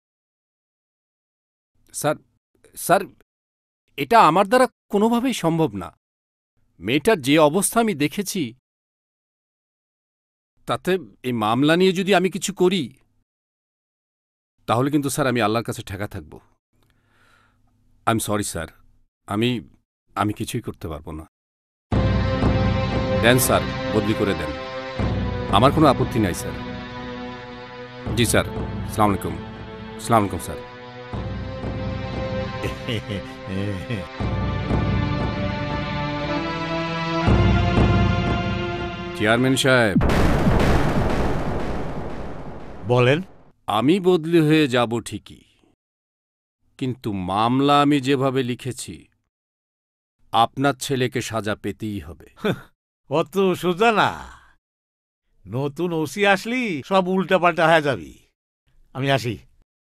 S7: স্যার স্যার এটা আমার দ্বারা কোনোভাবেই সম্ভব না। মেয়েটার যে অবস্থা আমি দেখেছি, তাতে এই মামলা নিয়ে যদি আমি কিছু করি, তাহলে কিন্তু স্যার আমি আল্লাহর কাছে ঠেকা থাকব। আই এম সরি স্যার, আমি আমি কিছুই করতে পারবো না। দেন স্যার, বদলি করে দেন, আমার কোনো আপত্তি নাই স্যার। জি স্যার, আসসালামু আলাইকুম। আসসালামু আলাইকুম স্যার। চেয়ারম্যান সাহেব
S9: বলেন।
S7: আমি বদলি হয়ে যাব ঠিকই, কিন্তু মামলা আমি যেভাবে লিখেছি, আপনার ছেলেকে সাজা পেতেই হবে।
S9: অত সোজা না, নতুন ওসি আসলি সব উল্টা পাল্টা হয়ে যাবি। আমি আসি,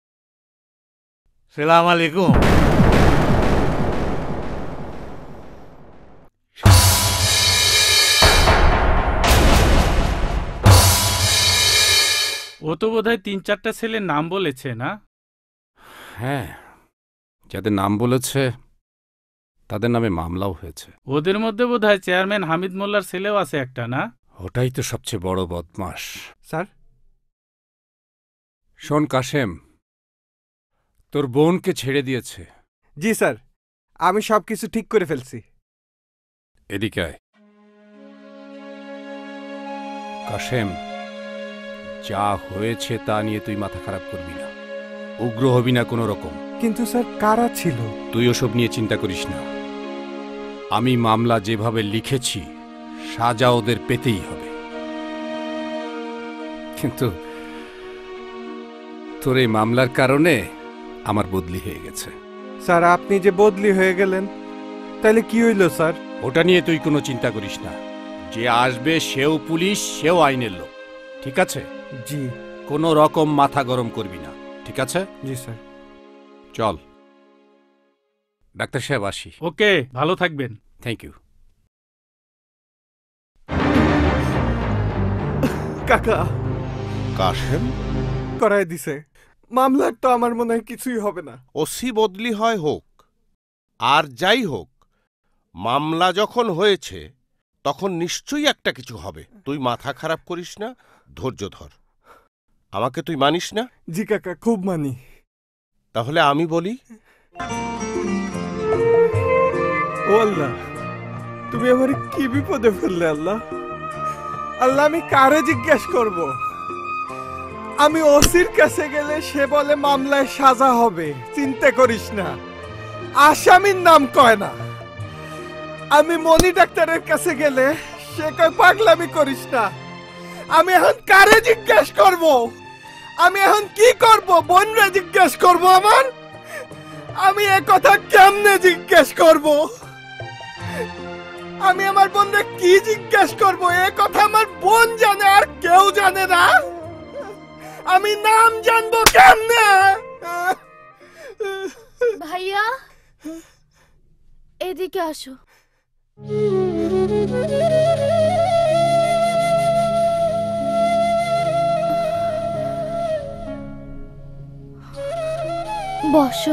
S9: সালাম আলাইকুম।
S1: ও তো বোধহয় তিন চারটা ছেলের নাম বলেছে না?
S7: হ্যাঁ, যাদের নাম বলেছে তাদের নামে মামলাও হয়েছে।
S1: ওদের মধ্যে বোধহয় চেয়ারম্যান হামিদ মোল্লার ছেলেও আছে একটা, না?
S7: ওটাই তো সবচেয়ে বড় বদমাস।
S2: স্যার,
S7: শোন কাশেম, তোর বোনকে ছেড়ে দিয়েছে।
S2: জি স্যার, আমি সব কিছু ঠিক করে ফেলছি।
S7: এদিকে আয়। কাশেম, যা হয়েছে তা নিয়ে তুই মাথা খারাপ করবি না, উগ্র হবি না কোনো রকম।
S2: কিন্তু স্যার, কারা ছিল?
S7: তুই ওসব নিয়ে চিন্তা করিস না। আমি মামলা যেভাবে লিখেছি, সাজা ওদের পেতেই হবে। কিন্তু তোর এই মামলার কারণে আমার বদলি হয়ে গেছে।
S2: স্যার, আপনি যে বদলি হয়ে গেলেন, তাহলে কি হইল স্যার?
S7: ওটা নিয়ে তুই কোনো চিন্তা করিস না। যে আসবে সেও পুলিশ, সেও আইনের লোক, ঠিক আছে?
S2: জি।
S7: কোনো রকম মাথা গরম করবি না, ঠিক আছে?
S2: জি স্যার।
S7: চল ডাক্তার সাহেব, আসি।
S1: ওকে, ভালো থাকবেন।
S7: Thank you.
S2: কাকা,
S5: কাশেম
S2: করাই দিছে। মামলার তো আমার মনে হয় কিছুই হবে না।
S5: ওসি বদলি হয় হোক আর যাই হোক, মামলা যখন হয়েছে তখন নিশ্চয়ই একটা কিছু হবে। তুই মাথা খারাপ করিস না, ধৈর্য ধর। আমাকে তুই মানিস না?
S2: জি কাকা, খুব মানি।
S5: তাহলে আমি বলি।
S2: ও আল্লাহ, তুমি আমার কি বিপদে ফেললে আল্লাহ। আল্লাহ, আমি কারে জিজ্ঞেস করব? আমি ওসির কাছে গেলে সে বলে মামলায় সাজা হবে, চিন্তা করিস না, আসামির নাম কয় না। আমি মনি ডাক্তারের কাছে গেলে সে কয় পাগলামি করিস না। আমি এখন কারে জিজ্ঞেস করব? আমি এখন কি করব? বোনরে জিজ্ঞেস করব আমার? আমি এ কথা কেমনে জিজ্ঞেস করব? আমি আমার বোনরে কি জিজ্ঞেস করব? এ কথা আমার বোন জানে, আর কেউ জানে না।
S13: আমি নাম জানবো কেমনে?
S3: ভাইয়া এদিকে আসো। বসো।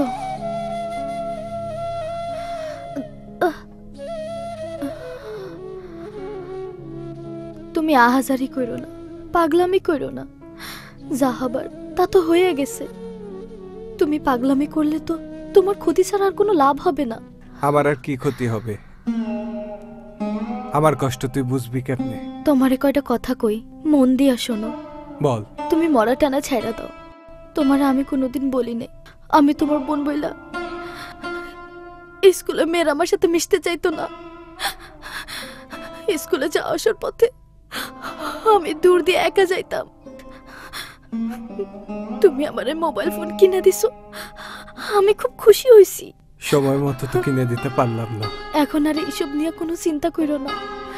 S3: তুমি আহাজারি করো না, পাগলামি করো না। যা হবার তা তো হয়ে গেছে। তুমি পাগলামি করলে তো তোমার ক্ষতি ছাড়া আর কোনো লাভ হবে না।
S2: আমার আর কি ক্ষতি হবে? আমার কষ্ট তুই বুঝবি কেমনে?
S3: তোমারে কয়টা কথা কই, মন দিয়া শোনো।
S2: বল।
S3: তুমি মরা টানা ছাইড়া দাও। তোমার আমি কোনোদিন বলি নাই আমি তোমার বোন বইলা স্কুলে মেয়ের আমার সাথে মিশতে চাইতো না। স্কুলে যাওয়া আসার পথে আমি দূর দিয়ে একা যাইতাম। তুমি আমার মোবাইল ফোন কিনে দিছো, আমি খুব খুশি হইছি।
S2: সময় মতো তো কিনে দিতে পারলাম না।
S3: এখন আর এইসব নিয়ে কোনো চিন্তা করো না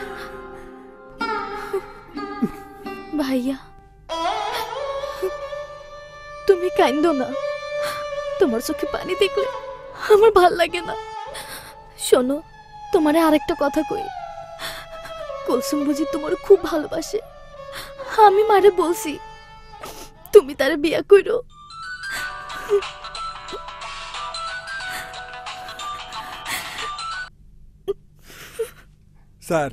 S3: ভাইয়া। তুমি কাঁদো না, তোমার চোখে পানি দেখলে আমার ভাল লাগে না। শোনো, তোমারে আরেকটা কথা কই। কুলসুম বুঝি তোমার খুব ভালোবাসে। আমি মারে বলছি তুমি তারে বিয়া করো।
S2: স্যার।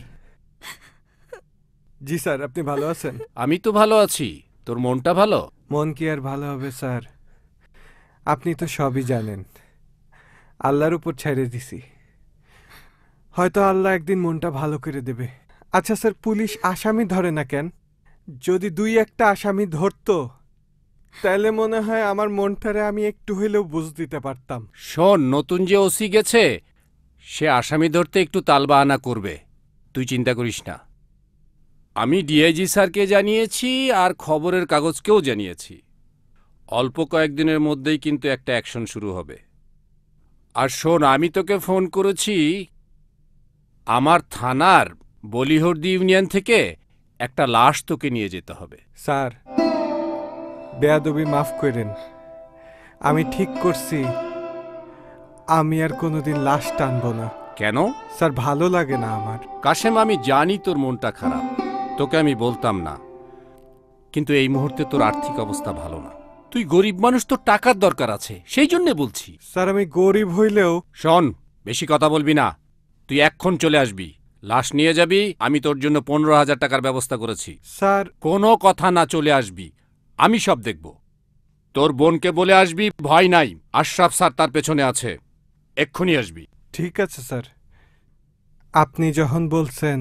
S2: জি স্যার, আপনি ভালো আছেন?
S7: আমি তো ভালো আছি। তোর মনটা ভালো?
S2: মন কি আর ভালো হবে স্যার? আপনি তো সবই জানেন। আল্লাহর উপর ছেড়ে দিছি, হয়তো আল্লাহ একদিন মনটা ভালো করে দেবে। আচ্ছা স্যার, পুলিশ আসামি ধরে না কেন? যদি দুই একটা আসামি ধরতো তাহলে মনে হয় আমার মনটারে আমি একটু হইলেও বুঝ দিতে পারতাম।
S7: শোন, নতুন যে ওসি গেছে সে আসামি ধরতে একটু তালবাহানা করবে, তুই চিন্তা করিস না। আমি ডিআইজি স্যারকে জানিয়েছি আর খবরের কাগজকেও জানিয়েছি। অল্প কয়েকদিনের মধ্যেই কিন্তু একটা অ্যাকশন শুরু হবে। আর শোন, আমি তোকে ফোন করেছি আমার থানার বলিহর্দি ইউনিয়ন থেকে একটা লাশ তোকে নিয়ে যেতে হবে।
S2: স্যার, বেয়াদবি মাফ করেন। আমি ঠিক করছি আমি আর কোনোদিন লাশ টানবো না।
S7: কেন?
S2: স্যার, ভালো লাগে না আমার।
S7: কাশেম, আমি জানি তোর মনটা খারাপ, তোকে আমি বলতাম না, কিন্তু এই মুহূর্তে তোর আর্থিক অবস্থা ভালো না। তুই গরিব মানুষ, তোর টাকার দরকার আছে, সেই জন্য বলছি।
S2: স্যার, আমি গরিব হইলেও।
S7: শোন, বেশি কথা বলবি না। তুই এক্ষণ চলে আসবি, লাশ নিয়ে যাবি। আমি তোর জন্য পনেরো হাজার টাকার ব্যবস্থা করেছি।
S2: স্যার,
S7: কোনো কথা না, চলে আসবি, আমি সব দেখব। তোর বোনকে বলে আসবি ভয় নাই, আশরাফ স্যার তার পেছনে আছে, এক্ষুনি আসবি।
S2: ঠিক আছে স্যার, আপনি যখন বলছেন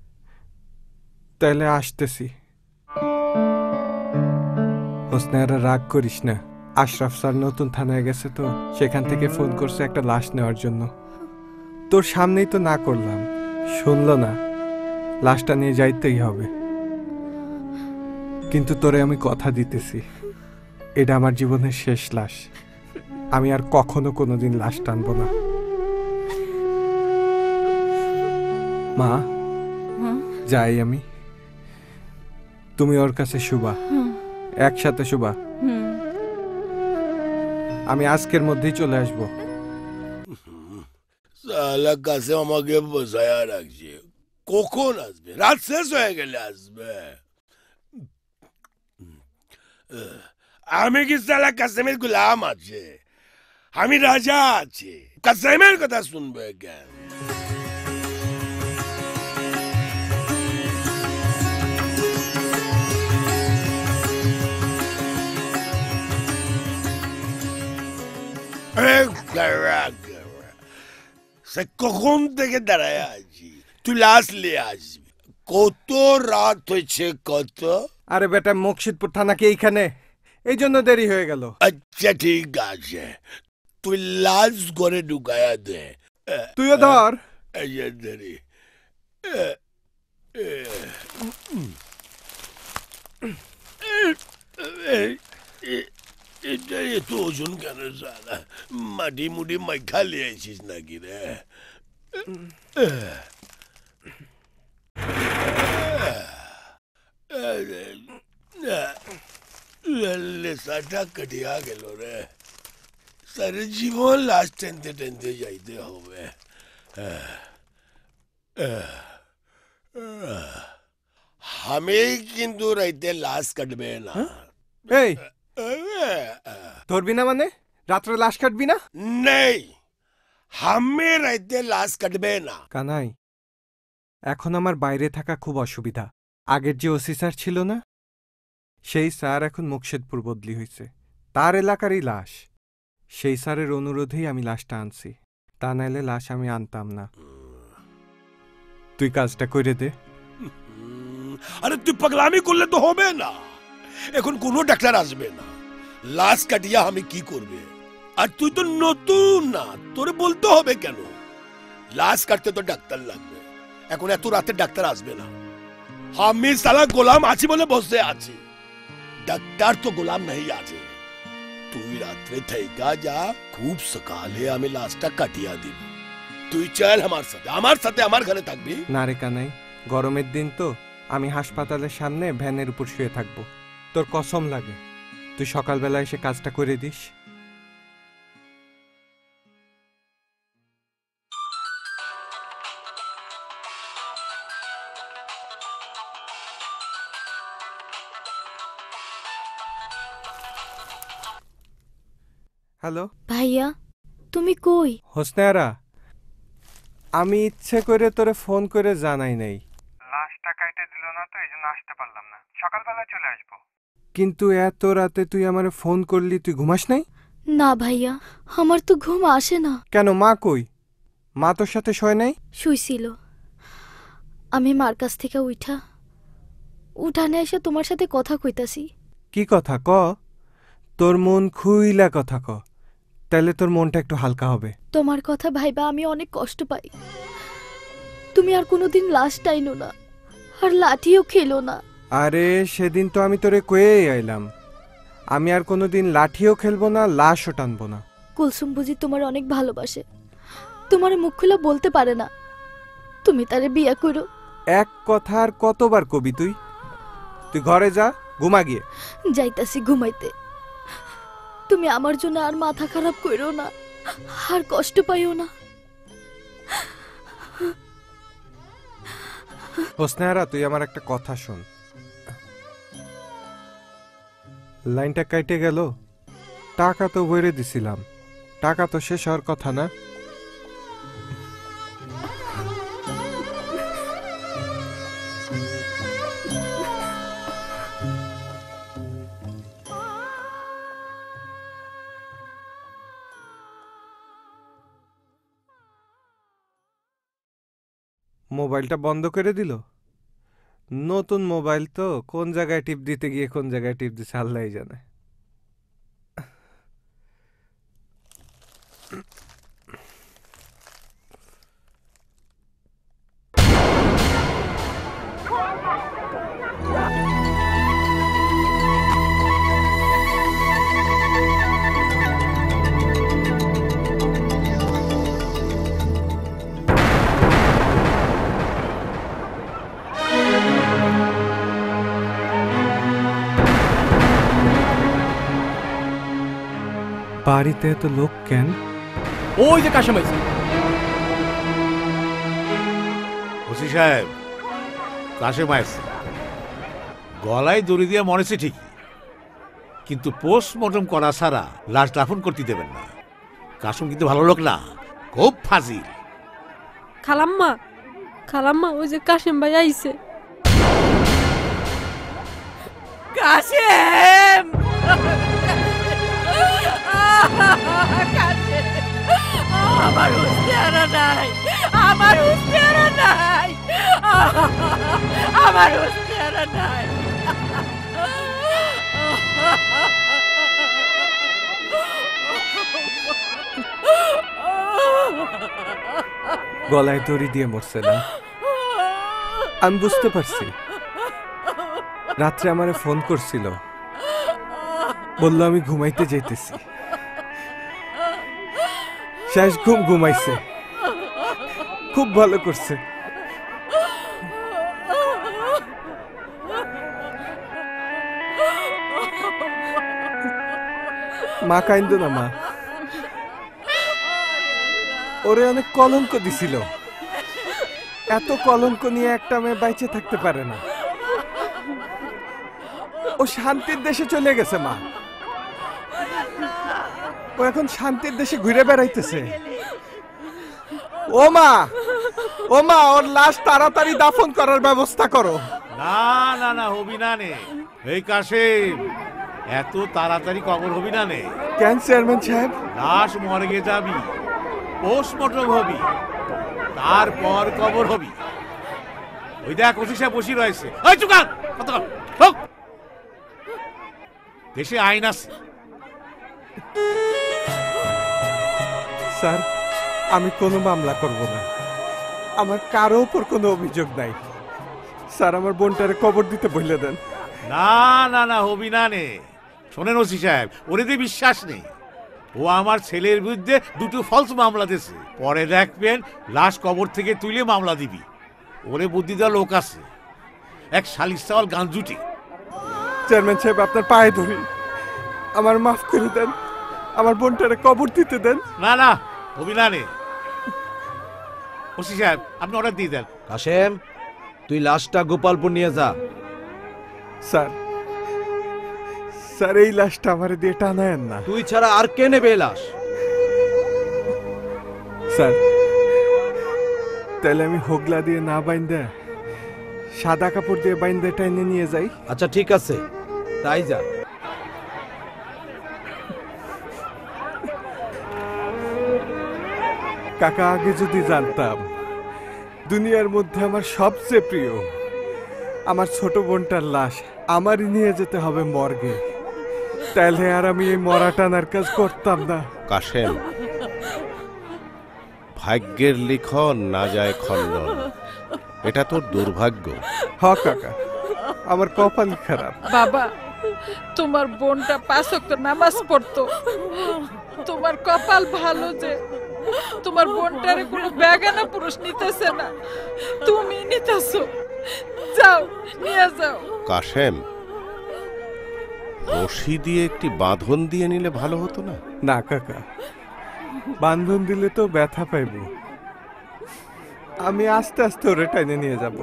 S2: তাহলে আসতেছি। হোসনারা, রাগ করিস না। আশরাফ স্যার নতুন থানায় গেছে তো, সেখান থেকে ফোন করছে একটা লাশ নেওয়ার জন্য। তোর সামনেই তো না করলাম, শুনলো না। লাশটা নিয়ে যাইতেই হবে। কিন্তু তোরে আমি কথা দিতেছি, এটা আমার জীবনের শেষ লাশ। আমি আর কখনো কোনোদিন লাশ টানবো না। মা, যাই আমি। তুমি ওর কাছে শুবা, একসাথে শুবা। আমি আজকের মধ্যেই চলে আসবো।
S13: সালা কাছে আমাকে বসায়া রাখছে, কখন আসবে? রাত শেষ হয়ে গেলে আসবে। আমি কি সালা কাসেমের গুলাম আছে? আমি রাজা আছি, কাসেমের কথা শুনবে কেন? সে কখন থেকে দাঁড়ায় আছি, তুই লাশ নিয়ে আসবি। কত রাত হয়েছে? কত?
S2: আরে বেটা, মুর্শিদপুর থানা কি এইখানে? এই জন্য দেরি হয়ে গেল।
S13: আচ্ছা ঠিক আছে, তুই লাশ ঘরে ঢুকায়া দে।
S2: তুইও ধর।
S13: দেরি এটা এত ওজন কেন? সালা মাটি মুটি মাইখা লিয়ে আইছিস নাকি রে? লেসাটা কাটিয়া গেল রে, সারা জীবন লাশ টেনতে টেনতে যাইতে হবে। আমি কিন্তু রাইতে লাশ কাটবে না।
S2: এই ধরবি না মানে রাত্রে লাশ কাটবি না?
S13: নেই, আমি রাইতে লাশ কাটবে না।
S2: কানাই, এখন আমার বাইরে থাকা খুব অসুবিধা। আগের যে ওসি স্যার ছিল না, সেই স্যার এখন মুকশেদপুর বদলি হয়েছে, তার এলাকারই লাশ। সেই স্যারের অনুরোধেই আমি লাশটা আনছি, তা নাইলে লাশ আমি আনতাম না। তুই কাজটা করে দে।
S13: আরে তুই পাগলামি করলে তো হবে না, এখন কোনো ডাক্তার আসবে না, লাশ কাটিয়া আমি কি করবে? আর তুই তো নতুন না, তোরে বলতে হবে কেন? লাশ কাটতে তো ডাক্তার লাগবে, এখন এত রাতে ডাক্তার আসবে না। আমি সালা গোলাম আছি বলে বসে আছি, ডাক্তার তো গোলাম नहीं আছে। তুই রাত্রে থেকা যা, খুব সকালে আমি লাশটা কাটিয়া দিব। তুই চল আমার সাথে, আমার সাথে আমার ঘরে থাকবি।
S2: না রে কানাই, গরমের দিন তো, আমি হাসপাতালের সামনে ভ্যানের উপর শুয়ে থাকবো। তোর কসম লাগে, তুই সকালবেলা এসে কাজটা করে দিস। হ্যালো
S3: ভাইয়া, তুমি কই?
S2: হোসনেয়ারা, আমি ইচ্ছে করে তোরে ফোন করে জানাই নাই।
S6: লাশটা কাইটে দিল না তো, এই জন্য আসতে পারলাম না। সকালবেলা চলে আসবো।
S2: কিন্তু এত রাতে তুই আমারে ফোন করলি, তুই ঘুমাস নাই?
S3: না ভাইয়া, আমার তো ঘুম আসে না।
S2: কেন, মা কই? মা তোর সাথে শোয় নাই?
S3: শুইছিল। আমি মার কাছ থেকে উঠা উঠানে এসে তোমার সাথে কথা কইতাছি।
S2: কি কথা ক? তোর মন খুইলা কথা ক, তাইলে তোর মনটা একটু হালকা হবে।
S3: তোমার কথা ভাইবা আমি অনেক কষ্ট পাই। তুমি আর কোনোদিন লাশ টাইনো না, আর লাঠিও খেলো না।
S2: আরে সেদিন তো আমি তোরে কয়েই আইলাম, আমি আর কোনোদিন লাঠিও খেলবো না, লাশও টানবো না।
S3: কুলসুম বুঝি তোমার অনেক ভালোবাসে, তোমার মুখ খুলে বলতে পারে না তুমি তারে বিয়া করো।
S2: এক কথা আর কতবার কবি তুই? তুই ঘরে যা, ঘুমা গিয়ে।
S3: যাইতাছি ঘুমাইতে। তুমি আমার জন্য আর মাথা খারাপ করো না, আর কষ্ট পাইও না।
S2: হোসনেয়ারা, তুই আমার একটা কথা শোন। লাইনটা কাইটে গেল, টাকা তো বইরে দিছিলাম, টাকা তো শেষ হওয়ার কথা না। মোবাইলটা বন্ধ করে দিল। নতুন মোবাইল তো, কোন জায়গায় টিপ দিতে গিয়ে কোন জায়গায় টিপ দিছে আল্লাহই জানে। বাড়িতে এত লোক কেন?
S9: ওই যে কাশেম আইছে। ওসি সাহেব, কাশেম আইছে। গলায় দড়ি দিয়ে মরেছে ঠিকই, কিন্তু পোস্টমর্টম করা ছাড়া লাশ দাফন করতে দেবেন না। কাশেম কিন্তু ভালো লোক না, খুব ফাজিল।
S8: খালাম্মা, খালাম্মা, ওই যে কাশেম ভাই আইছে।
S4: কাশেম, আমার হুঁশিয়ারা নাই, আমার হুঁশিয়ারা নাই, আমার হুঁশিয়ারা নাই।
S2: গলায় দড়ি দিয়ে মরছে না, আমি বুঝতে পারছি। রাত্রে আমারে ফোন করছিল, বলল আমি ঘুমাইতে যাইতেছি। শেষ ঘুম ঘুমাইছে, খুব ভালো করছে। মা কাইন্দ না মা, ওরে অনেক কলঙ্ক দিছিল। এত কলঙ্ক নিয়ে একটা মেয়ে বাইচে থাকতে পারে না। ও শান্তির দেশে চলে গেছে মা, ও এখন শান্তির দেশে ঘুরে বেড়াইতেছে। ও মা, ও মা, ওর লাশ তাড়াতাড়ি দাফন করার ব্যবস্থা করো।
S9: না না না, হবি না নে। এই কাশেম, এত তাড়াতাড়ি কবর হবি না নে।
S2: কেন চেয়ারম্যান সাহেব?
S9: লাশ মর্গে যাবি, পোস্টমর্টম হবি, তারপর কবর হবি। ওই দেখ ওসি সাহেব বসি রয়েছে। ওই চুকান কত হোক, দেশে আইন আছে।
S2: স্যার, আমি কোনো মামলা করব না, আমার কারো উপর কোনো অভিযোগ নাই। স্যার, আমার বোনটারে কবর দিতে বলে দেন।
S9: না না না, হবি না নে। শোনেন ওসি সাহেব, ওরে দিয়ে বিশ্বাস নেই। ও আমার ছেলের বিরুদ্ধে দুটো ফলস মামলা দিয়েছে। পরে দেখবেন লাশ কবর থেকে তুলে মামলা দিবি। ওরে বুদ্ধি দেওয়া লোক আছে, এক শালিশ চাওয়াল গান জুটি।
S2: চেয়ারম্যান সাহেব, আপনার পায়ে ধরি, আমার মাফ করে দেন, আমার বোনটারে কবর দিতে দেন।
S9: না না, হবি না নে। ওসি সাহেব, আপনি অর্ডার দিয়ে দেন।
S21: কাশেম, তুই লাশটা গোপালপুর নিয়ে যা।
S2: স্যার, স্যার, এই লাশটা আমার দিয়ে টানায়েন না।
S21: তুই ছাড়া আর কে নেবে এই লাশ?
S2: স্যার, তাহলে আমি হোগলা দিয়ে না বাইন্দে সাদা কাপড় দিয়ে বাইন্দে টাইনে নিয়ে যাই।
S21: আচ্ছা ঠিক আছে, তাই যা।
S2: কাকা, আগে যদি জানতাম দুনিয়ার মধ্যে আমার সবচেয়ে প্রিয় আমার ছোট বোনটার লাশ আমারই নিয়ে যেতে হবে মর্গে, তাহলে আর আমি এই মরা টানার কাজ করতাম না।
S5: কাশেম, ভাগ্যের লিখন না যায় খণ্ডন, এটা তোর দুর্ভাগ্য।
S2: হ কাকা, আমার কপালই খারাপ।
S24: বাবা, তোমার বোনটা পাঁচ ওয়াক্ত নামাজ পড়তো। তোমার কপাল ভালো যে তোমার বোনটারে কোনো বেগানা পুরুষ নিতেছে না, তুমি নিতেছো। যাও, নিয়ে যাও।
S5: কাশেম, রশি দিয়ে একটি বাঁধন দিয়ে নিলে ভালো হতো না?
S2: না কাকা, বাঁধন দিলে তো ব্যথা পাইব। আমি আস্তে আস্তে ওরে টাইনে নিয়ে যাব।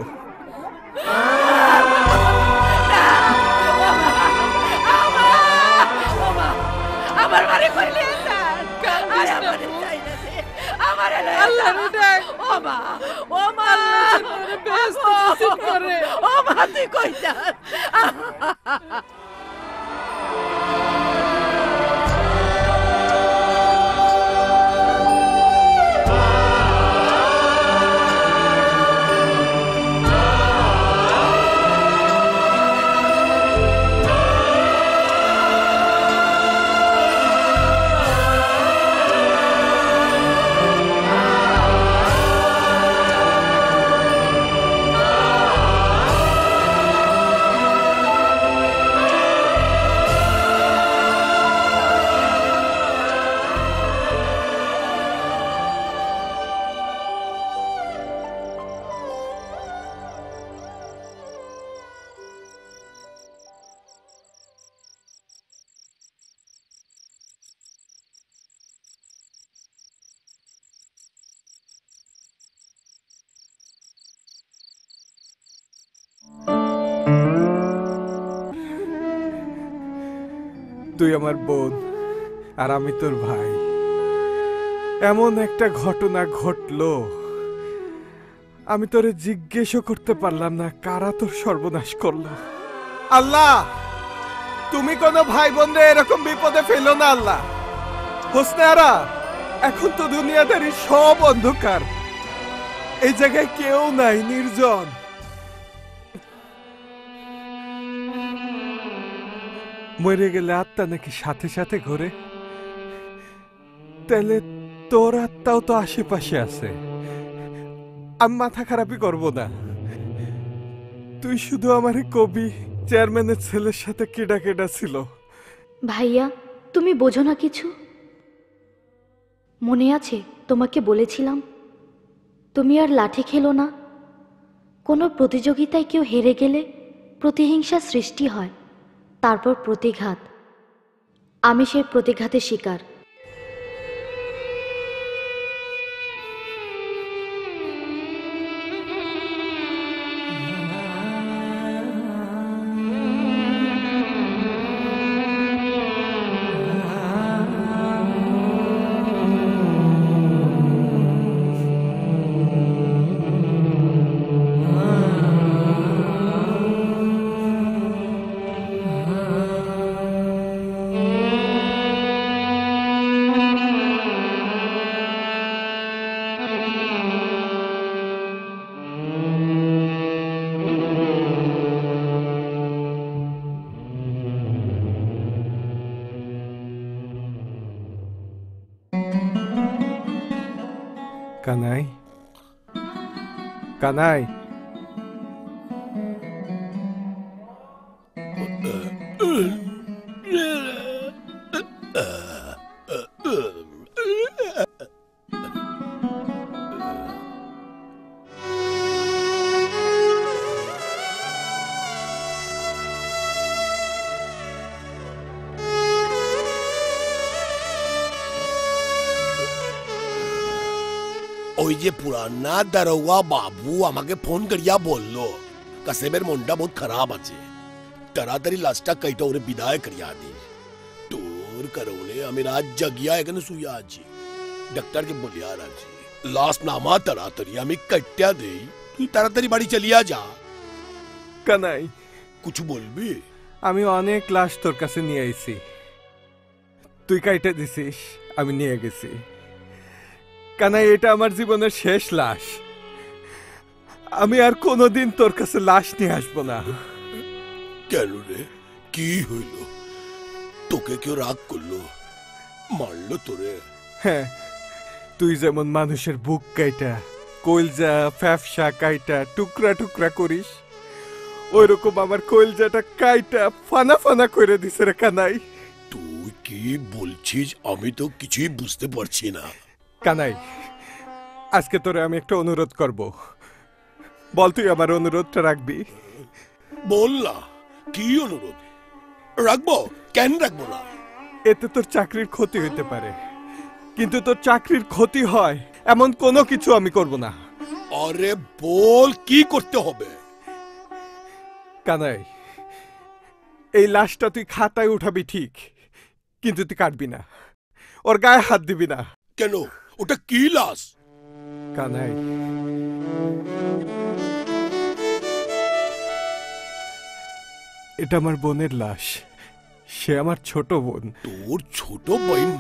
S15: আমার বাড়ি কইলে স্যার, আরে আমার আমার আল্লাহ ডাক। ও মা, ও মা, আল্লাহ বেহেশত নসিব করে। ও মা, তুই কই যাস?
S2: তুই আমার বোন আর আমি তোর ভাই। এমন একটা ঘটনা ঘটলো, আমি তোরে জিজ্ঞেসও করতে পারলাম না কারা তোর সর্বনাশ করলো। আল্লাহ, তুমি কোনো ভাই বোনরে এরকম বিপদে ফেলো না আল্লাহ। হোসনেয়ারা, এখন তো দুনিয়াদারি সব অন্ধকার, এই জায়গায় কেউ নাই, নির্জন। মরে গেলে আত্মা নাকি সাথে সাথে ঘোরে, তাহলে তোর আত্মাও তো আশেপাশে আছে। আমি মাথা খারাপই করব না, তুই শুধু আমারে কবি চেয়ারম্যানের ছেলের সাথে কেডা কেডা ছিল।
S3: ভাইয়া, তুমি বোঝো না কিছু? মনে আছে তোমাকে বলেছিলাম তুমি আর লাঠি খেলো না। কোনো প্রতিযোগিতায় কেউ হেরে গেলে প্রতিহিংসা সৃষ্টি হয়, তারপর প্রতিঘাত। আমি সেই প্রতিঘাতের শিকার।
S2: কানাই, কানাই,
S13: ওই যে পুরানা দারোগা বাবু আমাকে ফোন করিয়া বললো কাসেমের মনটা বহুত খারাপ আছে, তাড়াতাড়ি লাশটা কাইটা ওরে বিদায় করিয়া দি। তোর কারণে আমি রাত জাগিয়া এখানে শুইয়া আছি। ডাক্তারকে বলিয়া রাখছি লাশ নামা তাড়াতাড়ি আমি কাটিয়া দেই, তুই তাড়াতাড়ি বাড়ি চলিয়া যা।
S2: কানাই,
S13: কিছু বলবি?
S2: আমি অনেক লাশ তোর কাছে নিয়ে আইছি, তুই কাইটা দিছিস, আমি নিয়ে গেছি। কানাই, এটা আমার জীবনের শেষ লাশ, আমি আর কোনোদিন তোর কাছে লাশ নিয়ে আসবো না।
S13: কেন রে, কি হইল? তোকে কেউ রাগ করলো, মারলো তোরে?
S2: হ্যাঁ, তুই যেমন মানুষের বুক কাইটা, কইলজা ফ্যাফসা কাইটা টুকরা টুকরা করিস, ওইরকম আমার কইলজাটা কাইটা ফানা ফানা করে দিছে রে কানাই।
S13: তুই কি বলছিস? আমি তো কিছুই বুঝতে পারছি না।
S2: কানাই, আজকে তোরে আমি একটা অনুরোধ করব, বল তুই আমার অনুরোধটা রাখবি?
S13: বল না, কি অনুরোধ? রাখবো, কেন রাখবো না?
S2: এতে তোর চাকরির ক্ষতি হইতে পারে, কিন্তু তোর চাকরির ক্ষতি হয় এমন কোনো কিছু আমি করব না।
S13: আরে বল, কি করতে হবে?
S2: কানাই, এই লাশটা তুই খাতায় উঠাবি ঠিক, কিন্তু তুই কাটবি না, ওর গায়ে হাত দিবি না।
S13: কেন? ওটা কি লাশ?
S2: কানাই, এটা আমার বোনের লাশ, সে আমার ছোট বোন।
S13: তোর ছোট বোন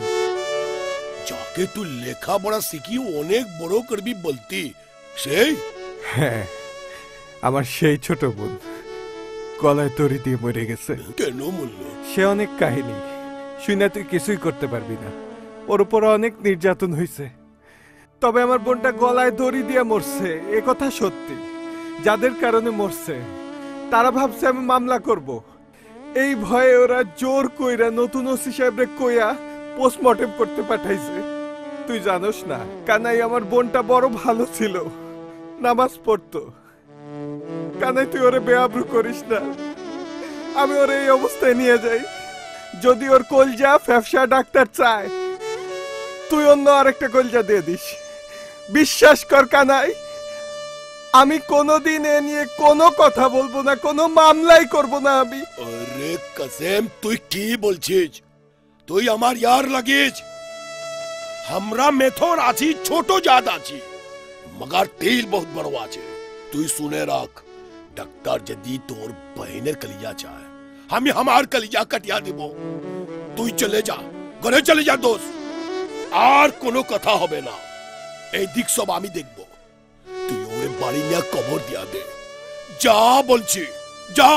S13: যাকে তুই লেখাপড়া শিখি অনেক বড় করবি বলতি, সেই?
S2: হ্যাঁ, আমার সেই ছোট বোন গলায় তরি দিয়ে মরে গেছে।
S13: কেন মরল?
S2: সে অনেক কাহিনী শুনে তুই কিছুই করতে পারবি না, ওর উপর অনেক নির্যাতন হয়েছে, তবে আমার বোনটা গলায় দড়ি দিয়ে মরছে এ কথা সত্যি। যাদের কারণে মরছে তারা ভাবছে আমি মামলা করব, এই ভয়ে ওরা জোর কইরা নতুন ওসি সাহেবরে কইয়া পোস্টমর্টেম করতে পাঠাইছে। তুই জানোস না কানাই, আমার বোনটা বড় ভালো ছিল, নামাজ পড়তো। কানাই, তুই ওরে বেআব্রু করিস না, আমি ওর এই অবস্থায় নিয়ে যাই, যদি ওর কলজা ফ্যাফসা ডাক্তার চায় তুই অন্য আরেকটা কলজা দিয়ে দিস। বিশ্বাস কর কানাই, আমি কোনোদিন এ নিয়ে কোনো কথা বলবো না, কোনো মামলাই করব না আমি।
S13: আরে কাসেম, তুই কি বলছিস? তুই আমার ইয়ার লাগিস। আমরা মেথর আছি, ছোট জাত আছি, মগার তেল বহুত বড় আছে। তুই শুনে রাখ, ডাক্তার যদি তোর বহিনের কলিজা চায় আমি আমার কলিজা কাটিয়া দিব। তুই চলে যা, ঘরে চলে যা দোস্ত, আর কোনো কথা হবে না, এই দিক সব আমি দেখব। তুই ওরে বাড়ি নিয়ে কবর দিয়া দে, যা বলছি, যা।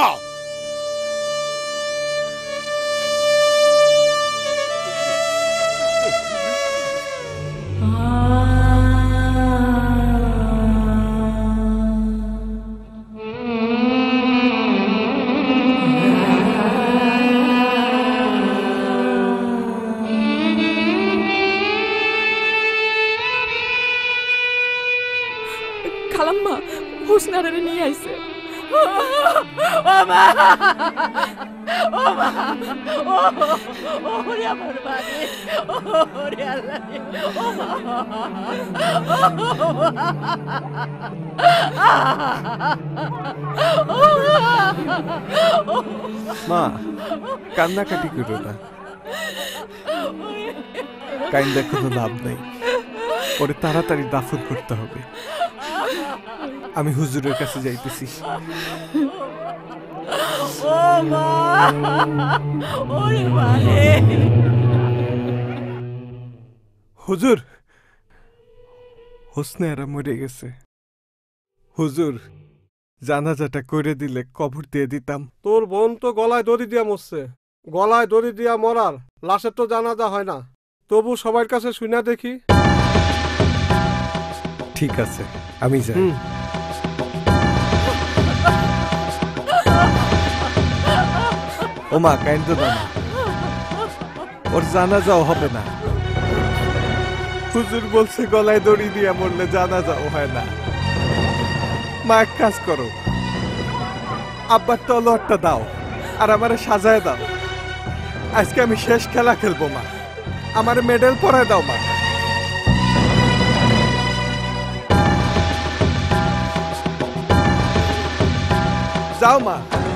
S16: খালাম্মা হোসনারে নিয়ে আইছে,
S4: ও মা ও মা ও ওরে আমার বাড়ি ওরে আল্লাহ ও মা
S2: মা কান্নাকাটি করো না, কাইন্দা কোনো লাভ নেই, ওরে তাড়াতাড়ি দাফন করতে হবে। আমি হুজুরের কাছে যাইতেছি।
S4: ও মা ওরে বাড়ি
S2: হুজুর, হোসনে আরা মরে গেছে। হুজুর, জানাজাটা করে দিলে কবর দিয়ে দিতাম।
S10: তোর বোন তো গলায় দড়ি দিয়া মরছে, গলায় দড়ি দিয়া মরার লাশের তো জানাজা হয় না, তবু সবার কাছে শুনা দেখি।
S2: ঠিক আছে, আমি যাই। ও মা, কাইন্দ না, ওর জানাজাও হবে না। হুজুর বলছে গলায় দড়ি দিয়া মরলে জানাজাও হয় না। মা, এক কাজ করো, আব্বার তলোয়ারটা দাও আর আমারে সাজায় দাও। আজকে আমি শেষ খেলা খেলবো মা, আমার মেডেল পরায় দাও মা। যাও মা।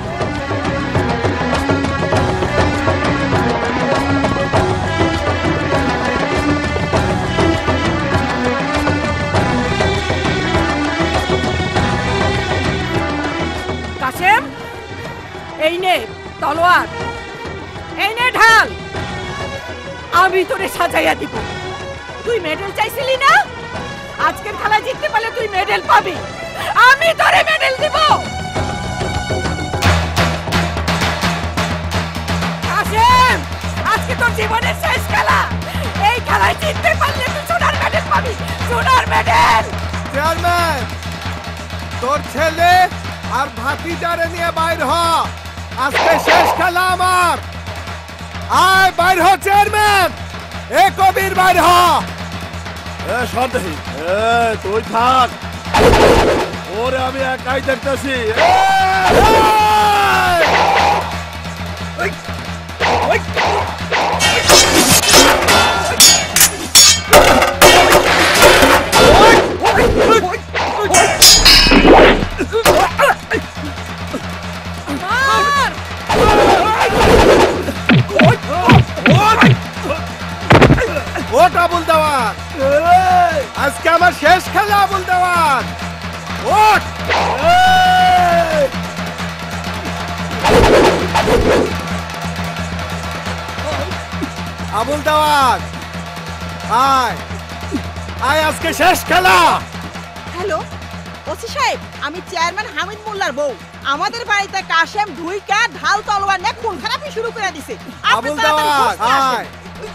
S16: কাসেম, এই নে তলোয়ার, এই নে ঢাল, আমি তোরে সাজাইয়া দিব। তুই মেডেল চাইছিলি না? আজকের খেলা জিততে পারলে তুই মেডেল পাবি, আমি তোরে মেডেল দিব। কাসেম, আজকে তোর জীবনের শেষ খেলা, এই খেলায় জিততে পারলে তুই সোনার মেডেল পাবি, সোনার মেডেল।
S2: চেয়ারম্যান, তোর ছেলে আর ভাতিজারে নিয়ে বাইর হ, আজকে শেষ খেলা আমার। আয় বাইর হ চেয়ারম্যান, এ কবির বাইর হ।
S18: এ শান্তি, এ তুই থাক, ওরে আমি একাই দেখতেছি।
S2: ওটা আবুল দেওয়ান, আজকে আমার শেষ খেলা আবুল দেওয়ান। ওঠ! আবুল দেওয়ান, আয় আয়, আজকে শেষ খেলা।
S22: হ্যালো ওসি সাহেব, আমি চেয়ারম্যান হামিদ মোল্লার বউ। আমাদের বাড়িতে কাশেম ঢুইকা ঢাল তলোয়ার নিয়ে খুন খারাপি শুরু করে দিছে। আপনি
S2: আবুল
S22: তাড়াতাড়ি
S2: দেওয়ান,
S22: বসতে আসেন।
S2: আয়।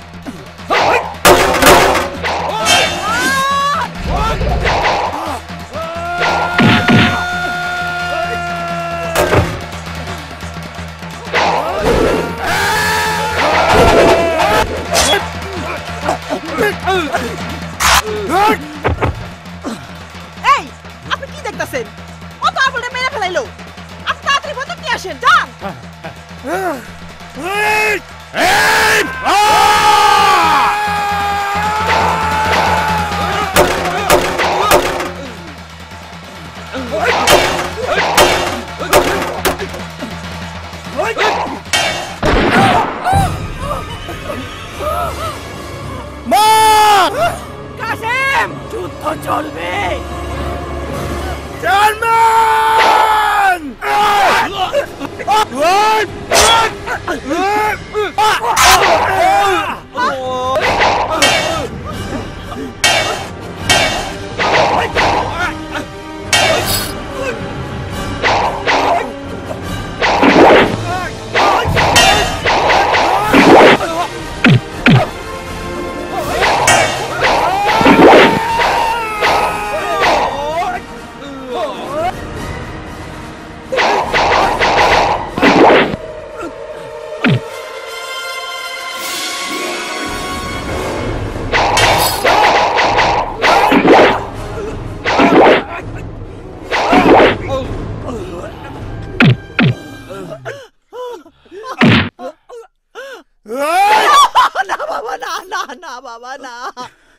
S22: এই, আপনি কি দেখতাছেন? ও তো আবুলরে মেরে ফেলাইলো। আপনি তাড়াতাড়ি ভেতর নিয়ে আসেন, যান। কাশেম, যুদ্ধ চলবে।
S2: চেয়ারম্যান!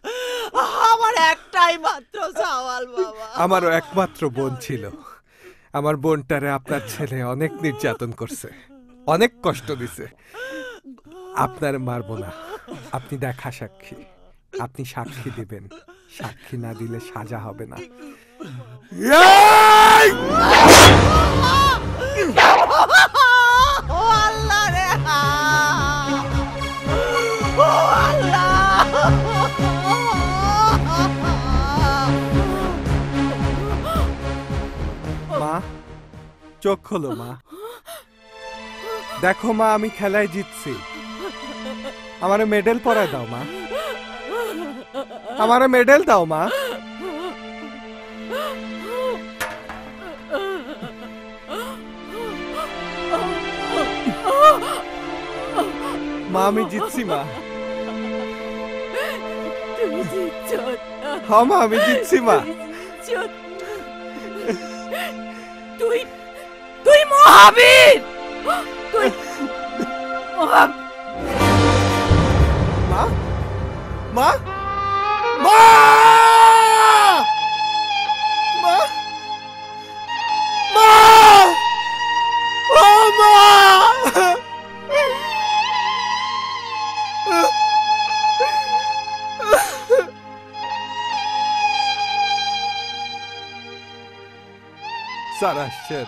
S4: আমার একটাই মাত্র সওয়াল বাবা।
S2: আমারও একমাত্র বোন ছিল। আমার বোনটারে আপনার ছেলে অনেক নির্যাতন করছে, অনেক কষ্ট দিছে। আপনার মারবো না, আপনি দেখা সাক্ষী, আপনি সাক্ষী দিবেন। সাক্ষী না দিলে সাজা হবে না।
S4: ও আল্লাহ রে, ও আল্লাহ।
S2: মা, চোখ খোলো মা। দেখো মা, আমি খেলায় জিতছি। আমারে মেডেল পরায় দাও মা, আমারে মেডেল দাও মা। মা, আমি জিতছি মা।
S4: তুমি জিতছো?
S2: হ্যাঁ মা, আমি জিতছি মা।
S4: তুই তুই মহাবীর, তুই মহা
S2: মা, মা, মা, মা, মা, ও মা। স্যার আসছেন।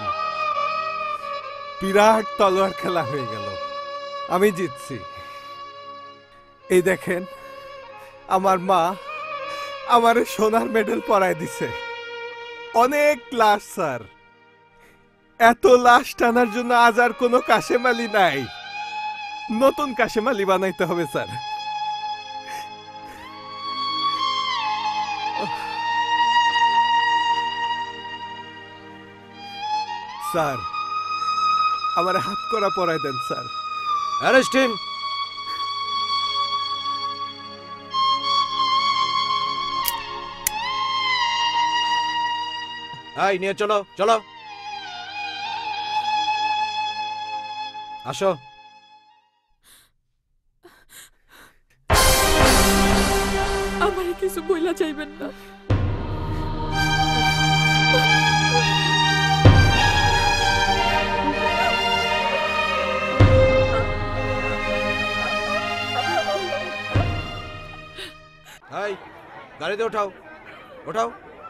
S2: বিরাট তলোয়ার খেলা হয়ে গেল, আমি জিতছি। এই দেখেন, আমার মা আমার সোনার মেডেল পরায় দিছে। অনেক লাশ স্যার, এত লাশ টানার জন্য আজ আর কোনো কাশেমালি নাই, নতুন কাশেমালি বানাইতে হবে স্যার। স্যার, আমার হাত করা পরায় দেন স্যার।
S21: Arrest him. এই নিয়ে চলো, চলো, আসো।
S16: আমার কিছু বইলা চাইবেন না।
S21: এই গাড়িতে ওঠাও, ওঠাও।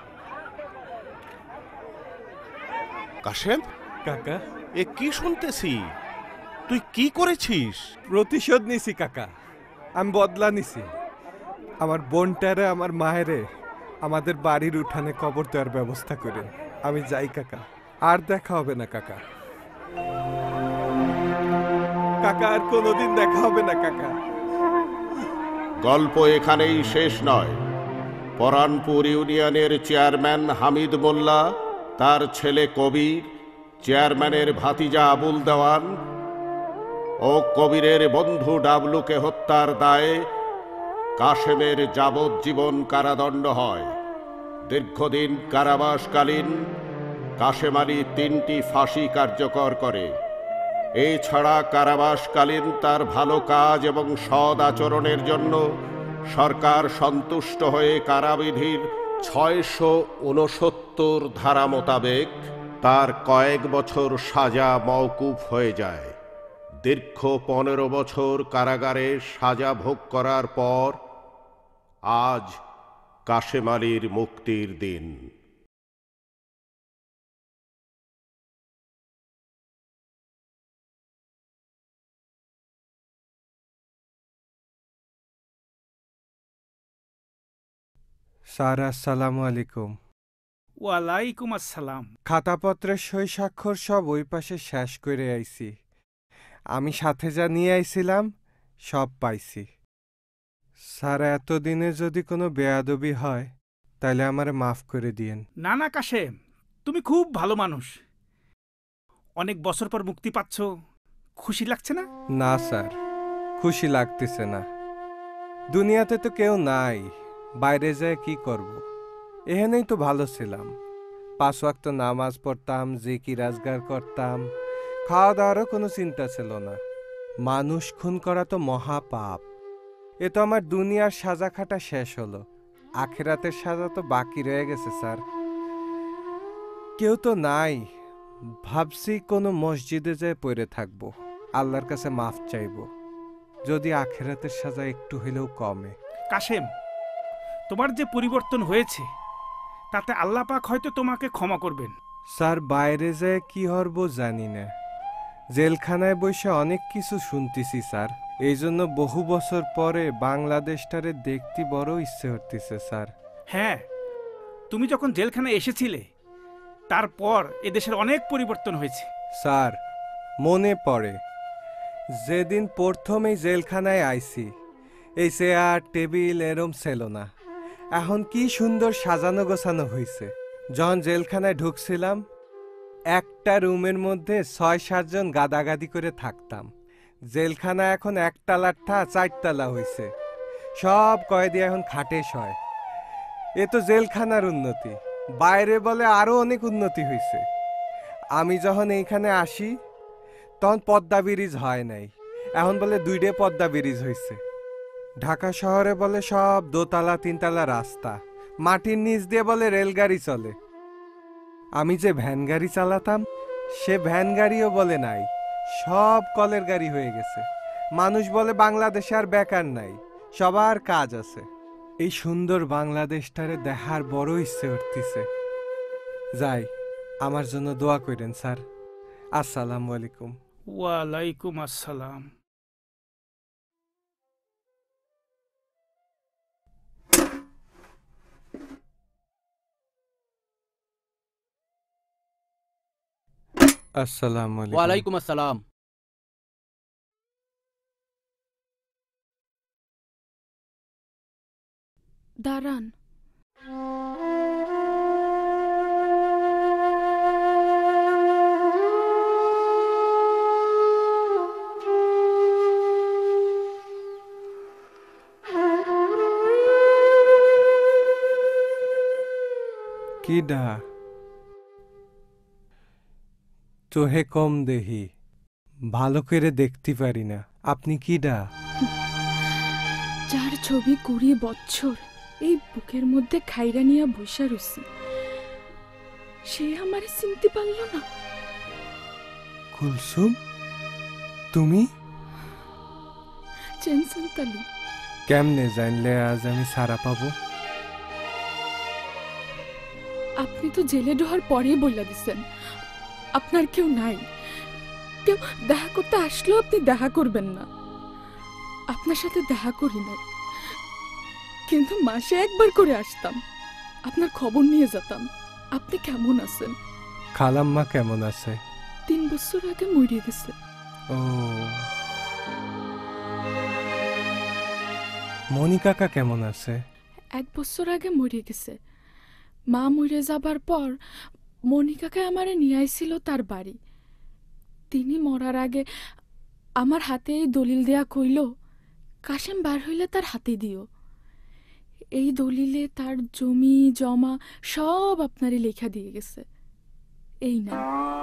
S5: কাশেম,
S2: কাকা,
S5: এ কি শুনতেছি? তুই কি করেছিস?
S2: প্রতিশোধ নিছি কাকা, আমি বদলা নিছি। আমার বোনটারে, আমার মায়েরে আমাদের বাড়ির উঠানে কবর দেওয়ার ব্যবস্থা করেন। আমি যাই কাকা, আর দেখা হবে না কাকা। কাকা, আর কোনোদিন দেখা হবে না কাকা।
S5: গল্প এখানেই শেষ নয়। পরানপুর ইউনিয়নের চেয়ারম্যান হামিদ মোল্লা, তার ছেলে কবির, চেয়ারম্যানের ভাতিজা আবুল দেওয়ান ও কবিরের বন্ধু ডাবলুকে হত্যার দায়ে কাশেমের যাবজ্জীবন কারাদণ্ড হয়। দীর্ঘদিন কারাবাসকালীন কাশেম আলী তিনটি ফাঁসি কার্যকর করে। এছাড়া কারাবাসকালীন তার ভালো কাজ এবং সৎ আচরণের জন্য সরকার সন্তুষ্ট হয়ে কারাবিধির ছয়শো উনসত্তর ধারা মোতাবেক তার কয়েক বছর সাজা মওকুফ হয়ে যায়। দীর্ঘ পনেরো বছর কারাগারে সাজা ভোগ করার পর আজ কাশেম আলীর মুক্তির দিন।
S2: স্যার, আসসালামু আলাইকুম।
S1: ওয়ালাইকুম আসসালাম।
S2: খাতাপত্রের সই স্বাক্ষর সব ওই পাশে শেষ করে আইছি। আমি সাথে যা নিয়ে আইছিলাম সব পাইছি। স্যার, এতদিনে যদি কোনো বেয়াদবি হয় তাহলে আমারে মাফ করে দিয়েন।
S1: না না কাশেম, তুমি খুব ভালো মানুষ। অনেক বছর পর মুক্তি পাচ্ছ, খুশি লাগছে না?
S2: না স্যার, খুশি লাগতেছে না। দুনিয়াতে তো কেউ নাই, বাইরে যায় কি করব। এখানেই তো ভালো ছিলাম। পাঁচ ওয়াক্ত নামাজ পড়তাম, জিকির আজগার করতাম, খাওয়া দাওয়ারও কোনো চিন্তা ছিল না। মানুষ খুন করা তো মহাপাপ। এ তো আমার দুনিয়ার সাজা খাটা শেষ হলো, আখেরাতের সাজা তো বাকি রয়ে গেছে স্যার। কেউ তো নাই, ভাবছি কোনো মসজিদে যেয়ে পড়ে থাকবো, আল্লাহর কাছে মাফ চাইবো, যদি আখেরাতের সাজা একটু হলেও কমে।
S12: কাশেম, তোমার যে পরিবর্তন হয়েছে তাতে আল্লাহ পাক হয়তো তোমাকে ক্ষমা করবেন।
S2: স্যার বাইরে যেয়ে কি হরব জানি না, জেলখানায় বসে অনেক কিছু শুনতেছি স্যার, এই জন্য বহু বছর পরে বাংলাদেশটারে দেখতে বড় ইচ্ছে হতেছে স্যার।
S12: হ্যাঁ, তুমি যখন জেলখানায় এসেছিলে তারপর এদেশের অনেক পরিবর্তন হয়েছে।
S2: স্যার মনে পড়ে যেদিন প্রথমেই জেলখানায় আইছি, এই চেয়ার টেবিল এরম ছিল না, এখন কি সুন্দর সাজানো গোছানো হয়েছে। যখন জেলখানায় ঢুকছিলাম একটা রুমের মধ্যে ছয় সাতজন গাদাগাদি করে থাকতাম, জেলখানা এখন একতলার ঠা চারতলা হয়েছে, সব কয়েদি এখন খাটে শয়। এ তো জেলখানার উন্নতি, বাইরে বলে আরো অনেক উন্নতি হয়েছে। আমি যখন এইখানে আসি তখন পদ্মা ব্রিজ হয় নাই, এখন বলে দুইটে পদ্মা ব্রিজ হয়েছে। ঢাকা শহরে বলে সব দোতলা তিনতলা রাস্তা, মাটির নিচ দিয়ে বলে রেলগাড়ি চলে। আমি যে ভ্যান গাড়ি চালাতাম সে ভ্যান গাড়িও বলে নাই, সব কলের গাড়ি হয়ে গেছে। মানুষ বলে বাংলাদেশে আর বেকার নাই, সবার কাজ আছে। এই সুন্দর বাংলাদেশটারে দেখার বড় ইচ্ছে উঠতেছে। যাই, আমার জন্য দোয়া করেন স্যার। আসসালামু আলাইকুম।
S12: ওয়ালাইকুম আসসালাম।
S2: আসসালামু আলাইকুম।
S20: ওয়ালাইকুম আসসালাম।
S3: দাঁড়ান,
S2: কিডা? তোহে কম দেহি, ভালো করে দেখতে পারি না, আপনি কিডা?
S14: যার ছবি কুড়ি বছর এই বুকের মধ্যে খাইরা নিয়া বৈশা রইছি, সে আমারে চিনতে পারল না।
S2: কুলসুম, তুমি?
S14: চেনসন তালি।
S2: কেমনে জানলে আজ আমি সারা পাবো?
S14: আপনি তো জেলে ঢোয়ার পরেই বইলা দিছেন আপনার কেউ নাই, কেউ দেখা করতে আসলেও আপনি দেখা করবেন না। আপনার সাথে দেখা করি না, কিন্তু মাসে একবার করে আসতাম, আপনার খবর নিয়ে যেতাম আপনি কেমন আছেন।
S2: খালাম্মা কেমন আছে?
S14: তিন বছর আগে মরে গেছে।
S2: ও, মনি কাকা কেমন আছে?
S14: এক বছর আগে মরে গেছে। মা মরে যাবার পর মনি কাকা আমারে নিয়ে আইছিল তার বাড়ি। তিনি মরার আগে আমার হাতে এই দলিল দেয়া কইল, কাশেম বার হইলে তার হাতে দিও। এই দলিলে তার জমি জমা সব আপনারই লেখা দিয়ে গেছে। এই না,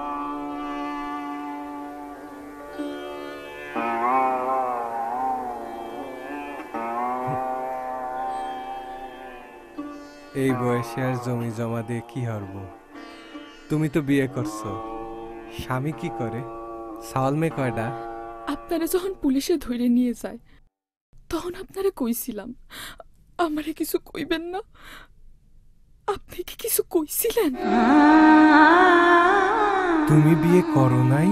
S2: এই বয়সে আর জমি জমা দিয়ে কি হরব? তুমি তো বিয়ে করছো, স্বামী কি করে? সাওয়াল মেয়ে কয়টা?
S14: আপনারা যখন পুলিশে ধরে নিয়ে যায় তখন আপনারা কইছিলাম আমারে কিছু কইবেন না। আপনি কি কিছু কইছিলেন?
S2: তুমি বিয়ে করো নাই?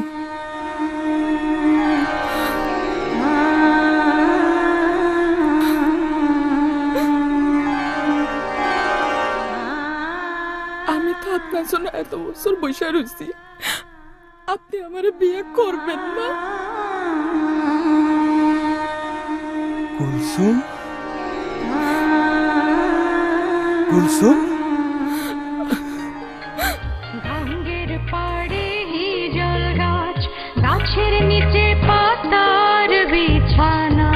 S14: আমি তো আপনার জন্য এত বছর বসে রয়েছি, আপনি আমারে বিয়ে করবেন না?
S2: কুলসুম, কুলসুম,
S19: ভাঙ্গের পাড়ে হিজল গাছ, গাছের নিচে পাতার বিছানা,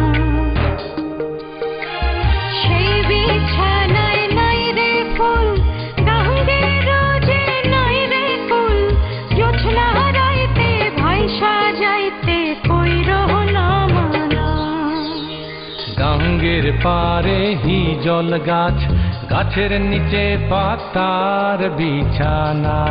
S19: সেই বিছানায় নাই রে ফুল, গাঙ্গে রোজে নাই রে ফুল, জোছনা রাইতে ভাই সাজাইতে কই রহনা মানা।
S7: গঙ্গের পারে হিজল গাছ, গাছের নিচে পাতার বিছানা।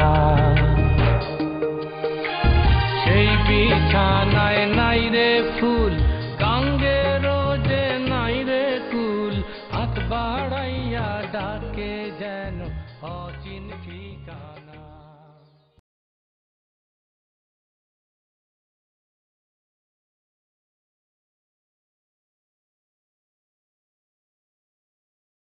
S7: সেই বিছানায় নাই রে ফুল, গাঙ্গের রোজে নাই রে কুল, হাত বাড়াইয়া ডাকে যেন অচিন ঠিকানা।